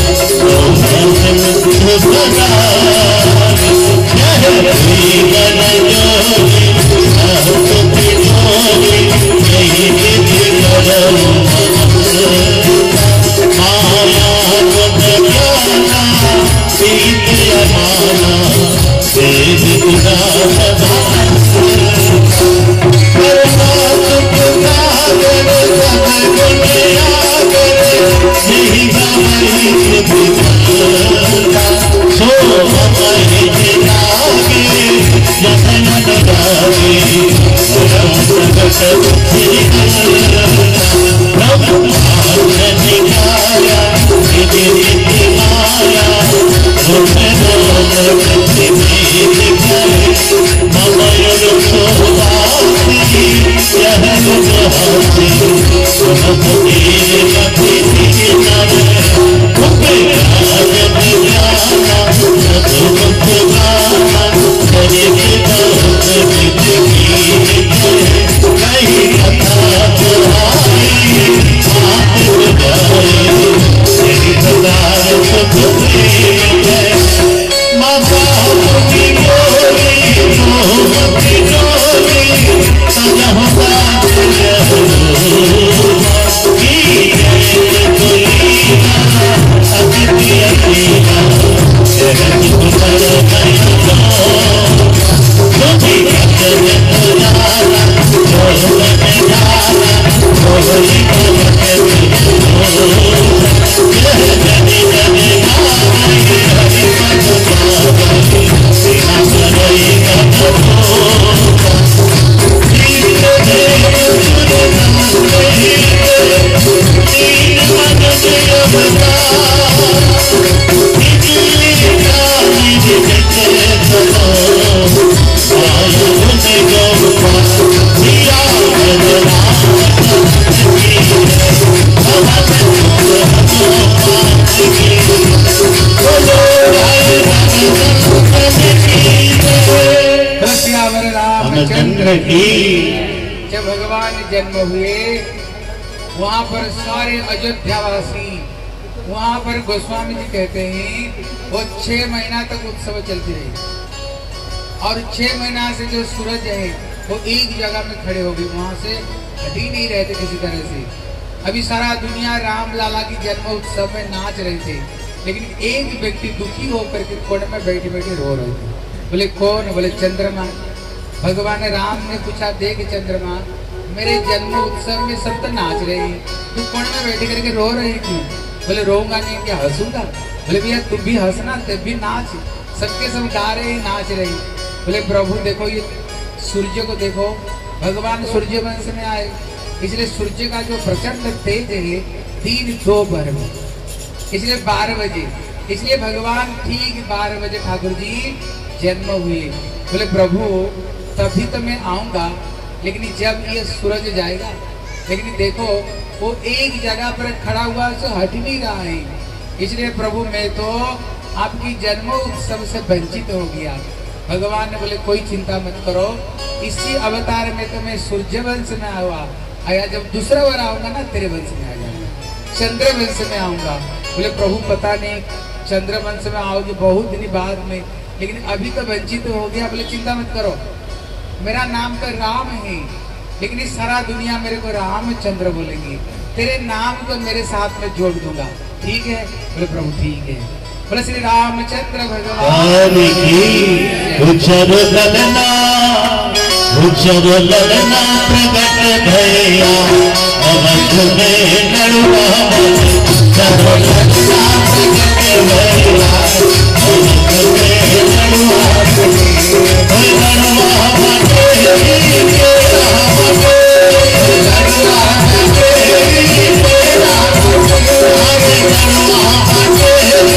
जब भगवान जन्म हुए वहाँ पर सारे अयोध्यावासी, वहाँ पर गोस्वामी जी कहते हैं वो छह महीना तक उत्सव चलती रही और छह महीना से जो सूरज है वो एक जगह में खड़े हो गए, वहाँ से हट ही नहीं रहते किसी तरह से। अभी सारा दुनिया राम लाला की जन्म उत्सव में नाच रहे थे, लेकिन एक व्यक्ति दुखी होकर के कोने में बैठे बैठे रो रहे थे। बोले कौन? बोले चंद्रमा। भगवान राम ने पूछा, देख चंद्रमा, मेरे जन्म उत्सव में सब तो नाच रहे हैं, तू कोने में बैठे करके रो रही क्यों? बोले रोऊंगा नहीं, क्या हंसूंगा? बोले भैया तुम भी हंसना, तब भी नाच, सबके सब गा रहे नाच रही। बोले प्रभु देखो ये सूर्य को देखो, भगवान सूर्य वंश में आए, इसलिए सूर्य का जो प्रचंड तेज है तीन दो बार में, इसलिए बारह बजे, इसलिए भगवान ठीक बारह बजे ठाकुर जी जन्म हुए। बोले प्रभु तभी तो मैं आऊंगा, लेकिन जब ये सूरज जाएगा, लेकिन देखो वो एक जगह पर खड़ा हुआ तो हट नहीं रहा है, इसलिए प्रभु मैं तो आपकी जन्म उत्सव से वंचित हो गया। भगवान ने बोले कोई चिंता मत करो, इसी अवतार में तो मैं सूर्य वंश में आया आया जब दूसरा बार आऊंगा ना तेरे वंश में आ जाऊंगा, चंद्र वंश में आऊंगा। बोले प्रभु पता नहीं चंद्र वंश में आओगे बहुत दिन बाद में, लेकिन अभी तो वंचित हो गया। बोले चिंता मत करो, मेरा नाम तो राम है, लेकिन इस सारा दुनिया मेरे को रामचंद्र बोलेंगे, तेरे नाम को मेरे साथ में जोड़ दूंगा, ठीक है? बोले प्रभु ठीक है। बोले श्री रामचंद्र भगवान की उज्जर ललना उज्जर ललना प्रकट भैया अवध में नड़ुआ उज्जर ललना प्रकट भैया अवध में नड़ुआ नड़ुआ मटे के राम को नड़ुआ मटे के राम को नड़ुआ मटे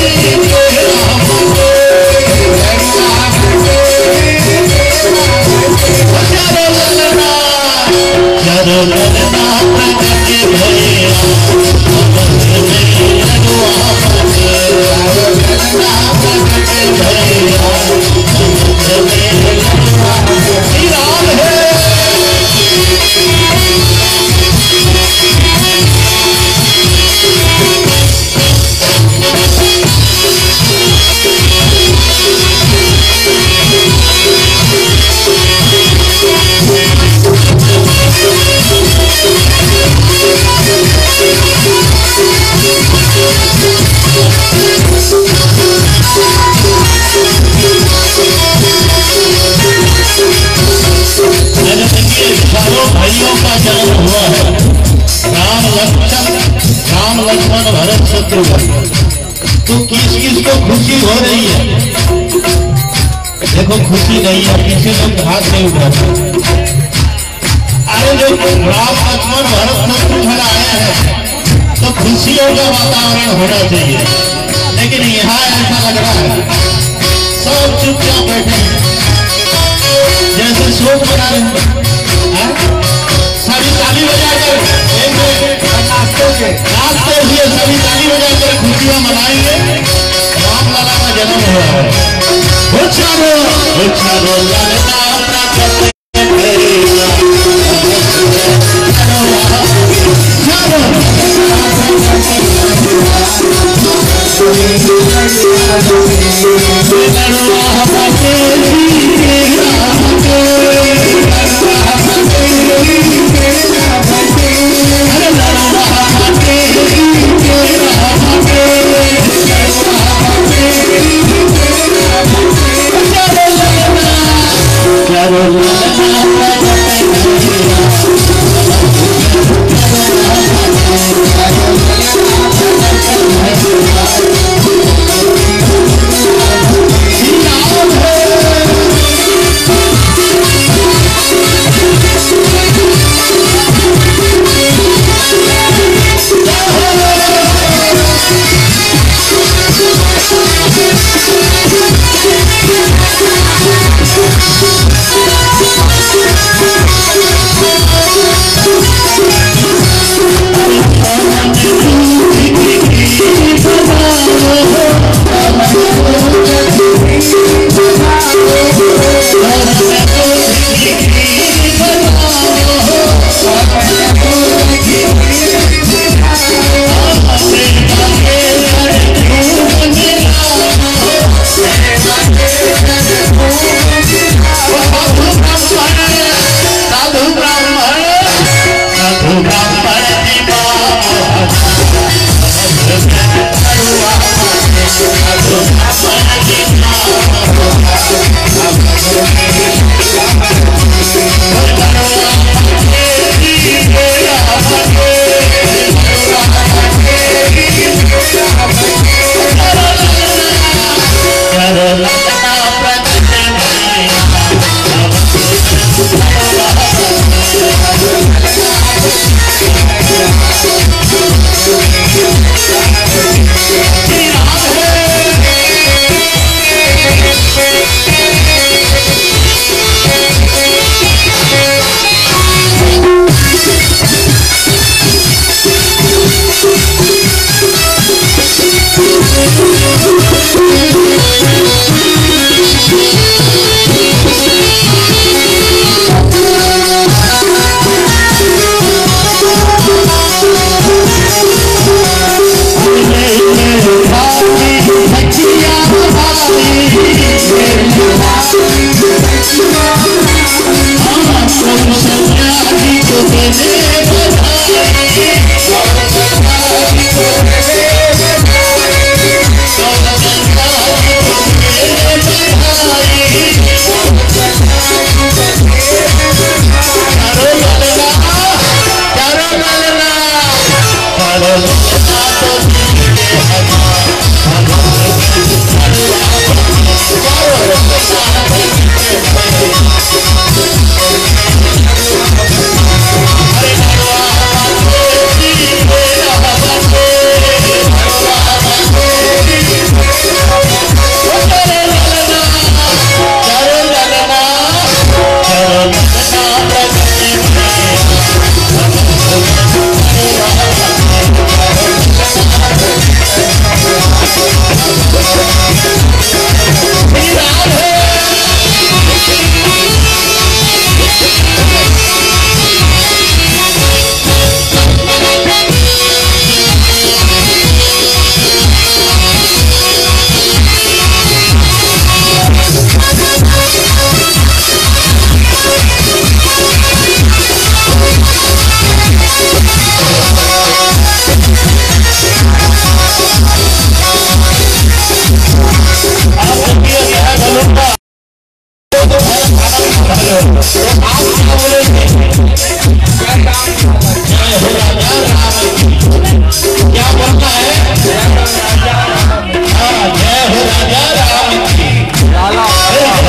भाइयों का जन्म हुआ है। राम लक्ष्मण राम लक्ष्मण भरत शत्रुघ्न, तो किस किस को खुशी हो रही है? देखो खुशी नहीं है, किसी लोग हाथ नहीं उठा। अरे जो राम लक्ष्मण भरत शत्रुघ्न आए हैं तो खुशियों का वातावरण होना चाहिए, लेकिन यहाँ ऐसा लग रहा है सब चुपचाप बैठे हैं, जैसे शोक मना रहे हैं। सभी ताली बजाकर नाचते हुए नाचते हुए सभी ताली बजाकर खुशियां मनाएंगे। राम लाला का जन्म हुआ है। उच्चारो उच्चारो ललना प्रकट भैया Carolina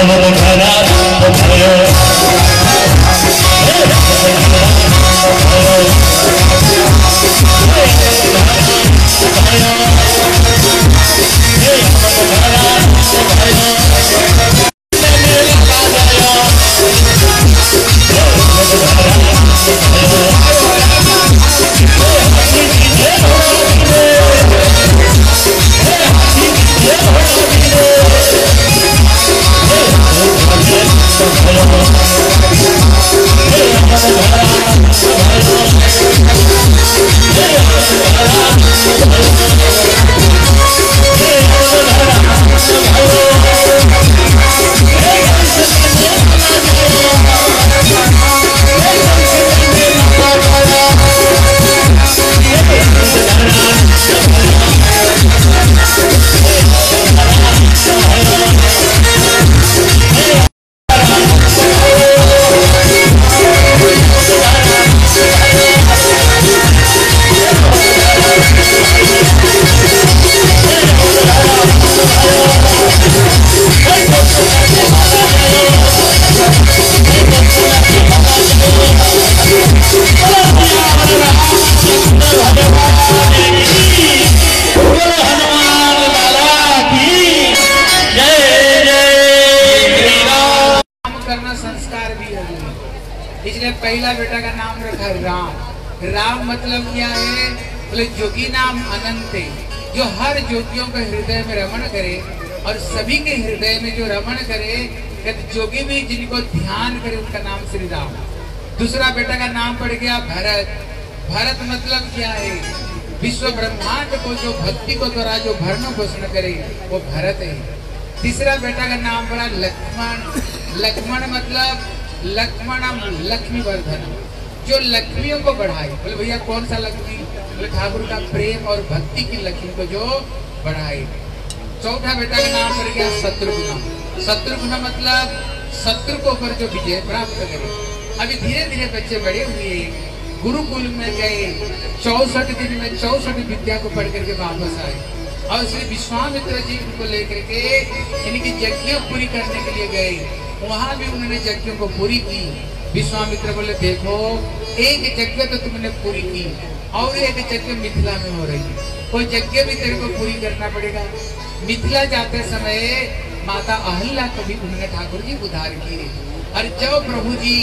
अवधरा भयो इसलिए पहला बेटा का नाम रखा राम। राम मतलब क्या है? बोले जोगी नाम अनंत है, जो हर जोगियों के हृदय में रमण करे और सभी के हृदय में जो रमण करे, जोगी भी जिनको ध्यान करे उनका नाम श्री राम। दूसरा बेटा का नाम पड़ गया भरत। भरत मतलब क्या है? विश्व ब्रह्मांड को जो भक्ति को द्वारा जो भरण पोषण करे वो भरत है। तीसरा बेटा का नाम पड़ा लक्ष्मण। लक्ष्मण मतलब लक्ष्मणम लक्ष्मी वर्धन, जो लक्ष्मियों को बढ़ाए। बोले भैया कौन सा लक्ष्मी? बोले ठाकुर का प्रेम और भक्ति की लक्ष्मी को जो बढ़ाए। चौथा बेटा का नाम पड़ गया शत्रुघ्न। शत्रुघ्न मतलब शत्रु को ऊपर जो विजय प्राप्त करे। अभी धीरे धीरे बच्चे बड़े हुए, गुरुकुल में गए, चौसठ दिन में चौसठ विद्या को पढ़ करके वापस आए और श्री विश्वामित्र जी को लेकर के इनकी यज्ञ पूरी करने के लिए गए। वहां भी उन्होंने यज्ञों को पूरी की। विश्वामित्र बोले देखो, एक यज्ञ तो तुमने पूरी की और एक यज्ञ मिथिला में हो रही है, कोई यज्ञ भी तेरे को पूरी करना पड़ेगा। मिथिला जाते समय माता अहल्या को भी उन्होंने ठाकुर जी उद्धार किए। और जब प्रभु जी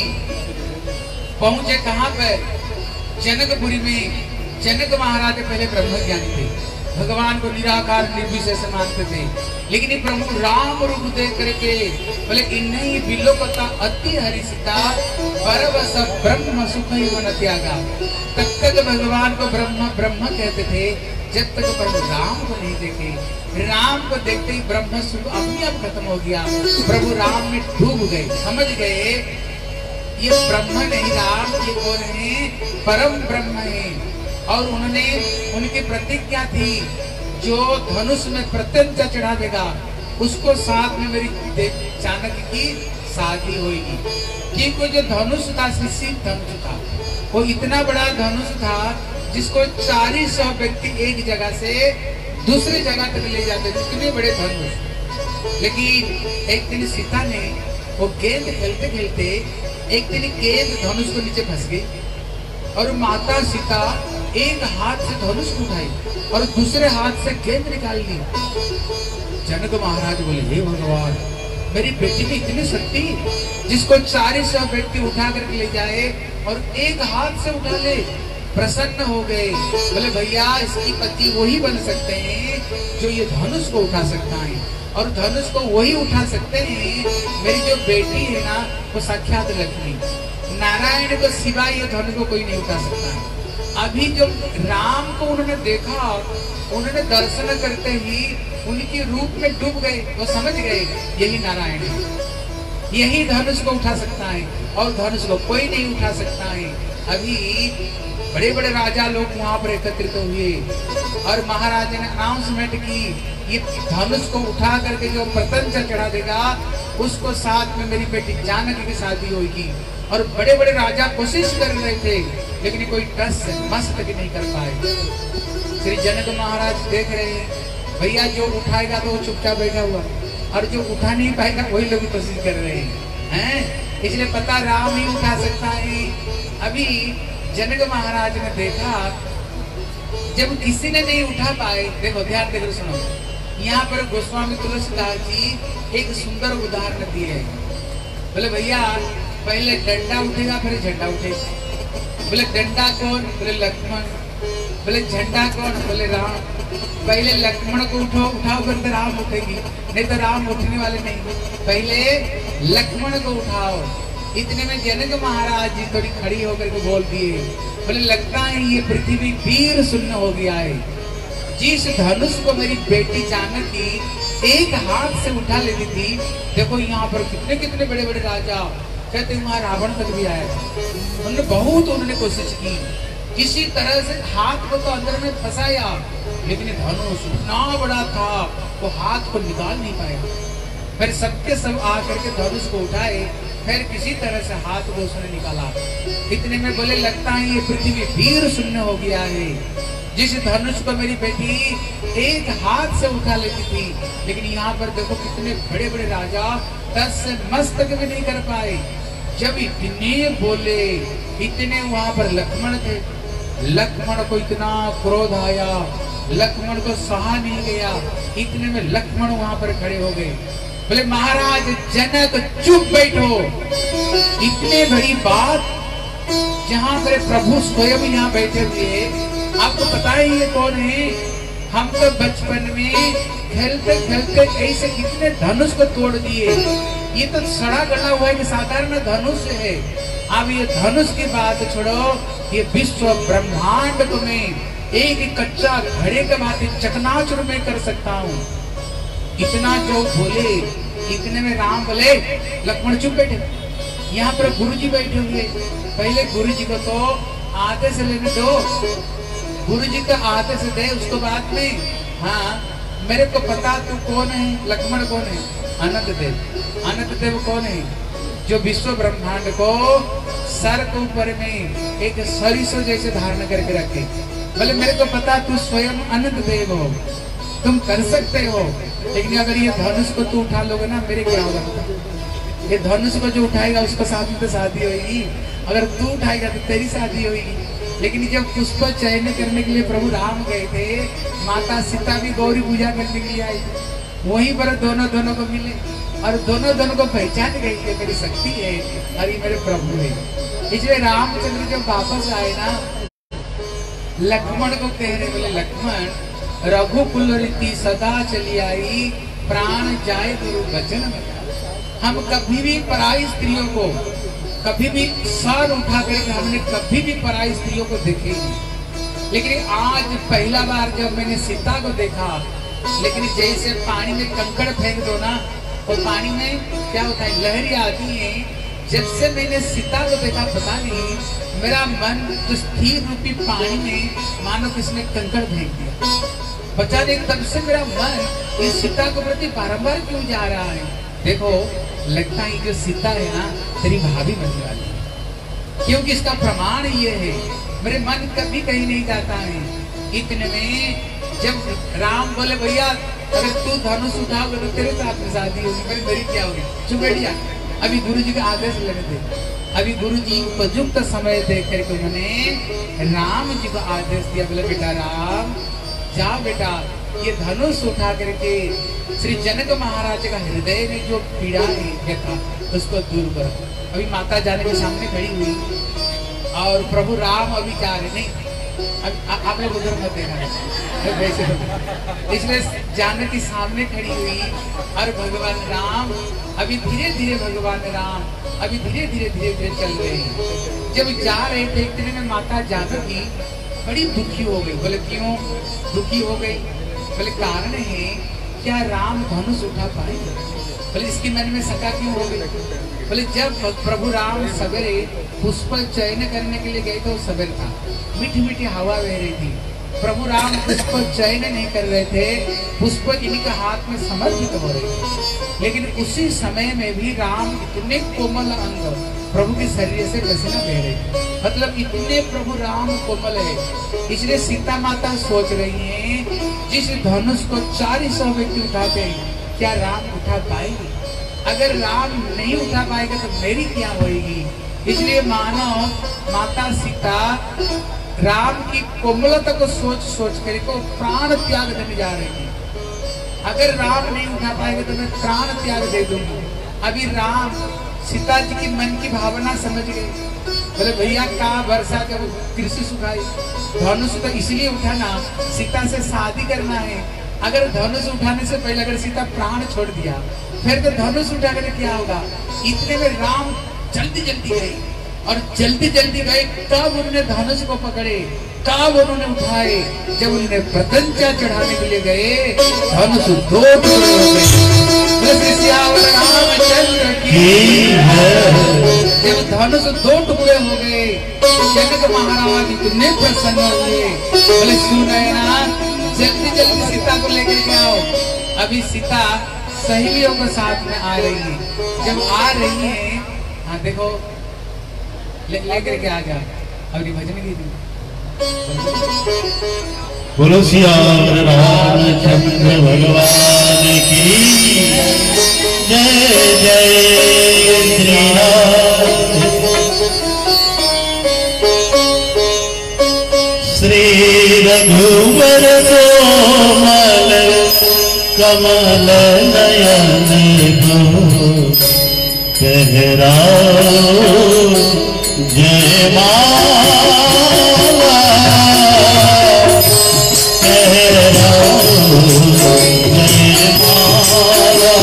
पहुंचे कहाँ पर? जनकपुरी में। जनक महाराज पहले ब्रह्म ज्ञानी थे, भगवान को निराकार निर्विशेष मानते थे, लेकिन ये प्रभु राम रूप देख करके बोले इन्हीं विलोकता अति हरिसिता परवश ब्रह्म सुख ही मन त्यागा। तब तक भगवान को ब्रह्म ब्रह्म कहते थे जब तक प्रभु राम को नहीं देखे। राम को देखते ही ब्रह्म सुख अपने आप खत्म हो गया। प्रभु राम में डूब गए, समझ गए ये ब्रह्म नहीं राम, ये कौन है? परम ब्रह्म है। और उन्होंने उनकी प्रतिज्ञा थी जो धनुष में प्रत्यंचा चढ़ा देगा उसको साथ में मेरी चाणक्य की शादी होगी। क्योंकि जो धनुष था शिव धनुष था, वो इतना बड़ा धनुष था जिसको चार सौ व्यक्ति एक जगह से दूसरी जगह तक ले जाते थे, इतने बड़े धनुष। लेकिन एक दिन सीता ने वो गेंद खेलते खेलते एक दिन गेंद धनुष को नीचे फंस गई और माता सीता एक हाथ से धनुष उठाई और दूसरे हाथ से गेंद निकाल ली। जनक महाराज बोले हे भगवान, मेरी बेटी की इतनी शक्ति, जिसको चार सौ व्यक्ति उठा करके ले जाए और एक हाथ से उठा ले। प्रसन्न हो गए, बोले भैया इसकी पति वही बन सकते हैं जो ये धनुष को उठा सकता है और धनुष को वही उठा सकते हैं। मेरी जो बेटी है ना वो साक्षात लक्ष्मी, नारायण को सिवाय ये धनुष को कोई नहीं उठा सकता है। अभी जब राम को उन्होंने देखा, उन्होंने दर्शन करते ही उनके रूप में डूब गए, वो समझ गए यही नारायण है, यही धनुष को उठा सकता है और धनुष को कोई नहीं उठा सकता है। अभी बड़े बड़े राजा लोग वहां पर एकत्रित हुए और महाराज ने अनाउंसमेंट की ये धनुष को उठा करके जो प्रत्यंचा चढ़ा देगा उसको साथ में मेरी बेटी जानकी की शादी होगी। और बड़े बड़े राजा कोशिश कर रहे थे लेकिन कोई टस मस्त भी नहीं कर पाए। श्री जनक महाराज देख रहे हैं भैया जो उठाएगा तो वो चुपचाप बैठा हुआ, और जो उठा नहीं पाएगा वही लोग कोशिश कर रहे हैं, हैं? इसलिए पता राम ही उठा सकता है। अभी जनक महाराज ने देखा जब किसी ने नहीं उठा पाए, देखो ध्यान देकर सुनो, यहाँ पर गोस्वामी तुलसीदास जी एक सुंदर उदाहरण दिए हैं। बोले भैया पहले डंडा उठेगा फिर झंडा उठेगा। बोले डंडा कौन? बोले लक्ष्मण। बोले झंडा कौन? बोले राम। पहले लक्ष्मण को उठो, उठाओ फिर राम उठेगी, नहीं तो राम उठने वाले नहीं। पहले लक्ष्मण को उठाओ। इतने में जनक महाराज जी थोड़ी खड़ी होकर के बोल दिए, बोले लगता है ये पृथ्वी वीर शून्य हो गया है। जिस धनुष को मेरी बेटी जानकी एक हाथ से उठा लेती थी, देखो यहाँ पर कितने कितने बड़े बड़े राजा, कहते वहां रावण तक भी आया था। उन्होंने बहुत उन्होंने कोशिश की, किसी तरह से हाथ को तो अंदर में फंसाया, लेकिन धनुष इतना बड़ा था वो हाथ को निकाल नहीं पाया। फिर सबके सब आकर के धनुष को उठाए, फिर किसी तरह से हाथ को उसने निकाला। इतने में बोले लगता है ये पृथ्वी वीर शून्य हो गया है। जिस धनुष को मेरी बेटी एक हाथ से उठा लेती थी, लेकिन यहाँ पर देखो कितने बड़े बड़े राजा दस से मस्तक भी नहीं कर पाए। जब इतने बोले, इतने वहां पर लक्ष्मण थे, लक्ष्मण को इतना क्रोध आया, लक्ष्मण को सहा नहीं गया। इतने में लक्ष्मण वहां पर खड़े हो गए, बोले महाराज जनक चुप बैठो। इतने बड़ी बात जहाँ पर प्रभु स्वयं यहाँ बैठे हुए, आपको पता है ये कौन है? हम तो बचपन में खेलते खेलते ऐसे कितने धनुष को तोड़ दिए। ये तो सड़ा गला हुआ है कि साधारण धनुष है। अब ये धनुष की बात छोड़ो, ये विश्व ब्रह्मांड को मैं एक कच्चा घड़े के बात चकनाचूर में कर सकता हूँ। इतना जो बोले, इतने में राम बोले लक्ष्मण चुप बैठे। यहाँ पर गुरु जी बैठे हुए, पहले गुरु जी को तो आदेश लेने दो, गुरु जी का आदेश दे, उसको बाद में हाँ मेरे को पता तू कौन है, लक्ष्मण कौन है? अनंत देव। अनंत देव कौन है? जो विश्व ब्रह्मांड को सर के ऊपर में एक सरिसो जैसे धारण करके रखे। बोले मेरे को पता तू स्वयं अनंत देव हो, तुम कर सकते हो, लेकिन अगर ये धनुष को तू उठा लोगे ना, मेरे क्या होगा? ये धनुष को जो उठाएगा उसका साथ में तो शादी होगी, अगर तू उठाएगा तो तेरी शादी होगी। लेकिन जब पुष्प चयन करने के लिए प्रभु राम गए थे, माता सीता भी गौरी पूजा करने के लिए आई, वहीं पर दोनों दोनों को मिले और दोनों दोनों को पहचान गई कि मेरी शक्ति है और ये मेरे प्रभु है। इसलिए रामचंद्र जब वापस आए ना, लक्ष्मण को कह रहे, बोले लक्ष्मण रघुकुल रीति सदा चली आई, प्राण जाए गुरु वचन। हम कभी भी पराई स्त्रियों को, कभी भी सर उठा करके हमने कभी भी पराई स्त्रियों को देखे नहीं, लेकिन आज पहला बार जब मैंने सीता को देखा, लेकिन जैसे पानी में कंकड़ फेंक दो ना, तो पानी में क्या होता है, लहरी आती है। जब से मैंने सीता को देखा, पता नहीं मेरा मन तो स्थिर रूपी पानी में मानो किसने कंकड़ फेंक दिया। बचा नहीं, तब से मेरा मन इस सीता के प्रति बारंबार क्यों जा रहा है। देखो लगता है जो सीता है ना तेरी भाभी बनने वाली है, क्योंकि इसका प्रमाण ये है, मेरे मन कभी कहीं नहीं जाता है। इतने में जब राम बोले भैया अगर तू धनुष उठाओगे तो तेरे साथ में शादी होगी, मेरी मेरी क्या होगी, चुप बैठ जा। अभी गुरु जी का आदेश लेने थे। अभी गुरु जी उपयुक्त समय देख करके उन्होंने राम जी को आदेश दिया, बोले बेटा राम जाओ बेटा, ये धनुष उठा करके श्री जनक महाराज का हृदय में जो पीड़ा है था उसको दूर करो। अभी माता जाने के सामने खड़ी हुई और प्रभु राम अभी जा रहे नहीं, अब आप लोग उधर मत देखा वैसे तो, इसलिए जानकी सामने खड़ी हुई और भगवान राम अभी धीरे धीरे भगवान राम अभी धीरे धीरे धीरे धीरे चल रहे हैं। जब जा रहे थे इतने में माता जानकी बड़ी दुखी हो गई। बोले क्यों दुखी हो गई? बोले कारण है क्या राम धनुष उठा पाए? बोले इसकी मन में शंका क्यों हो गई? बोले जब प्रभु राम सवेरे पुष्प चयन करने के लिए गए थे, वो सवेरे था, मीठी मीठी हवा बह रही थी, प्रभु राम पुष्प चयन नहीं कर रहे थे, पुष्प इन्हीं के हाथ में समर्पित हो रहे थे। लेकिन उसी समय में भी राम इतने कोमल अंग प्रभु के शरीर से पसीना बह रहे, मतलब इतने प्रभु राम कोमल है। इसलिए सीता माता सोच रही हैं जिस धनुष को चार सौ व्यक्ति उठाते हैं, क्या राम उठा पाएंगे? अगर राम नहीं उठा पाएगा तो मेरी क्या होगी? इसलिए मानो माता सीता राम की कोमलता को सोच सोच कर को प्राण त्याग देने जा रही है। अगर राम नहीं उठा पाएगा तो मैं प्राण त्याग दे दूंगी। अभी राम सीता जी की मन की भावना समझ गए, बोले भैया का वर्षा कर कृषि सुखाई, धनुष तो इसलिए उठाना सीता से शादी करना है। अगर धनुष उठाने से पहले अगर सीता प्राण छोड़ दिया फिर तो धनुष उठा कर क्या होगा? इतने में राम जल्दी जल्दी गए और जल्दी जल्दी गए, तब उन्होंने धनुष को पकड़े, तब उन्होंने उठाए। जब उन्होंने प्रत्यंचा चढ़ाने के लिए गए धनुष दो टुकड़े हो गए। रामचंद्र की जब धनुष दो टुकड़े हो गए जनक महाराज इतने प्रसन्न हुए, बोले सुन रहे ना, जल्दी जल्दी सीता को लेकर के आओ। अभी सीता सहेलियों के साथ में आ रही है। जब आ रही है, हाँ देखो ले, लेकर के आ जा। अभी भजन गीत बोलो सियावर रामचंद्र भगवान की जय जय श्री राम। श्री रघुवर कोमल कमल नयन को कहराओ जय माला, कहराओ जय माला।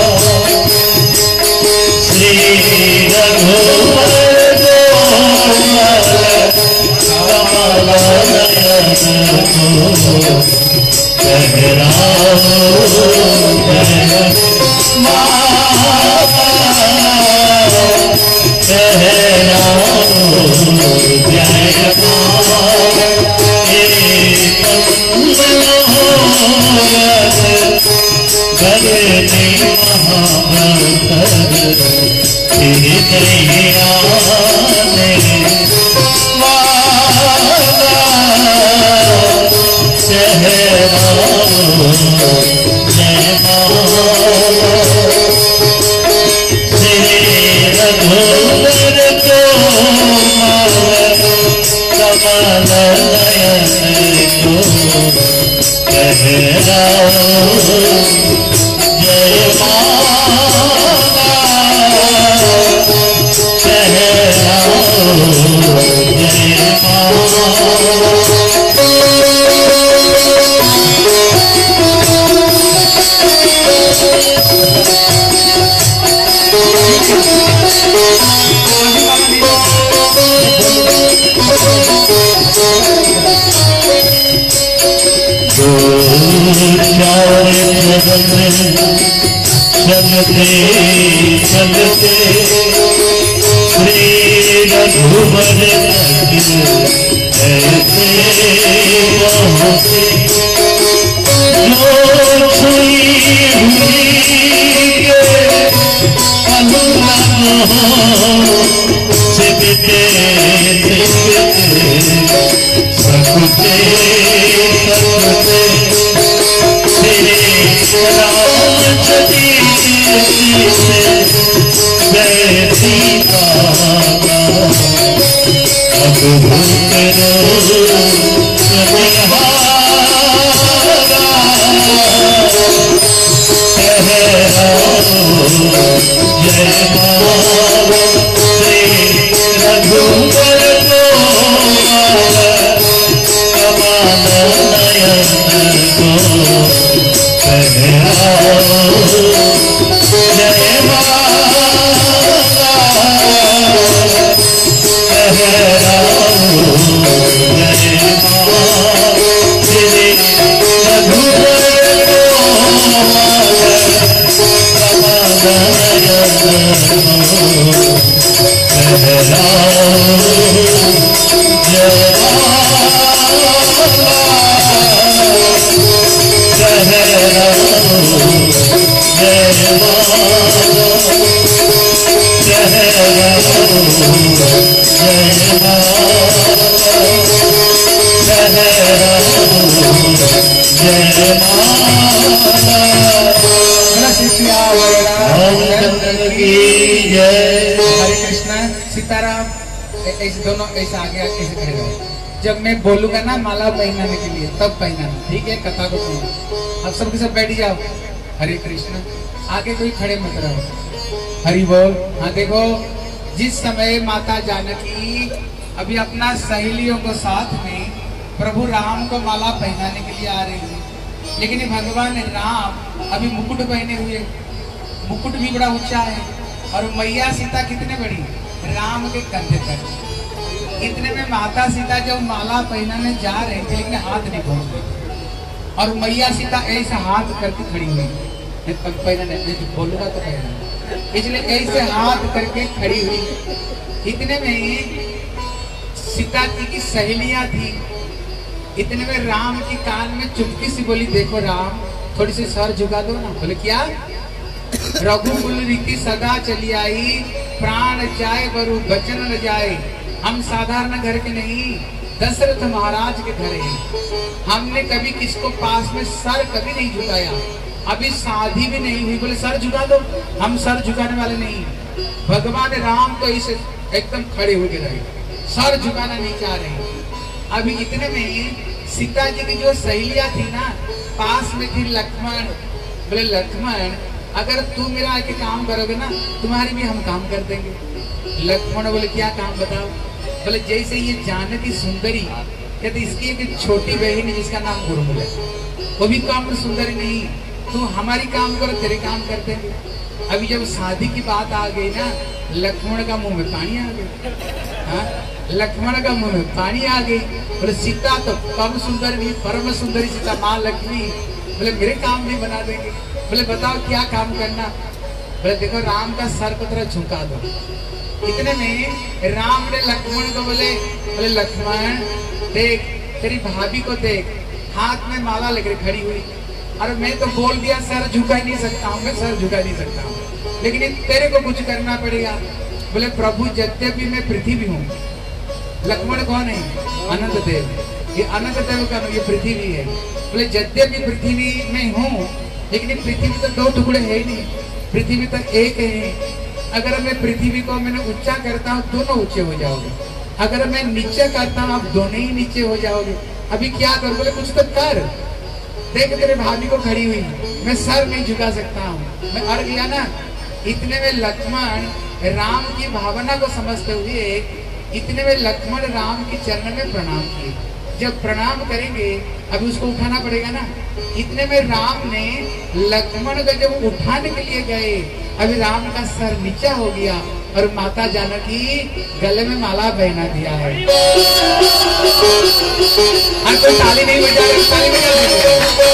श्री रघुवर कोमल कमल नयन को कहराओ जय माला, कहराओ जय माला। एक गगने महाभ्रतर हृदय आने वाला, कहराओ जय माला। श्री रघुवर कोमल कमल नयन को कहराओ जय माला, कहराओ जय माला। चलते चलते श्री रघुवर ऐसे पहुँचे, जो छुई हुई के अनुराग सिमटे सकते सकते तेरे राम चली जय सीता अब करो जय माला। श्री रघुवर कोमल कमल नयन को कहराओ जय माला, कहराओ जय माला। श्री रघुवर कोमल कमल नयन को कहराओ जय जय की जय। हरे कृष्णा। सीताराम ऐसे दोनों ऐसे आगे ऐसे खड़े रहो। जब मैं बोलूंगा ना माला पहनाने के लिए तब पहनाना, ठीक है? कथा को सुनो। अब सबके सब बैठ जाओ। हरे कृष्णा। आगे कोई खड़े मत रहो। हरि बोल। हाँ देखो, जिस समय माता जानकी अभी अपना सहेलियों को साथ में प्रभु राम को माला पहनाने के लिए आ रही है, लेकिन भगवान राम अभी मुकुट पहने हुए, मुकुट भी बड़ा ऊंचा है, और मैया सीता कितने बड़ी, राम के कंधे तक। इतने में माता सीता जब माला पहनाने जा रहे थे, लेकिन हाथ नहीं पहुंच गए, और मैया सीता ऐसा हाथ करके खड़ी हुई, पहनाने बोलूंगा तो पहना, इसलिए ऐसे हाथ करके खड़ी हुई। इतने में सीता जी की सहेलियां थी। इतने में राम की कान में चुपकी सी बोली, देखो राम, थोड़ी सी सर झुका दो ना। बोले क्या? रघुकुल रीति सदा चली आई, प्राण जाए बरु बचन न जाए। हम साधारण घर के नहीं, दशरथ महाराज के घर है। हमने कभी किसको पास में सर कभी नहीं झुकाया, अभी शादी भी नहीं हुई, बोले सर झुका दो। हम सर झुकाने वाले नहीं। भगवान राम तो इसे एकदम खड़े होके रहे, सर झुकाना नहीं चाह रहे। अभी इतने में सीता जी की जो सहेलियां थी ना, पास में थी लक्ष्मण। बोले लक्ष्मण, अगर तू मेरा आके काम करोगे ना, तुम्हारी भी हम काम कर देंगे। लक्ष्मण बोले क्या काम बताओ? बोले जैसे ये जानकी सुंदरी, कहते इसकी एक छोटी बहन है जिसका नाम गुरुमुल है, वो भी काम सुंदरी नहीं, तू हमारी काम करो, तेरे काम कर देंगे। अभी जब शादी की बात आ गई ना, लक्ष्मण का मुंह में पानी आ गया। हाँ, लक्ष्मण का मुंह में पानी आ गई। बोले सीता तो कम सुंदर नहीं, परम सुंदरी सीता माँ लक्ष्मी, बोले मेरे काम भी बना देंगे। बोले बताओ क्या काम करना? बोले देखो राम का सर को तरह झुका दो। इतने में राम ने लक्ष्मण को बोले, बोले लक्ष्मण देख, तेरी भाभी को देख, हाथ में माला लेकर खड़ी हुई, और मैं तो बोल दिया सर झुका ही नहीं सकता हूँ, मैं सर झुका नहीं सकता हूँ, लेकिन तेरे को कुछ करना पड़ेगा। बोले प्रभु यद्यपि मैं पृथ्वी हूँ। लक्ष्मण कौन है? अनंत देव। ये अनंत देव का ये पृथ्वी है। बोले यद्यपि पृथ्वी में हूँ, लेकिन पृथ्वी तो दो टुकड़े है ही नहीं, पृथ्वी तो एक है। अगर मैं पृथ्वी को मैंने ऊंचा करता हूँ, दोनों ऊंचे हो जाओगे, अगर मैं नीचे करता हूँ, आप दोनों ही नीचे हो जाओगे। अभी क्या करूँ? बोले कुछ तो कर। देख तेरे भाभी को खड़ी हुई, मैं सर नहीं झुका सकता हूँ, मैं अड़ गया ना। इतने में लक्ष्मण राम की भावना को समझते हुए, इतने में लक्ष्मण राम के चरण में प्रणाम किए। जब प्रणाम करेंगे अभी उसको उठाना पड़ेगा ना। इतने में राम ने लक्ष्मण को जब उठाने के लिए गए, अभी राम का सर नीचा हो गया और माता जानकी गले में माला पहना दिया है। और कोई ताली नहीं बजा रहे, ताली बजा रहे।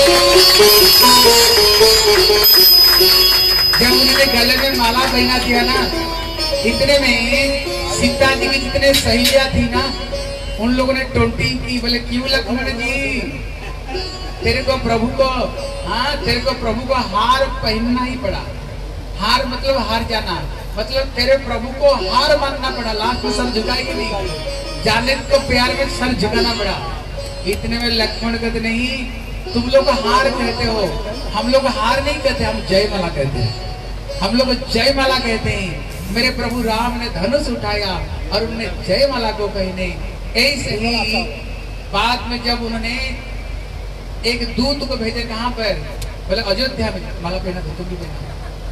जब उन्होंने गले में माला पहना दिया ना, इतने में सीता जी की जितने सहेलियां थी ना, उन लोगों ने टोंटी की। बोले क्यों लक्ष्मण जी, तेरे को प्रभु को, हाँ तेरे को प्रभु को हार पहनना ही पड़ा। हार मतलब हार जाना, मतलब तेरे प्रभु को हार मानना पड़ा। लास्ट में सर झुकाएगी नहीं, जाने को प्यार में सर झुकाना पड़ा। इतने में लक्ष्मण कहते नहीं, तुम लोग हार कहते हो, हम लोग हार नहीं कहते, हम जय माला कहते हैं। हम लोग जय माला कहते हैं। मेरे प्रभु राम ने धनुष उठाया और उन्होंने जय माला को पहने। ऐसे ही बाद में जब उन्होंने एक दूत को भेजे, कहाँ पर? बोले अयोध्या में माला पहना था, तुम भी पहना।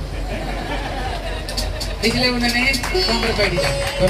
इसलिए उन्होंने कहाँ पर बैठ जाओ,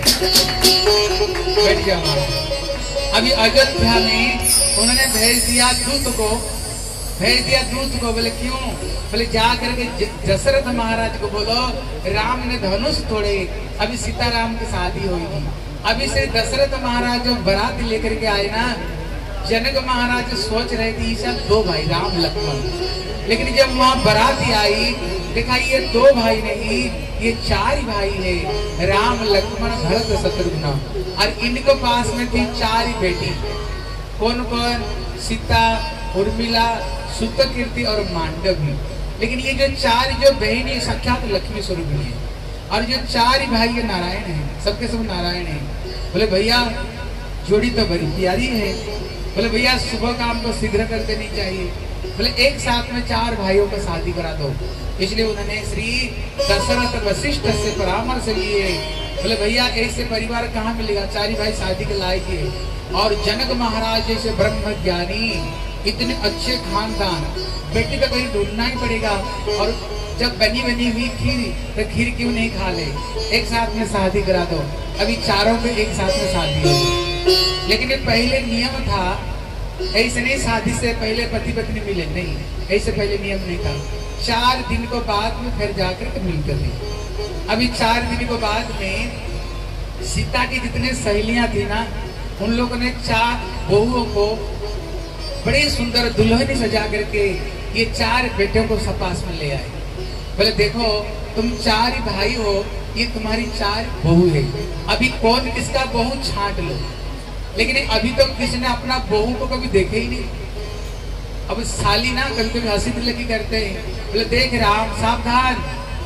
बैठ जाओ। अभी अयोध्या में उन्होंने भेज दिया दूत को, भेज दिया दूत को। बोले क्यों? बोले जा करके दशरथ महाराज को बोलो राम ने धनुष तोड़े, अभी सीता राम की शादी होगी। अभी से दशरथ महाराज जो बारात लेकर के आए ना, जनक महाराज सोच रहे थे ईशा दो भाई राम लक्ष्मण, लेकिन जब वहाँ बाराती आई देखा ये दो भाई नहीं, ये चार भाई है, राम लक्ष्मण भरत शत्रुघ्न। और इनको पास में थी चार बेटी। कौन कौन? सीता, उर्मिला, सुतकीर्ति और मांडवी। लेकिन ये जो चार जो बहन है साक्षात लक्ष्मी स्वरूप है, और जो चार भाई ये नारायण है, सबके सब नारायण है। बोले भैया जोड़ी तो बड़ी प्यारी है। बोले भैया शुभ काम को शीघ्र कर देनी चाहिए। बोले एक साथ में चार भाइयों को शादी करा दो। इसलिए उन्होंने श्री दशरथ वशिष्ठ से परामर्श लिए। बोले भैया ऐसे परिवार कहाँ मिलेगा, चार भाई शादी के लायक है। और जनक महाराज जैसे ब्रह्म ज्ञानी, इतने अच्छे खानदान, बेटी का कहीं ढूंढना ही पड़ेगा। और जब बनी बनी हुई खीर, तो खीर क्यों नहीं खा ले, एक साथ में शादी करा दो। अभी चारों पे एक साथ में शादी हो। लेकिन ये पहले नियम था, ऐसे नहीं शादी से पहले पति पत्नी मिले, नहीं, ऐसे पहले नियम नहीं था। चार दिन को बाद में फिर जाकर के मिलते थे। अभी चार दिन को बाद में सीता की जितने सहेलियां थी ना, उन लोगों ने चार बहुओं को बड़े सुंदर दुल्हनी सजा करके ये चार बेटों को सपास में ले आए। बोले देखो तुम चार ही भाई हो, ये तुम्हारी चार बहू है, अभी कौन किसका बहू छांट लो। लेकिन अभी तो किसी ने अपना बहू को कभी देखे ही नहीं। अब साली ना कभी कभी हंसी दिलकी करते हैं। बोले देख राम सावधान,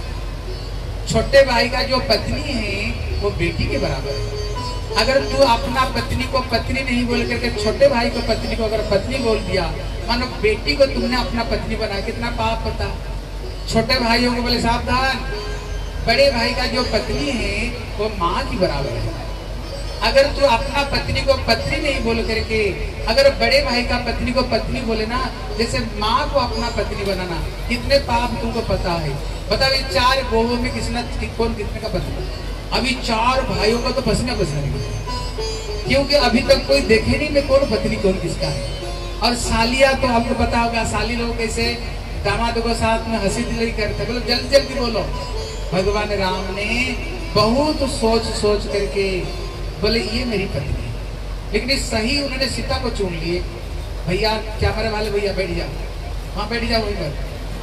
छोटे भाई का जो पत्नी है वो बेटी के बराबर है। अगर तू अपना पत्नी को पत्नी नहीं बोल करके छोटे भाई को पत्नी को अगर पत्नी बोल दिया, मानो बेटी को तुमने अपना पत्नी बना, कितना पाप पता। छोटे भाइयों को बोले सावधान, बड़े भाई का जो पत्नी है वो माँ की बराबर है। अगर तू अपना पत्नी को पत्नी नहीं बोल करके अगर बड़े भाई का पत्नी को पत्नी बोले ना, जैसे माँ को अपना पत्नी बनाना, कितने पाप तुमको पता है। बताओ ये चार बहुओं में किसना कौन कितने का पत्नी। अभी चार भाइयों का तो पसीना पसीना निकला, क्योंकि अभी तक कोई देखे नहीं मैं कौन पत्नी कौन किसका है। और सालिया तो आपको पता होगा, साली लोग कैसे दामादों के साथ में हंसी दिलई करते। बोलो जल्दी जल्दी बोलो। भगवान राम ने बहुत सोच सोच करके बोले ये मेरी पत्नी है। लेकिन इस सही उन्होंने सीता को चुन लिए। भैया क्या मेरे वाले भैया बैठ जाओ, वहाँ बैठ जाओ वहीं पर।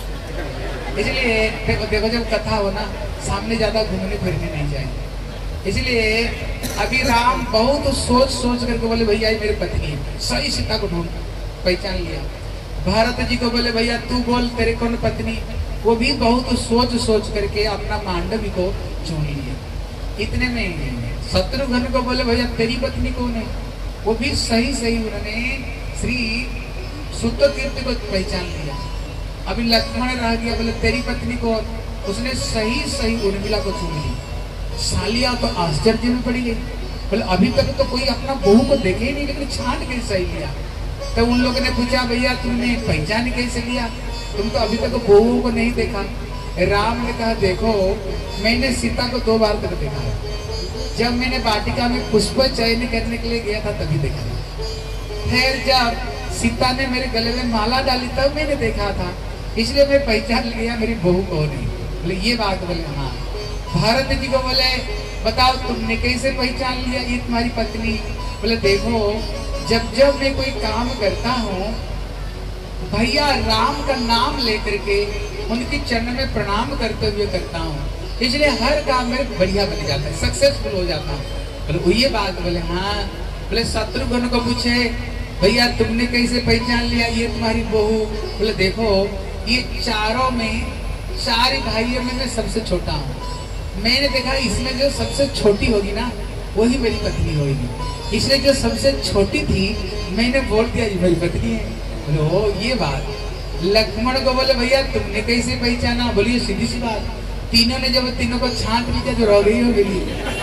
इसलिए देखो देखो जब कथा हो ना, सामने ज्यादा घूमने फिरने नहीं जाएंगे। इसलिए अभी राम बहुत सोच सोच करके बोले भैया ये मेरी पत्नी है। सही सीता को ढूंढ पहचान लिया। भरत जी को बोले भैया तू बोल तेरे कौन पत्नी, वो भी बहुत सोच सोच करके अपना मांडवी को चुन लिया। इतने में शत्रुघ्न को बोले भैया तेरी पत्नी कौन है, वो भी सही सही उन्होंने श्री सुतकीर्ति को पहचान लिया। अभी लक्ष्मण रह गया, बोले तेरी पत्नी को, उसने सही सही उर्मिला को चुन ली। सालिया तो आश्चर्य में पड़ी गई। बोले अभी तक तो कोई अपना बहू को देखे ही नहीं, लेकिन छांट के सही लिया। तो उन लोगों ने पूछा भैया तुमने पहचान कैसे लिया, तुम तो अभी तक बहू को नहीं देखा। राम ने कहा देखो मैंने सीता को दो बार तक देखा है। जब मैंने वाटिका में पुष्प चयन करने के लिए गया था तभी देखा था। फिर जब सीता ने मेरे गले में माला डाली तब मैंने देखा था, इसलिए मैं पहचान लिया मेरी बहू कौन है। बोले ये बात, बोले हाँ। भारत जी को बोले बताओ तुमने कैसे पहचान लिया ये तुम्हारी पत्नी। बोले देखो जब जब मैं कोई काम करता हूँ भैया राम का नाम लेकर के उनके चरण में प्रणाम करते हुए करता हूँ, इसलिए हर काम मेरे बढ़िया बन जाता है, सक्सेसफुल हो जाता है। बोले ये बात, बोले हाँ। बोले शत्रुघ्न को पूछे भैया तुमने कैसे पहचान लिया ये तुम्हारी बहू। बोले देखो ये चारों में चार भाइयों में मैं सबसे छोटा हूँ, मैंने देखा इसमें जो सबसे छोटी होगी ना वही मेरी पत्नी होगी, इसलिए जो सबसे छोटी थी मैंने बोल दिया ये मेरी पत्नी है। बोले ओ ये बात। लक्ष्मण को बोले भैया तुमने कैसे पहचाना। बोलिए सीधी सी बात, तीनों ने जब तीनों को छांट लिया जो रह गई हो गई।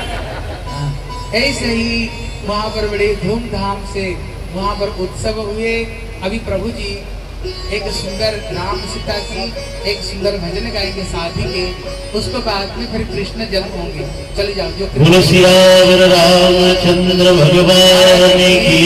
ऐसे ही वहाँ पर बड़े धूमधाम से वहाँ पर उत्सव हुए। अभी प्रभु जी एक सुंदर राम सीता की एक सुंदर भजन गाएंगे शादी के, उसको बाद में फिर कृष्ण जन्म होंगे। चले जाओ जो बोलो सियावर रामचंद्र भगवान की।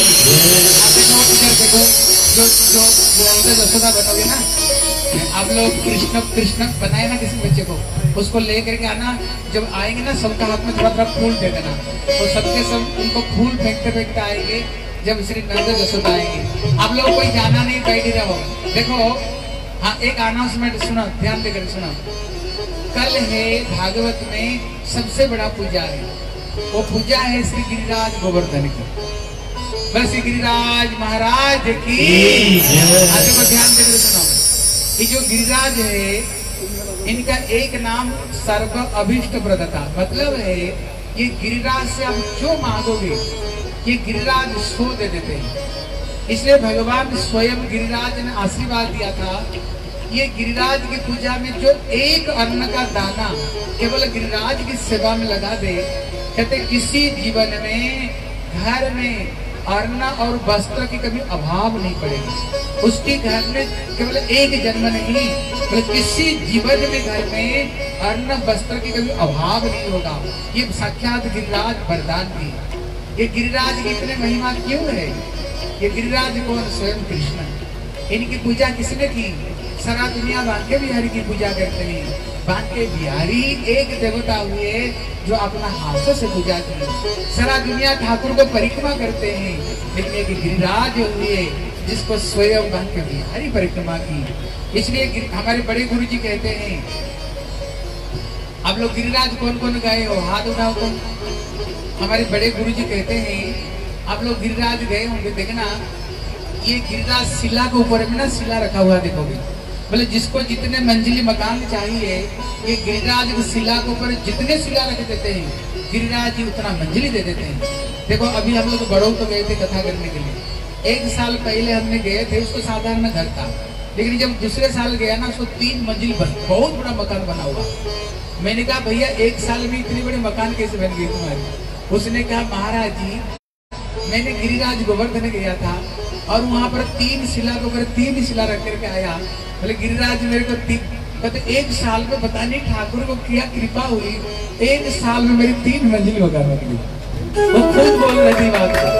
जो जो जसोदा बनोगे ना आप लोग, कृष्ण कृष्ण बनाए ना किसी बच्चे को, उसको ले करके आना। जब आएंगे ना सबका हाथ में थोड़ा थोड़ा फूल दे देना, तो सबके सब उनको फूल फेंकते फेंकते आएंगे। जब श्री नंद जसोदा आएंगे आप लोग कोई जाना नहीं, बैठ ही रहो। देखो हाँ एक अनाउंसमेंट सुनो, ध्यान देकर सुनो। कल है भागवत में सबसे बड़ा पूजा है, वो पूजा है श्री गिरिराज गोवर्धन की। बस श्री गिरिराज महाराज की आज को ध्यान देकर सुनो। ये जो गिरिराज है इनका एक नाम सर्व अभिष्ट प्रदाता, मतलब है ये गिरिराज से आप जो मांगोगे ये गिरिराज सो दे देते हैं। इसलिए भगवान स्वयं गिरिराज ने आशीर्वाद दिया था, ये गिरिराज की पूजा में जो एक अन्न का दाना केवल गिरिराज की सेवा में लगा दे, कहते किसी जीवन में घर में अन्न और वस्त्र की कभी अभाव नहीं पड़ेगी। उसके घर में केवल एक जन्म नहीं, तो किसी जीवन में घर में अन्न वस्त्र की कभी अभाव नहीं होगा। ये साक्षात गिरिराज वरदान की। ये गिरिराज की इतने महिमा क्यों है? ये गिरिराज कौन? स्वयं कृष्ण। इनकी पूजा किसने की? सारा दुनिया बांके बिहारी की पूजा करते हैं। बांके बिहारी एक देवता हुए जो अपना हाथों से पूजा की। सारा दुनिया ठाकुर को परिक्रमा करते हैं, लेकिन एक गिरिराज हुए जिसको स्वयं बांके बिहारी परिक्रमा की। इसलिए हमारे बड़े गुरु जी कहते हैं, आप लोग गिरिराज कौन कौन गए हो? हाथ उठाओ तुम। हमारे बड़े गुरु जी कहते हैं, आप लोग गिरिराज गए होंगे, देखना ये गिरिराज शिला के ऊपर में ना शिला रखा हुआ देखोगे। बोले जिसको जितने मंजिली मकान चाहिए, ये गिरिराज की शिला के ऊपर जितने शिला रख देते हैं, गिरिराज जी उतना मंजिली दे देते हैं। देखो अभी हम लोग बड़ों तो गए थे कथा करने के लिए। एक साल पहले हमने गए थे, उसको साधारण घर था, लेकिन जब दूसरे साल गया ना, उसको तीन मंजिल बन बहुत बड़ा मकान बना हुआ। मैंने कहा भैया एक साल में इतनी बड़ी मकान कैसे बन गई तुम्हारी? उसने कहा महाराज जी मैंने गिरिराज गोवर्धन गया था और वहाँ पर तीन शिला के ऊपर तीन शिला रख करके आया। बोले गिरिराज मेरे को तीन, कहते एक साल में पता नहीं ठाकुर को क्या कृपा हुई, एक साल में मेरी तीन मंजिल मकान बन गई। वो खुद बोल रही बात को।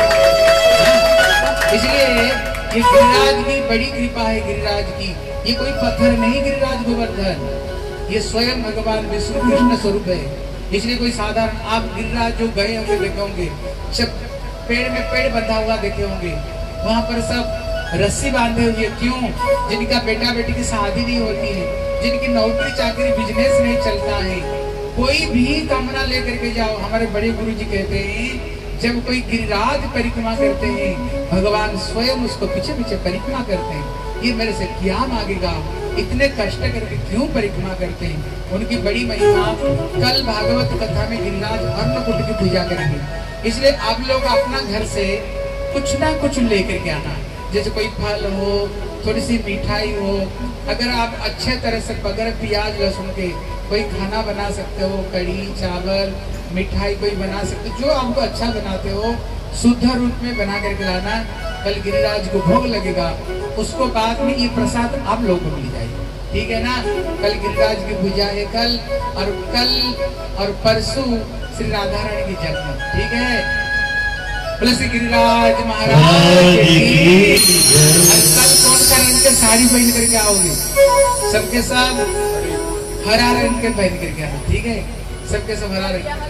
इसलिए ये गिरिराज की बड़ी कृपा है। गिरिराज की ये कोई पत्थर नहीं, गिरिराज गोवर्धन ये स्वयं भगवान विष्णु कृष्ण स्वरूप है। इसलिए कोई साधारण, आप गिरिराज जो गए होंगे देखे होंगे, सब पेड़ में पेड़ बंधा हुआ देखे होंगे, वहाँ पर सब रस्सी बांधे हुए। क्यों? जिनका बेटा बेटी की शादी नहीं होती है, जिनकी नौकरी चाकरी बिजनेस नहीं चलता है, कोई भी कामना लेकर के जाओ। हमारे बड़े गुरु जी कहते हैं, जब कोई गिरिराज परिक्रमा करते हैं, भगवान स्वयं उसको पीछे पीछे परिक्रमा करते हैं। ये मेरे से क्या मांगेगा, इतने कष्ट करके क्यों परिक्रमा करते हैं? उनकी बड़ी महिमा। कल भागवत कथा में गिरिराज अन्नकूट की पूजा करेंगे। इसलिए आप लोग अपना घर से कुछ ना कुछ लेकर के आना, जैसे कोई फल हो, थोड़ी सी मिठाई हो। अगर आप अच्छे तरह से बगैर प्याज लहसुन के कोई खाना बना सकते हो, कढ़ी चावल मिठाई कोई बना सकते हो, जो आपको अच्छा बनाते हो शुद्ध रूप में बना करके लाना। कल गिरिराज को भोग लगेगा, उसको बाद में ये प्रसाद आप लोगों को मिल जाएगा। ठीक है ना? कल गिरिराज की पूजा है कल, और कल और परसों श्री राधा रानी की जन्म। ठीक है? प्लस गिरिराज महाराज की। कल कौन सा रंग के साड़ी पहन करके आओगे? सबके सब हरा रंग के पहन करके आना। ठीक है? सबके सब हरा रंग।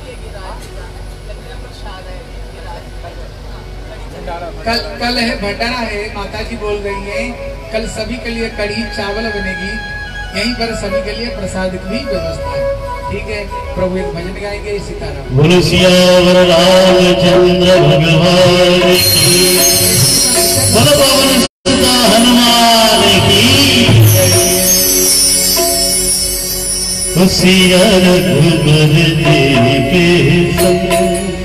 कल कल है भंडारा है, माता जी बोल रही है कल सभी के लिए कढ़ी चावल बनेगी, यहीं पर सभी के लिए प्रसाद की भी व्यवस्था है। ठीक है? प्रभु एक भजन गाएंगे, सीताराम। बोलो सियावर रामचंद्र भगवान की, बोलो पवन सुत हनुमान की। सिया रघुबर के संग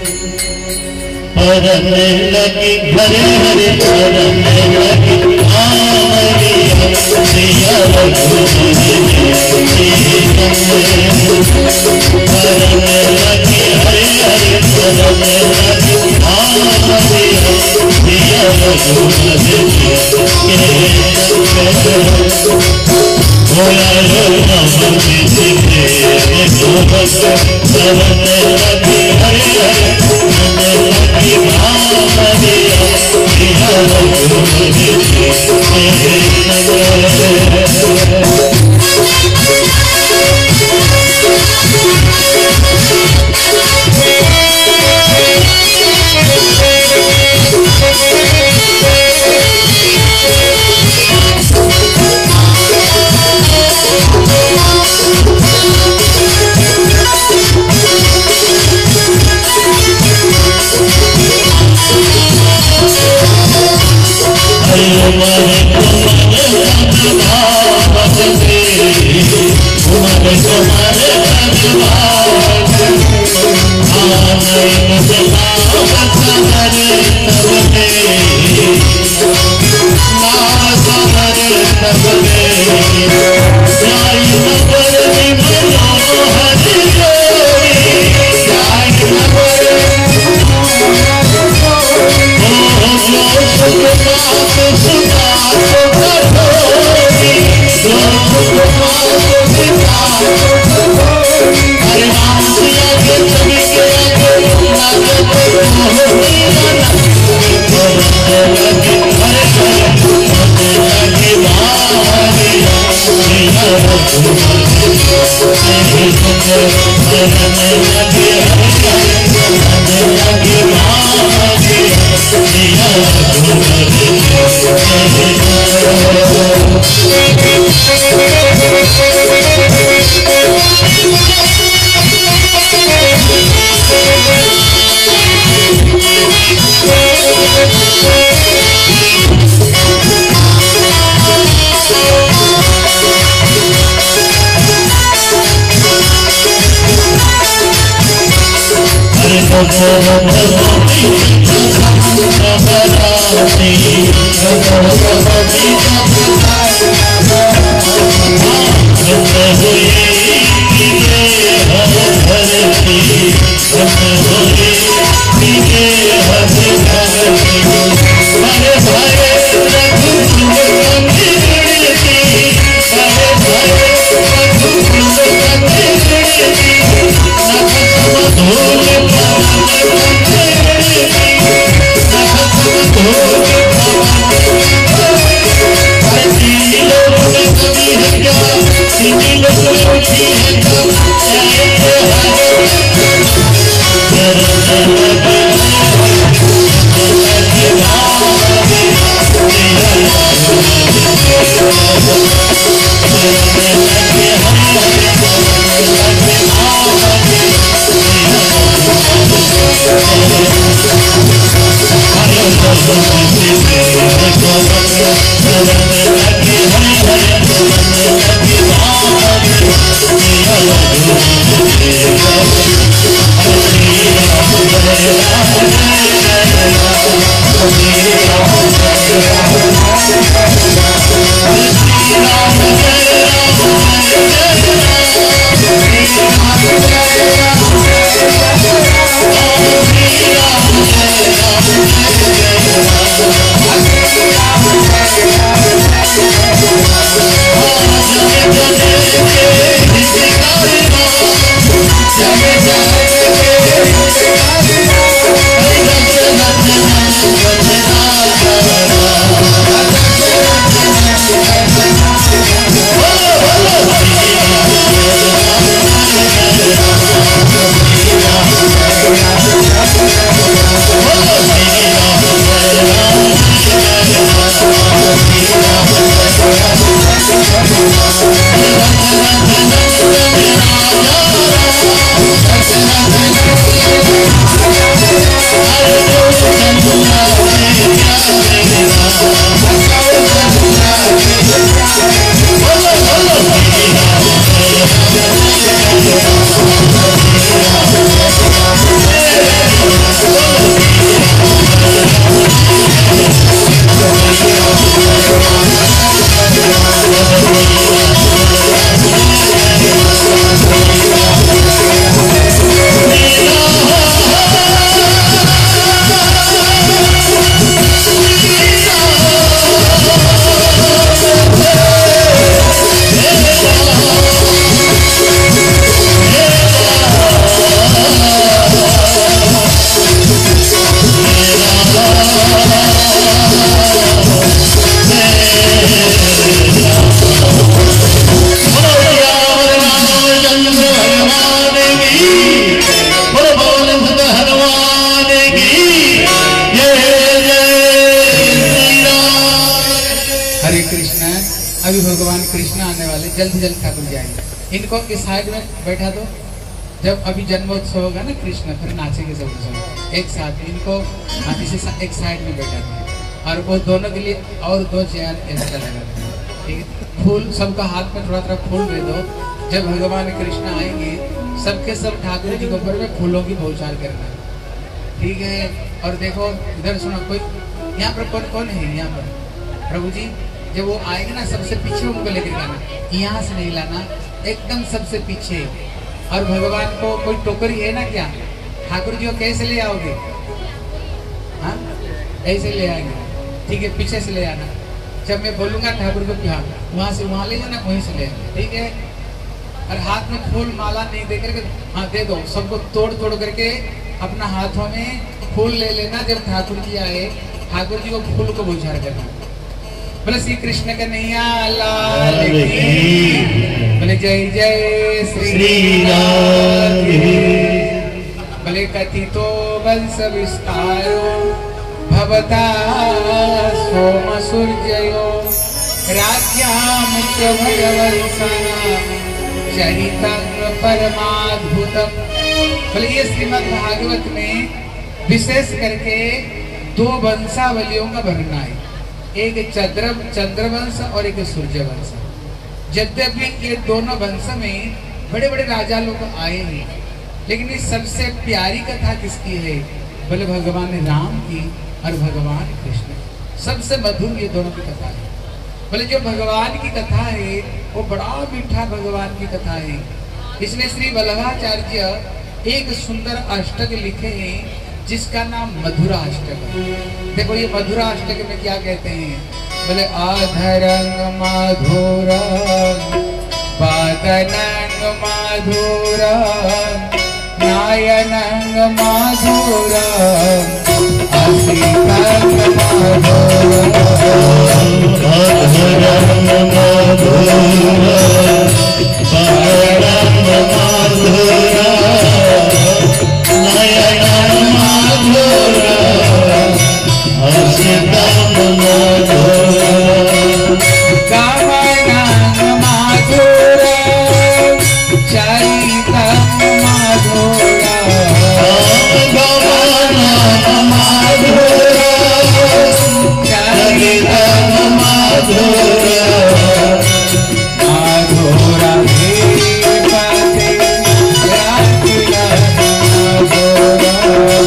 परम लगी घरे हरे परम लगी आमरी। सिया रघुबर के संग परम लगी हरे हरे परम लगी आमरी। सिया रघुबर के संग भोला राम सीते गोपस परम लगी हरे हरे लगी भामरी। सिया रघुबर के अभी भगवान कृष्ण आने वाले, जल्दी जल्दी ठाकुर जी आएंगे। इनको इस साइड में बैठा दो। जब अभी जन्मोत्सव होगा ना कृष्ण, फिर नाचेंगे सब सब एक साथ। इनको इसी सा, एक साइड में बैठा दो और वो दोनों के लिए और दो चेयर एक्स्ट्रा लगा दो। ठीक है, फूल सबका हाथ में थोड़ा थोड़ा फूल दे दो। जब भगवान कृष्ण आएंगे सबके सब ठाकुर जी के ऊपर में फूलों की बौछार करना। ठीक है, और देखो इधर सुनो, कोई यहाँ पर कौन कौन है? यहाँ पर प्रभु जी जब वो आएंगे ना सबसे पीछे उनको लेकर जाना, यहाँ से नहीं लाना, एकदम सबसे पीछे। और भगवान को कोई टोकरी है ना क्या, ठाकुर जी को कैसे ले आओगे? हाँ ऐसे ले आएंगे, ठीक है, पीछे से ले आना। जब मैं बोलूंगा ठाकुर को क्या वहां से वहां ले जाना, वहीं से ले आना, ठीक है। और हाथ में फूल माला नहीं दे करके, हाँ दे दो, सबको तोड़ तोड़ करके अपना हाथों में फूल ले लेना। जब ठाकुर जी आए, ठाकुर जी को फूल को बुझार करना। बोले श्री कृष्ण कन्हैया लाल की, बोले जय जय श्री राम। बोले कथितो वंश विस्तारो भवता सोम सूर्ययो राज्याम च भगवंसना चरितं परमाद्भुतम। बोले ये श्रीमद् भागवत में विशेष करके दो वंशावलियों का वर्णन है, एक चंद्र चंद्रवंश और एक सूर्य वंश। यद्यपि ये दोनों वंश में बड़े बड़े राजा लोग आए हैं, लेकिन ये सबसे प्यारी कथा किसकी है? बोले भगवान राम की और भगवान कृष्ण। सबसे मधुर ये दोनों की कथा है। बोले जो भगवान की कथा है वो बड़ा मीठा भगवान की कथा है। इसलिए श्री वल्लभाचार्य एक सुंदर अष्टक लिखे हैं जिसका नाम मधुराष्टक। देखो ये मधुराष्टक में क्या कहते हैं? बोले आधरंग मधुरं पादनंग मधुरं नायनंग मधुरं असितंग मधुरं आधरंग मधुरं पादनंग मधुरं नायनंग मधुरं असितंग मधुरं कामनंग मधुरं चरितं मधुरं कामनंग मधुरं चरितं मधुरं मधुरं धीपते राखिलं मधुरं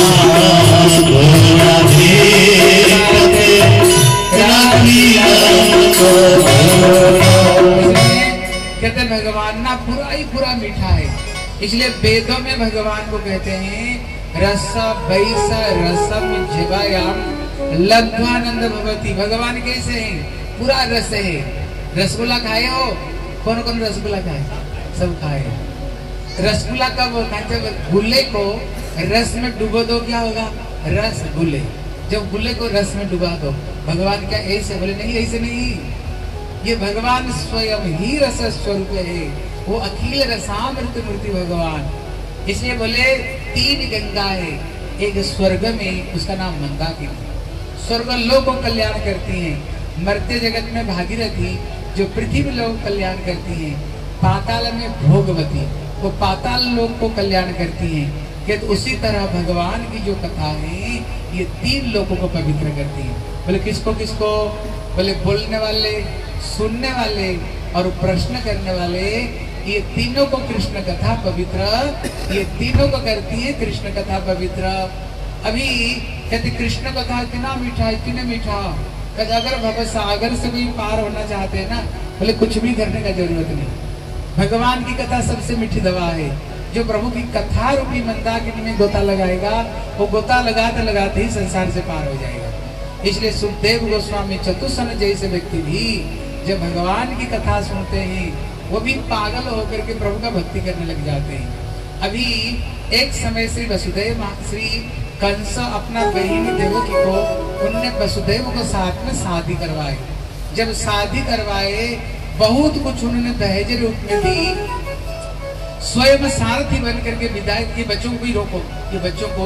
कहते भगवान ना पूरा ही पूरा मीठा है। इसलिए वेदों में भगवान को कहते हैं रस वैस रसम जिवायाम लब्ध्वानंद भवति। भगवान कैसे हैं? पूरा रस है। रसगुल्ला खाए हो? कौन कौन रसगुल्ला खाए? सब खाए। रसगुल्ला कब होता है? जब गुल्ले को रस में डुबो दो, क्या होगा? रस गुल्ले। जब गुल्ले को रस में डुबा दो। भगवान क्या ऐसे? बोले नहीं, ऐसे नहीं, ये भगवान स्वयं ही रस स्वरूप है। वो अखिल रसामृत मूर्ति भगवान। इसलिए बोले तीन गंगा है, एक स्वर्ग में, उसका नाम मंदाकिनी, स्वर्ग लोक को कल्याण करती हैं। मर्त्य जगत में भागीरथी जो पृथ्वी लोक कल्याण करती हैं। पाताल में भोगवती वो पाताल लोक को कल्याण करती हैं। कि तो उसी तरह भगवान की जो कथा है ये तीन लोगों को पवित्र करती है। बोले किसको किसको? बोले बोलने वाले, सुनने वाले और प्रश्न करने वाले, ये तीनों को कृष्ण कथा पवित्र, ये तीनों को करती है कृष्ण कथा पवित्र। अभी कहते कृष्ण कथा इतना मीठा, इतने मीठा, कहते अगर भव सागर से भी पार होना चाहते हैं ना, बोले कुछ भी करने का जरूरत नहीं। भगवान की कथा सबसे मीठी दवा है। जो प्रभु की कथा रूपी मंदाकिनी में गोता लगाएगा, वो गोता लगाते लगाते ही संसार से पार हो जाएगा। इसलिए सुखदेव गोस्वामी चतुसन जैसे व्यक्ति भी जब भगवान की कथा सुनते हैं, वो भी पागल होकर के प्रभु का भक्ति करने लग जाते हैं। अभी एक समय श्री वसुदेव श्री कंस अपना बहिनी देवकी को, उनने वसुदेव को साथ में शादी करवाए। जब शादी करवाए, बहुत कुछ उन्होंने दहेज रूप में दी। स्वयं सारथी बन करके विदाई, ये बच्चों को भी रोको, ये बच्चों को।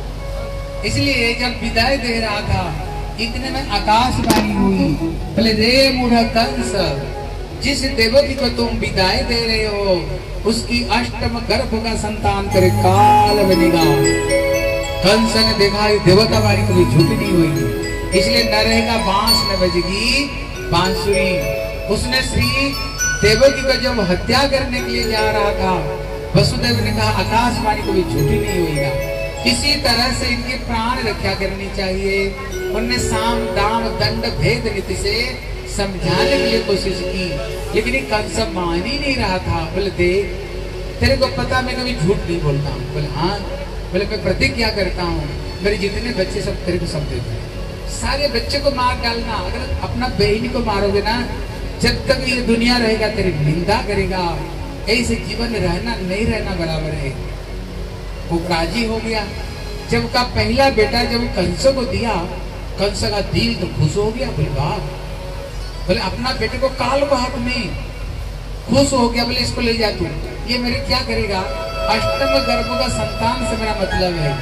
इसलिए जब विदाई दे रहा था, इतने में आकाशवाणी हुई, बोले रे मूढ़ कंस, जिस देवकी को तुम विदाई दे रहे हो, उसकी अष्टम गर्भ का संतान तेरे काल बनेगा। कंस ने देखा ये देवता वाणी कभी झूठ नहीं हुई, इसलिए न रहेगा बांस न बजेगी बांसुरी। उसने श्री देवकी को जब हत्या करने के लिए जा रहा था, वसुदेव ने कहा आकाशवाणी को भी झूठी नहीं होगा, किसी तरह से इनके प्राण रक्षा करनी चाहिए। उनने साम दाम दंड भेद नीति से समझाने के लिए कोशिश की, लेकिन ये कंस मान ही नहीं रहा था। बोले देख, तेरे को पता मैं कभी झूठ नहीं बोलता हूँ। बोले हाँ। बोले मैं प्रतिज्ञा करता हूँ, मेरे जितने बच्चे सब तेरे को सब देते हैं, सारे बच्चे को मार डालना। अगर अपना बहन को मारोगे ना, जब तक ये दुनिया रहेगा तेरी निंदा करेगा। ऐसे जीवन रहना नहीं रहना बराबर है। वो राजी हो गया। जब का पहला बेटा जब कंस को दिया, कंस का दिल तो खुश हो गया। बोले वाह, बोले अपना बेटे को काल को हाथ में, खुश हो गया। बोले इसको ले जा तू, ये मेरे क्या करेगा, अष्टम गर्भ का संतान से मेरा मतलब है।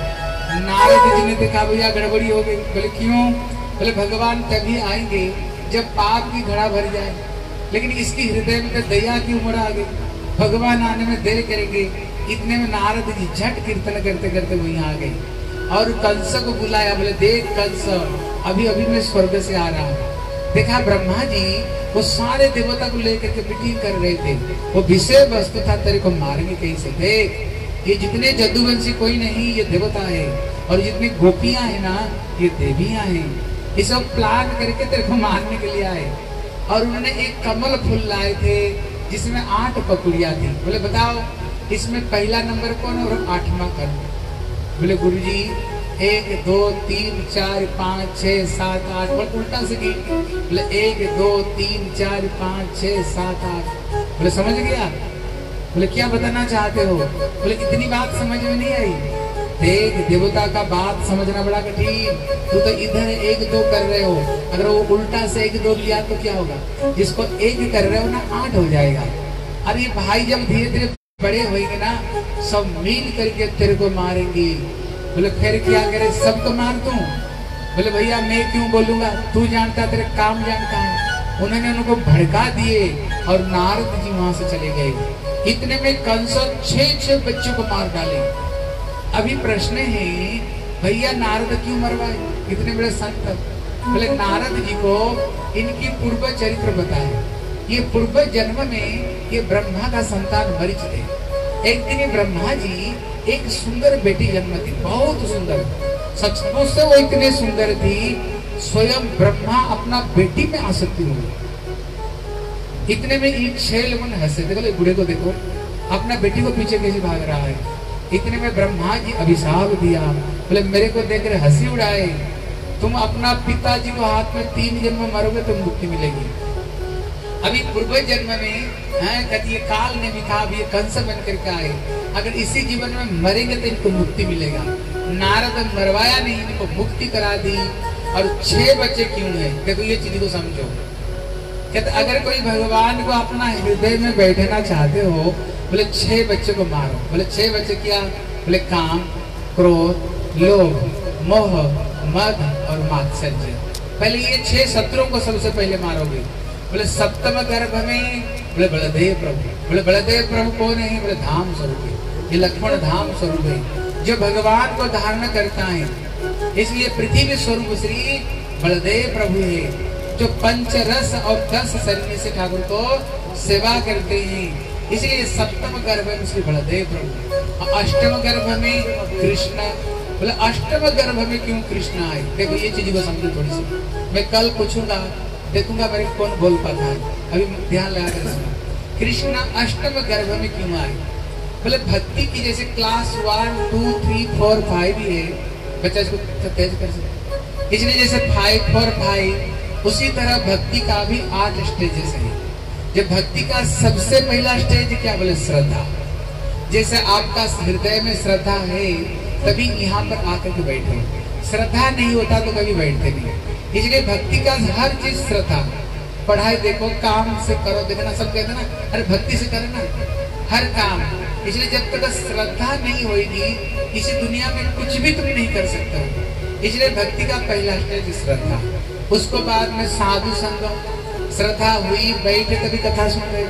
नारद जी ने देखा भैया गड़बड़ी हो गई। बोले क्यों? बोले भगवान तभी आएंगे जब पाप की घड़ा भर जाए, लेकिन इसकी हृदय में दया की उम्र आ गई, भगवान आने में देर करेंगे। इतने में नारद जी झट कीर्तन करते करते वहीं आ गए और कंस को बुलाया। बोले देख कंस, अभी अभी मैं स्वर्ग से आ रहा हूँ। देखा ब्रह्मा जी वो सारे देवता को लेकर के मीटिंग कर रहे थे। वो विषय वस्तु था तेरे को मारेंगे कैसे। देख ये जितने जदुवंशी कोई नहीं, ये देवता है, और जितनी गोपियां हैं ना, ये देवियां हैं। ये सब प्लान करके तेरे को मारने के लिए आए। और उन्होंने एक कमल फूल लाए थे जिसमें आठ पकुड़िया थी। बोले बताओ इसमें पहला नंबर कौन और आठवां कौन? बोले गुरुजी एक दो तीन चार पाँच छः सात आठ। बोले उल्टा से की। बोले एक दो तीन चार पाँच छः सात आठ। बोले समझ गया? बोले क्या बताना चाहते हो? बोले इतनी बात समझ में नहीं आई। देख देवता का बात समझना बड़ा कठिन। तू तो इधर एक दो कर रहे हो, अगर वो उल्टा से एक दो किया तो क्या होगा? जिसको एक कर रहे हो ना, आठ हो जाएगा। अरे भाई जब धीरे धीरे बड़े होंगे ना, सब मिल करके तेरे को मारेंगे। बोले फिर क्या करे, सबको मार दूं? बोले भैया मैं क्यों बोलूंगा, तू जानता, तेरे काम जानता है। उन्होंने उनको भड़का दिए और नारद जी वहां से चले गए। इतने में कंस छह छह बच्चों को मार डाले। अभी प्रश्न है भैया नारद क्यों मरवाए, इतने बड़े संत? बोले नारद जी को इनकी पूर्व चरित्र बताए। ये पूर्व जन्म में ये ब्रह्मा का संतान मरीच थे। एक दिन ब्रह्मा जी एक सुंदर बेटी जन्म थी, बहुत सुंदर, सचमुच से वो इतने सुंदर थी, स्वयं ब्रह्मा अपना बेटी में आसक्ति हो गई। इतने में एक छह लोगों ने हंसे थे। बोले बूढ़े को देखो अपना बेटी को पीछे कैसे भाग रहा है। इतने में ब्रह्मा जी अभिशाप दिया। बोले मेरे को देख रहे हंसी उड़ाए, तुम अपना पिताजी को हाथ में तीन जन्म मरोगे तो मुक्ति मिलेगी। अभी पूर्व जन्म में है कभी काल ने भी कहा ये कंस बन करके आए, अगर इसी जीवन में मरेंगे तो इनको मुक्ति मिलेगा। नारद मरवाया नहीं, इनको मुक्ति करा दी। और छह बच्चे क्यों है? देखो ये चीज को समझो। कहते अगर कोई भगवान को अपना हृदय में बैठना चाहते हो, बोले छह बच्चे को मारो। बोले छह बच्चे क्या? बोले काम, क्रोध, लोभ, मोह, मद और मात्सर्य। पहले ये छह शत्रुओं को सबसे पहले मारोगे। बोले सप्तम गर्भ में बोले बलदेव प्रभु। बोले बलदेव प्रभु कौन है? बोले धाम स्वरूप है, ये लक्ष्मण धाम स्वरूप है जो भगवान को धारण करता है। इसलिए पृथ्वी स्वरूप श्री बलदेव प्रभु है जो पंच रस और दस शरीर से ठाकुर को सेवा करते हैं। इसलिए सप्तम गर्भ में श्री बलदेव प्रभु, अष्टम गर्भ में कृष्ण। बोले अष्टम गर्भ में क्यों कृष्ण आए? देखो ये चीज को समझो थोड़ी सी। मैं कल पूछूंगा, देखूंगा मेरे कौन बोल पाता है। अभी ध्यान लगा कर सुनो। कृष्ण अष्टम गर्भ में क्यों आए? बोले भक्ति की जैसे class one two three four five ही है, बच्चा इसको तेज कर सकते, इसलिए जैसे फाइव फोर फाइव उसी तरह भक्ति का भी आठ स्टेजेस है। जब भक्ति का सबसे पहला स्टेज क्या? बोले श्रद्धा। जैसे आपका हृदय में श्रद्धा है तभी यहाँ पर आकर के बैठे, श्रद्धा नहीं होता तो कभी बैठते नहीं। इसलिए भक्ति का हर चीज श्रद्धा। पढ़ाई देखो, काम से करो, देखना सब कहते ना, अरे भक्ति से करो ना हर काम। इसलिए जब तक श्रद्धा नहीं होगी इसी दुनिया में कुछ भी तुम नहीं कर सकते। इसलिए भक्ति का पहला स्टेज श्रद्धा। उसको बाद में साधु संग, श्रद्धा हुई बैठे तभी कथा सुन रहे।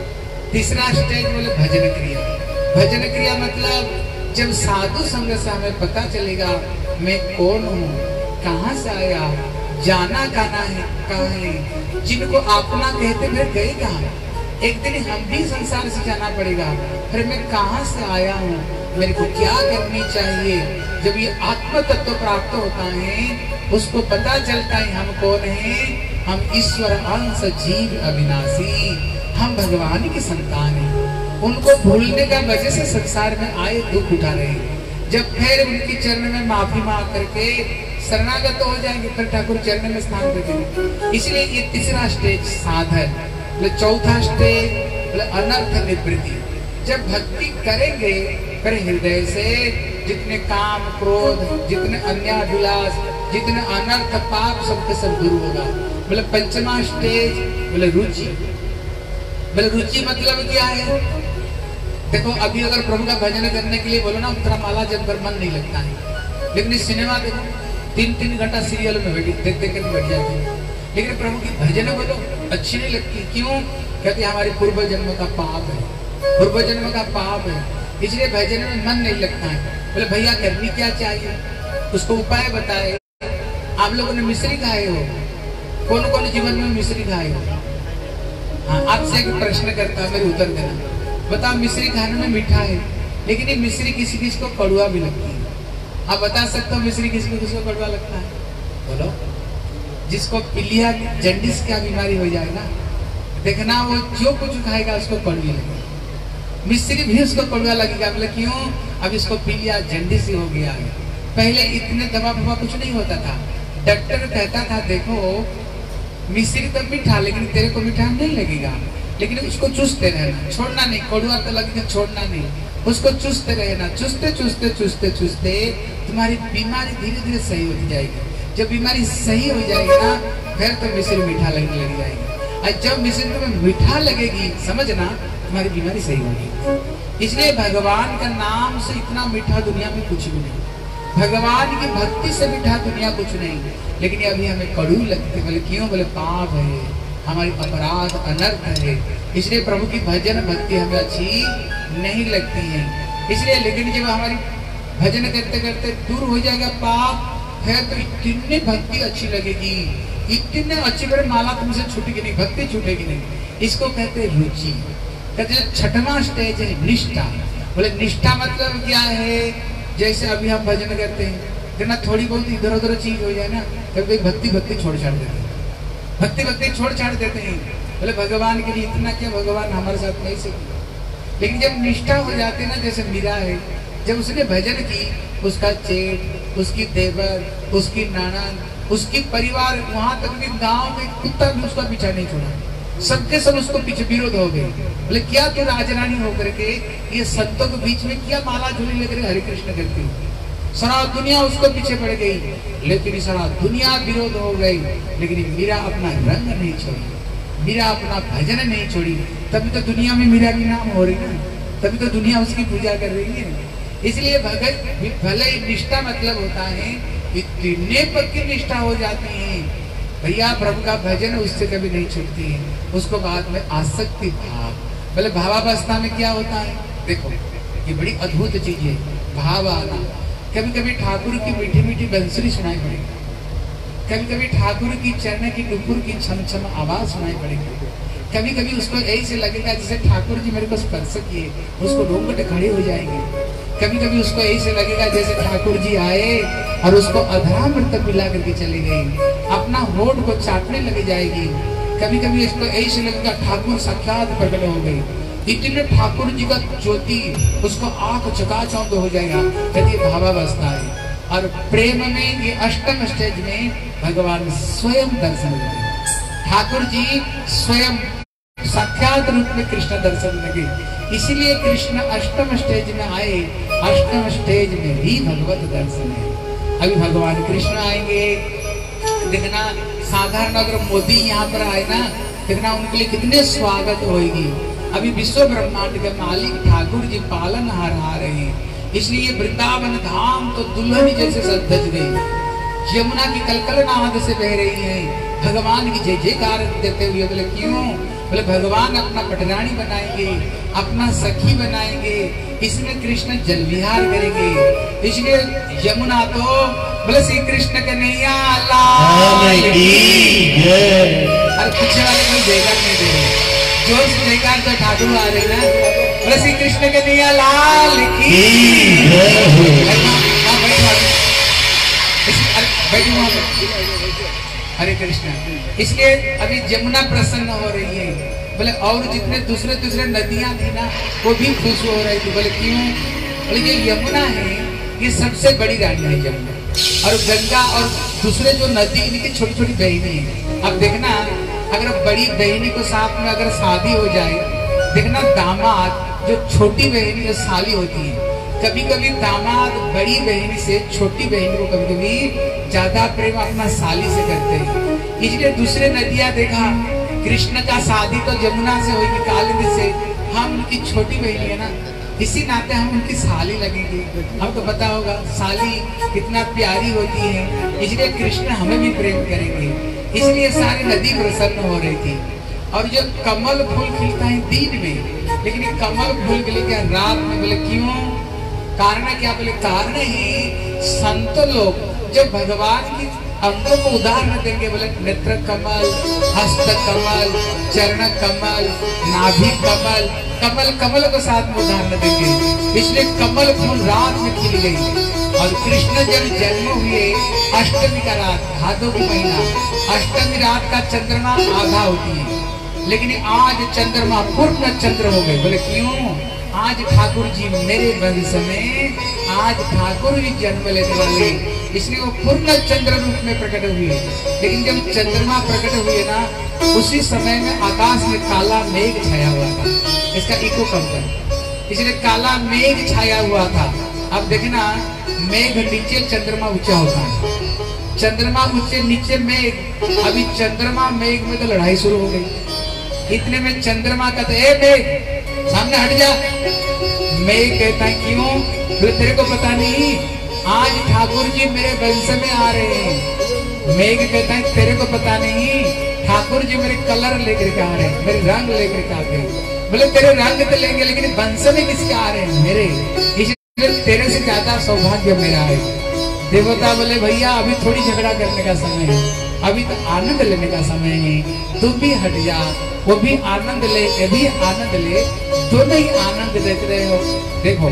तीसरा स्टेज बोले भजन क्रिया। भजन क्रिया मतलब जब साधु संग से हमें पता चलेगा मैं कौन हूँ, कहाँ से आया, जाना कहाँ है, कहाँ है, जिनको अपना कहते फिर गए कहाँ। एक दिन हम भी संसार से जाना पड़ेगा, फिर मैं कहाँ से आया हूँ, मेरे को क्या करनी चाहिए। जब ये आत्म तत्व प्राप्त होता है उसको पता चलता है हम कौन है, हम ईश्वर अंश जीव अविनाशी, हम भगवान की संतान है। उनको भूलने का वजह से संसार में आए दुख उठा रहे हैं। जब फिर उनकी चरण में माफी मांग करके शरणागत हो जाएंगे फिर ठाकुर चरण में स्थान देंगे। इसलिए ये तीसरा स्टेज साधन, चौथा स्टेज अनर्थ निवृत्ति। जब भक्ति करेंगे फिर हृदय से जितने काम क्रोध, जितने अन्याभिलाष, जितने अनर्थ पाप सबके सब दूर होगा। मतलब पंचमा स्टेज बोले रुचि। बोले रुचि मतलब क्या है? देखो अभी अगर प्रभु का भजन करने के लिए बोलो ना उत्तरा माला जब कर मन नहीं लगता है। लेकिन इस सिनेमा देखो तीन तीन घंटा सीरियल में बैठी देख देख कर बैठ जाते हैं। लेकिन प्रभु की भजन बोलो अच्छी नहीं लगती। क्यों? कहते हमारे पूर्व जन्म का पाप है, पूर्व जन्म का पाप है, इसलिए भजन में मन नहीं लगता है। बोले भैया करनी क्या चाहिए? उसको उपाय बताए। आप लोगों ने मिश्री खाए हो? कौन कौन जीवन में मिश्री खाए हो? हाँ, आपसे एक प्रश्न करता है, मेरे उत्तर देना। बताओ मिश्री खाने में मीठा है, लेकिन ये मिश्री किसी किसी को कड़वा भी लगती है। आप बता सकते हो मिश्री किसी किसी को कड़वा लगता है? बोलो। जिसको पीलिया जंडिस क्या बीमारी हो जाएगा, देखना वो जो कुछ खाएगा उसको कड़वी लगेगा। मिश्री भी उसको कड़वा लगेगा। बोले क्यों? अब इसको पीलिया जंडिस ही हो गया है। पहले इतने दवा फवा कुछ नहीं होता था। डॉक्टर कहता था देखो मिश्री तो मीठा, लेकिन तेरे को मीठा नहीं लगेगा, लेकिन उसको चूसते रहना, छोड़ना नहीं। कड़वा तो लगेगा, छोड़ना नहीं, उसको चूसते रहना। चूसते चूसते चूसते चूसते तुम्हारी बीमारी धीरे धीरे सही होती जाएगी। जब बीमारी सही हो जाएगी ना फिर तो मिश्री मीठा लगने लग जाएगी। और जब मिश्री तुम्हें मीठा लगेगी समझना तुम्हारी बीमारी सही होगी। इसलिए भगवान का नाम से इतना मीठा दुनिया में कुछ भी नहीं, भगवान की भक्ति से मीठा दुनिया कुछ नहीं। लेकिन अभी हमें कड़ू लगती। बोले क्यों? बोले पाप है, हमारी अपराध अनर्थ है, इसलिए प्रभु की भजन भक्ति हमें अच्छी नहीं लगती है। इसलिए लेकिन जब हमारी भजन करते करते दूर हो जाएगा पाप, फिर तो इतनी भक्ति अच्छी लगेगी, इतने अच्छी बड़े माला तुमसे छूटेगी नहीं, भक्ति छूटेगी नहीं। इसको कहते हैं रुचि। कहते हैं छठवां स्टेज है निष्ठा। बोले निष्ठा मतलब क्या है? जैसे अभी हम भजन करते हैं ना, थोड़ी बहुत इधर उधर चीज हो जाए ना कभी भक्ति भक्ति छोड़ छाड़ देते हैं, भक्ति भक्ति छोड़ छाड़ देते हैं। बोले भगवान के लिए इतना क्या, भगवान हमारे साथ नहीं सीखते। लेकिन जब निष्ठा हो जाती है ना, जैसे मीरा है, जब उसने भजन की, उसका चेट, उसकी देवर, उसकी नानन, उसकी परिवार, वहां तक भी गांव में कुत्ता भी उसका पीछा नहीं छोड़ा, सबके सब उसको पीछे विरोध हो गए। बोले क्या तू राजरानी होकर के ये संतों के बीच में क्या माला झूली लेकर हरे कृष्ण करती है? सारा दुनिया उसको पीछे पड़ गई, लेकिन सारा दुनिया विरोध हो गई। लेकिन मीरा अपना रंग नहीं छोड़ी, मीरा अपना भजन नहीं छोड़ी, तभी तो दुनिया में मीरा की नाम हो रही है, तभी तो दुनिया उसकी पूजा कर रही है। इसलिए भगत भले निष्ठा मतलब होता है इतने पक्की निष्ठा हो जाती है भैया, प्रभु का भजन उससे कभी नहीं छूटती है। उसको बाद में आसक्ति भाव। बोले भावावस्था में क्या होता है? देखो ये बड़ी अद्भुत चीज है, भाव आना। कभी कभी ठाकुर की मीठी मीठी बंसुरी सुनाई पड़ेगी, कभी कभी ठाकुर की चरण की नुपुर की छम छम आवाज सुनाई पड़ेगी, कभी कभी उसको ऐसे लगेगा जैसे ठाकुर जी मेरे को स्पर्श किए, उसको रोंगटे खड़े हो जाएंगे। कभी कभी उसको ऐसे लगेगा जैसे ठाकुर जी आए और उसको अधरामृत पिला करके चले गए, अपना होठ को चाटने लग जाएगी। कभी कभी इसको ऐसे लगेगा ठाकुर साक्षात प्रकट हो गए, इतने ठाकुर जी का ज्योति उसको आंख चकाचौंध हो जाएगा। कहती भावावस्था है। और प्रेम में ये अष्टम स्टेज में भगवान स्वयं दर्शन लगे, ठाकुर जी स्वयं साक्षात रूप में कृष्ण दर्शन लगे। इसीलिए कृष्ण अष्टम स्टेज में आए, अष्टम स्टेज में ही भगवत दर्शन है। अभी भगवान कृष्ण आएंगे, देखना साधारण अगर मोदी यहाँ पर आए ना, देखना उनके लिए कितने स्वागत होगी। अभी विश्व ब्रह्मांड के मालिक ठाकुर जी पालन हार आ रहे हैं, इसलिए वृंदावन धाम तो दुल्हन जैसे सज गई, यमुना की कलकल नाद से बह रही है, भगवान की जय जयकार देते हुए। बोले क्यों? बोले भगवान अपना पटरानी बनाएंगे, अपना सखी बनाएंगे, इसमें कृष्ण जल विहार करेंगे। इसलिए यमुना तो बोले श्री कृष्ण कन्हैया लाल की जय। और पीछे वाले कोई जयकार नहीं दे रहे, जोर से जयकार तो ठाकुर आ रहे ना। बोले श्री कृष्ण के नैया लाल की हरे कृष्ण। इसलिए अभी जमुना प्रसन्न हो रही है। बोले और जितने दूसरे दूसरे नदियां थी ना वो भी खुश हो रही थी। बोले क्यों? बोले ये यमुना है ये सबसे बड़ी रानी है यमुना, और गंगा और दूसरे जो नदी इनकी छोटी छोटी बहनी है। अब देखना अगर बड़ी बहनी को साथ में अगर शादी हो जाए, देखना दामाद जो छोटी बहनी जो साली होती है, कभी कभी दामाद बड़ी बहनी से छोटी बहनी को कभी कभी ज्यादा प्रेम अपना साली से करते हैं। इसलिए दूसरे नदियां देखा कृष्ण का शादी तो यमुना से होगी कालिंदी से, हम उनकी छोटी बहनी है ना, इसी नाते हम उनकी साली लगेंगे। हमको पता होगा साली कितना प्यारी होती है, इसलिए कृष्ण हमें भी प्रेम करेंगे। इसलिए सारी नदी प्रसन्न हो रही थी। और जो कमल फूल खिलता है दिन में, लेकिन कमल फूल खिले क्या रात में? बोले क्यों? कारण क्या? बोले कारण ही संत लोग जो भगवान की अंगों को उदाहरण देंगे, बोले नेत्र कमल, हस्त कमल, चरण कमल, नाभि कमल, कमल कमल को साथ में उदाहरण देंगे। इसलिए कमल फूल रात में खिल गई। और कृष्ण जब जन्म हुए अष्टमी का रात, भादों की महीना, अष्टमी रात का चंद्रमा आधा होती है, लेकिन आज चंद्रमा पूर्ण चंद्र हो गए। बोले क्यों? आज ठाकुर जी मेरे वंश में, आज ठाकुर जी जन्म लेने वाले, इसलिए वो पूर्ण चंद्र रूप में प्रकट हुए। लेकिन जब चंद्रमा प्रकट हुए ना, उसी समय में आकाश में काला मेघ छाया हुआ था। इसका इको कम कर, इसलिए काला मेघ छाया हुआ था। अब देखना मेघ नीचे, चंद्रमा ऊंचा होता है, चंद्रमा ऊंचे नीचे मेघ। अभी चंद्रमा मेघ में तो लड़ाई शुरू हो गई। इतने में चंद्रमा कहते ए मेघ सामने हट जा। मेघ कहता है क्यों? बोले तेरे को पता नहीं आज ठाकुर जी मेरे वंश में आ रहे हैं। मेघ कहता है तेरे को पता नहीं ठाकुर जी मेरे कलर लेकर के आ रहे हैं, मेरे रंग लेकर के आ गए। बोले तेरे रंग तो लेंगे, लेकिन वंश में किसके आ रहे हैं? मेरे। इसलिए तेरे से ज्यादा सौभाग्य मेरा है। देवता बोले भैया अभी थोड़ी झगड़ा करने का समय है, अभी तो आनंद लेने का समय है, तुम भी हट जा, वो भी आनंद ले, ये भी आनंद ले, दोनों ही आनंद लेते रहे हो। देखो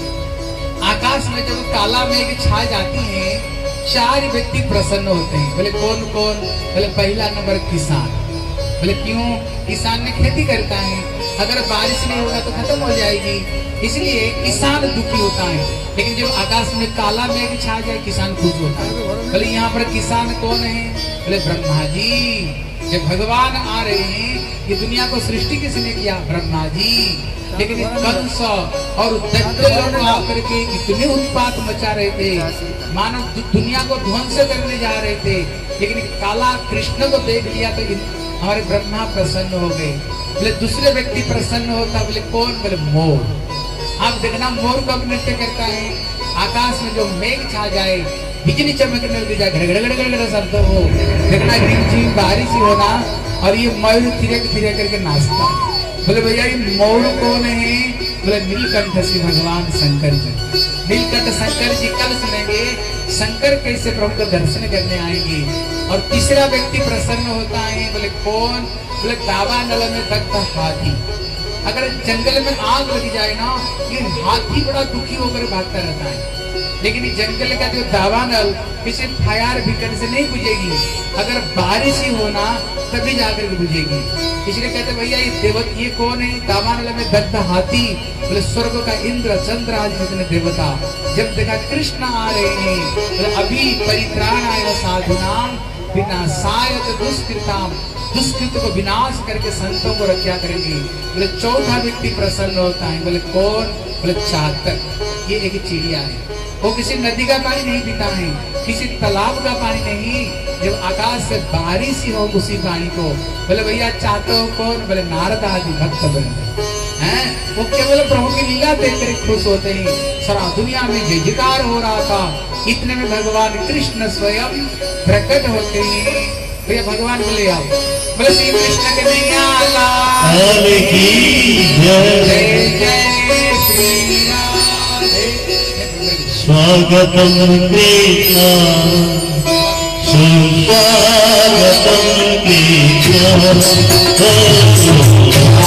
आकाश में जब काला मेघ छा जाती है, चार व्यक्ति प्रसन्न होते हैं। बोले कौन कौन? बोले पहला नंबर किसान। बोले क्यों? किसान ने खेती करता है, अगर बारिश नहीं होगा तो खत्म हो जाएगी, इसलिए किसान दुखी होता है। लेकिन जब आकाश में काला मेघ छा जाए किसान खुश होता है। बोले यहाँ पर किसान कौन है? बोले ब्रह्मा जी। जब भगवान आ रहे हैं, ये दुनिया को सृष्टि किसने किया? ब्रह्मा जी। लेकिन कंस और दैत्य लोग आकर के इतने उत्पात मचा रहे थे, मानव दुनिया को ध्वंस करने जा रहे थे। लेकिन काला कृष्ण को देख लिया तो हमारे ब्रह्मा प्रसन्न हो गए। बोले दूसरे व्यक्ति प्रसन्न होता। बोले कौन? बोले मोर। आप देखना मोर कब नृत्य करता है? आकाश में जो मेघ छा जाए, बिजली चमकने लग जाए, घड़घड़ शब्द हो, देखना रिमझिम बारिश ही होना, और ये मयूर थिरक थिरक करके नाचता है। बोले भैया ये मोर कौन है? बोले नीलकंठ श्री भगवान शंकर जी। नीलकंठ शंकर जी कल सुनेंगे शंकर कैसे प्रभु का दर्शन करने आएंगे। और तीसरा व्यक्ति प्रसन्न होता है। बोले कौन? बोले दावानल में दग्ध हाथी। अगर जंगल में आग लग जाए ना, ये हाथी बड़ा दुखी होकर भागता रहता है, लेकिन जंगल का जो दावानल किसी फायर ब्रिगेड से नहीं बुझेगी, अगर बारिश ही होना तभी जाकर के बुझेगी। इसलिए कहते भैया ये देवत ये कौन है? दावानल में दग्ध हाथी। बोले स्वर्ग का इंद्र चंद्र आदि जितने देवता जब देखा कृष्ण आ रहे हैं, बोले अभी परित्राण आए साधुनाम विनाशाय दुष्कृताम, दुष्कृत को विनाश करके संतों को रक्षा करेंगे। बोले चौथा व्यक्ति प्रसन्न होता है। बोले कौन? बोले चातक। ये एक चिड़िया है, वो किसी नदी का पानी नहीं पीता है, किसी तालाब का पानी नहीं, जब आकाश से बारिश ही हो उसी पानी को। बोले भैया चाहते हो कौन? बोले नारद आदि भक्त बन हैं, वो केवल प्रभु की लीला देख कर खुश होते हैं। सारा दुनिया में जय जयकार हो रहा था, इतने में भगवान कृष्ण स्वयं प्रकट होते हैं। भैया भगवान बोले आओ, बोले श्री कृष्ण के नैया लाल की जय, जय श्री राधे। स्वागतम कृष्ण सुस्वागतम कृष्ण।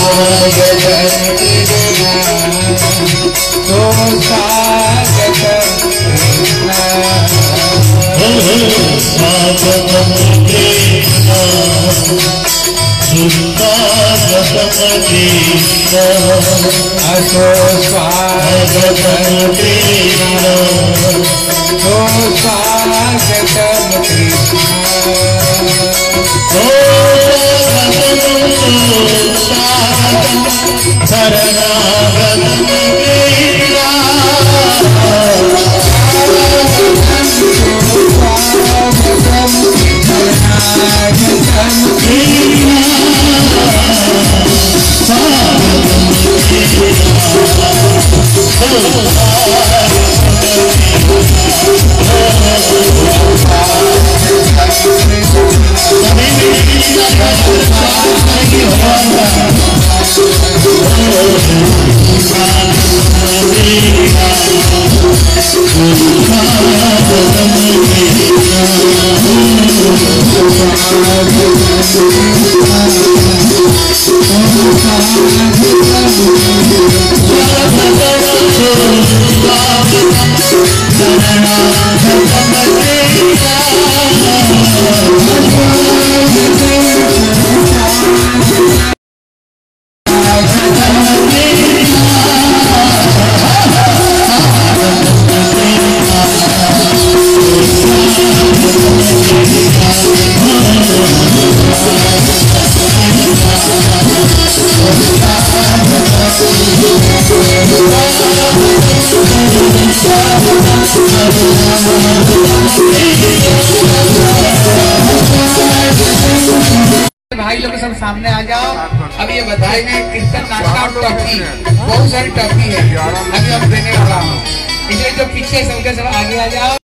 भाई लोग सब सामने आ जाओ। अब ये बताएंगे कीर्तन नाटक और टॉफी, बहुत सारी टॉफी है अभी हम देने वाला हूँ, इसलिए जो पीछे सबके सब आगे आ जाओ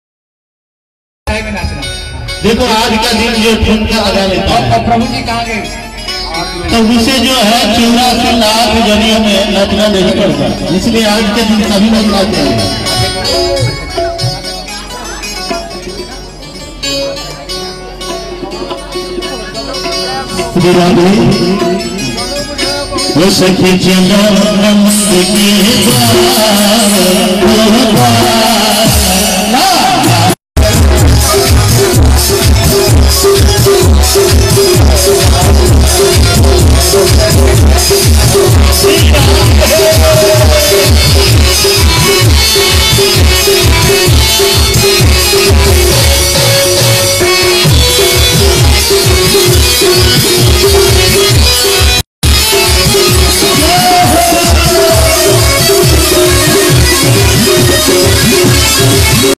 में नाचना। देखो आज का दिन जो ठुमका लगा लेता है, और प्रभु जी कहाँ गए? तो उसे जो है चौरासी लाख जरियों में नाचना नहीं पड़ता, इसलिए आज के दिन सभी लोग नाचते हैं। वो सखी चंद्र की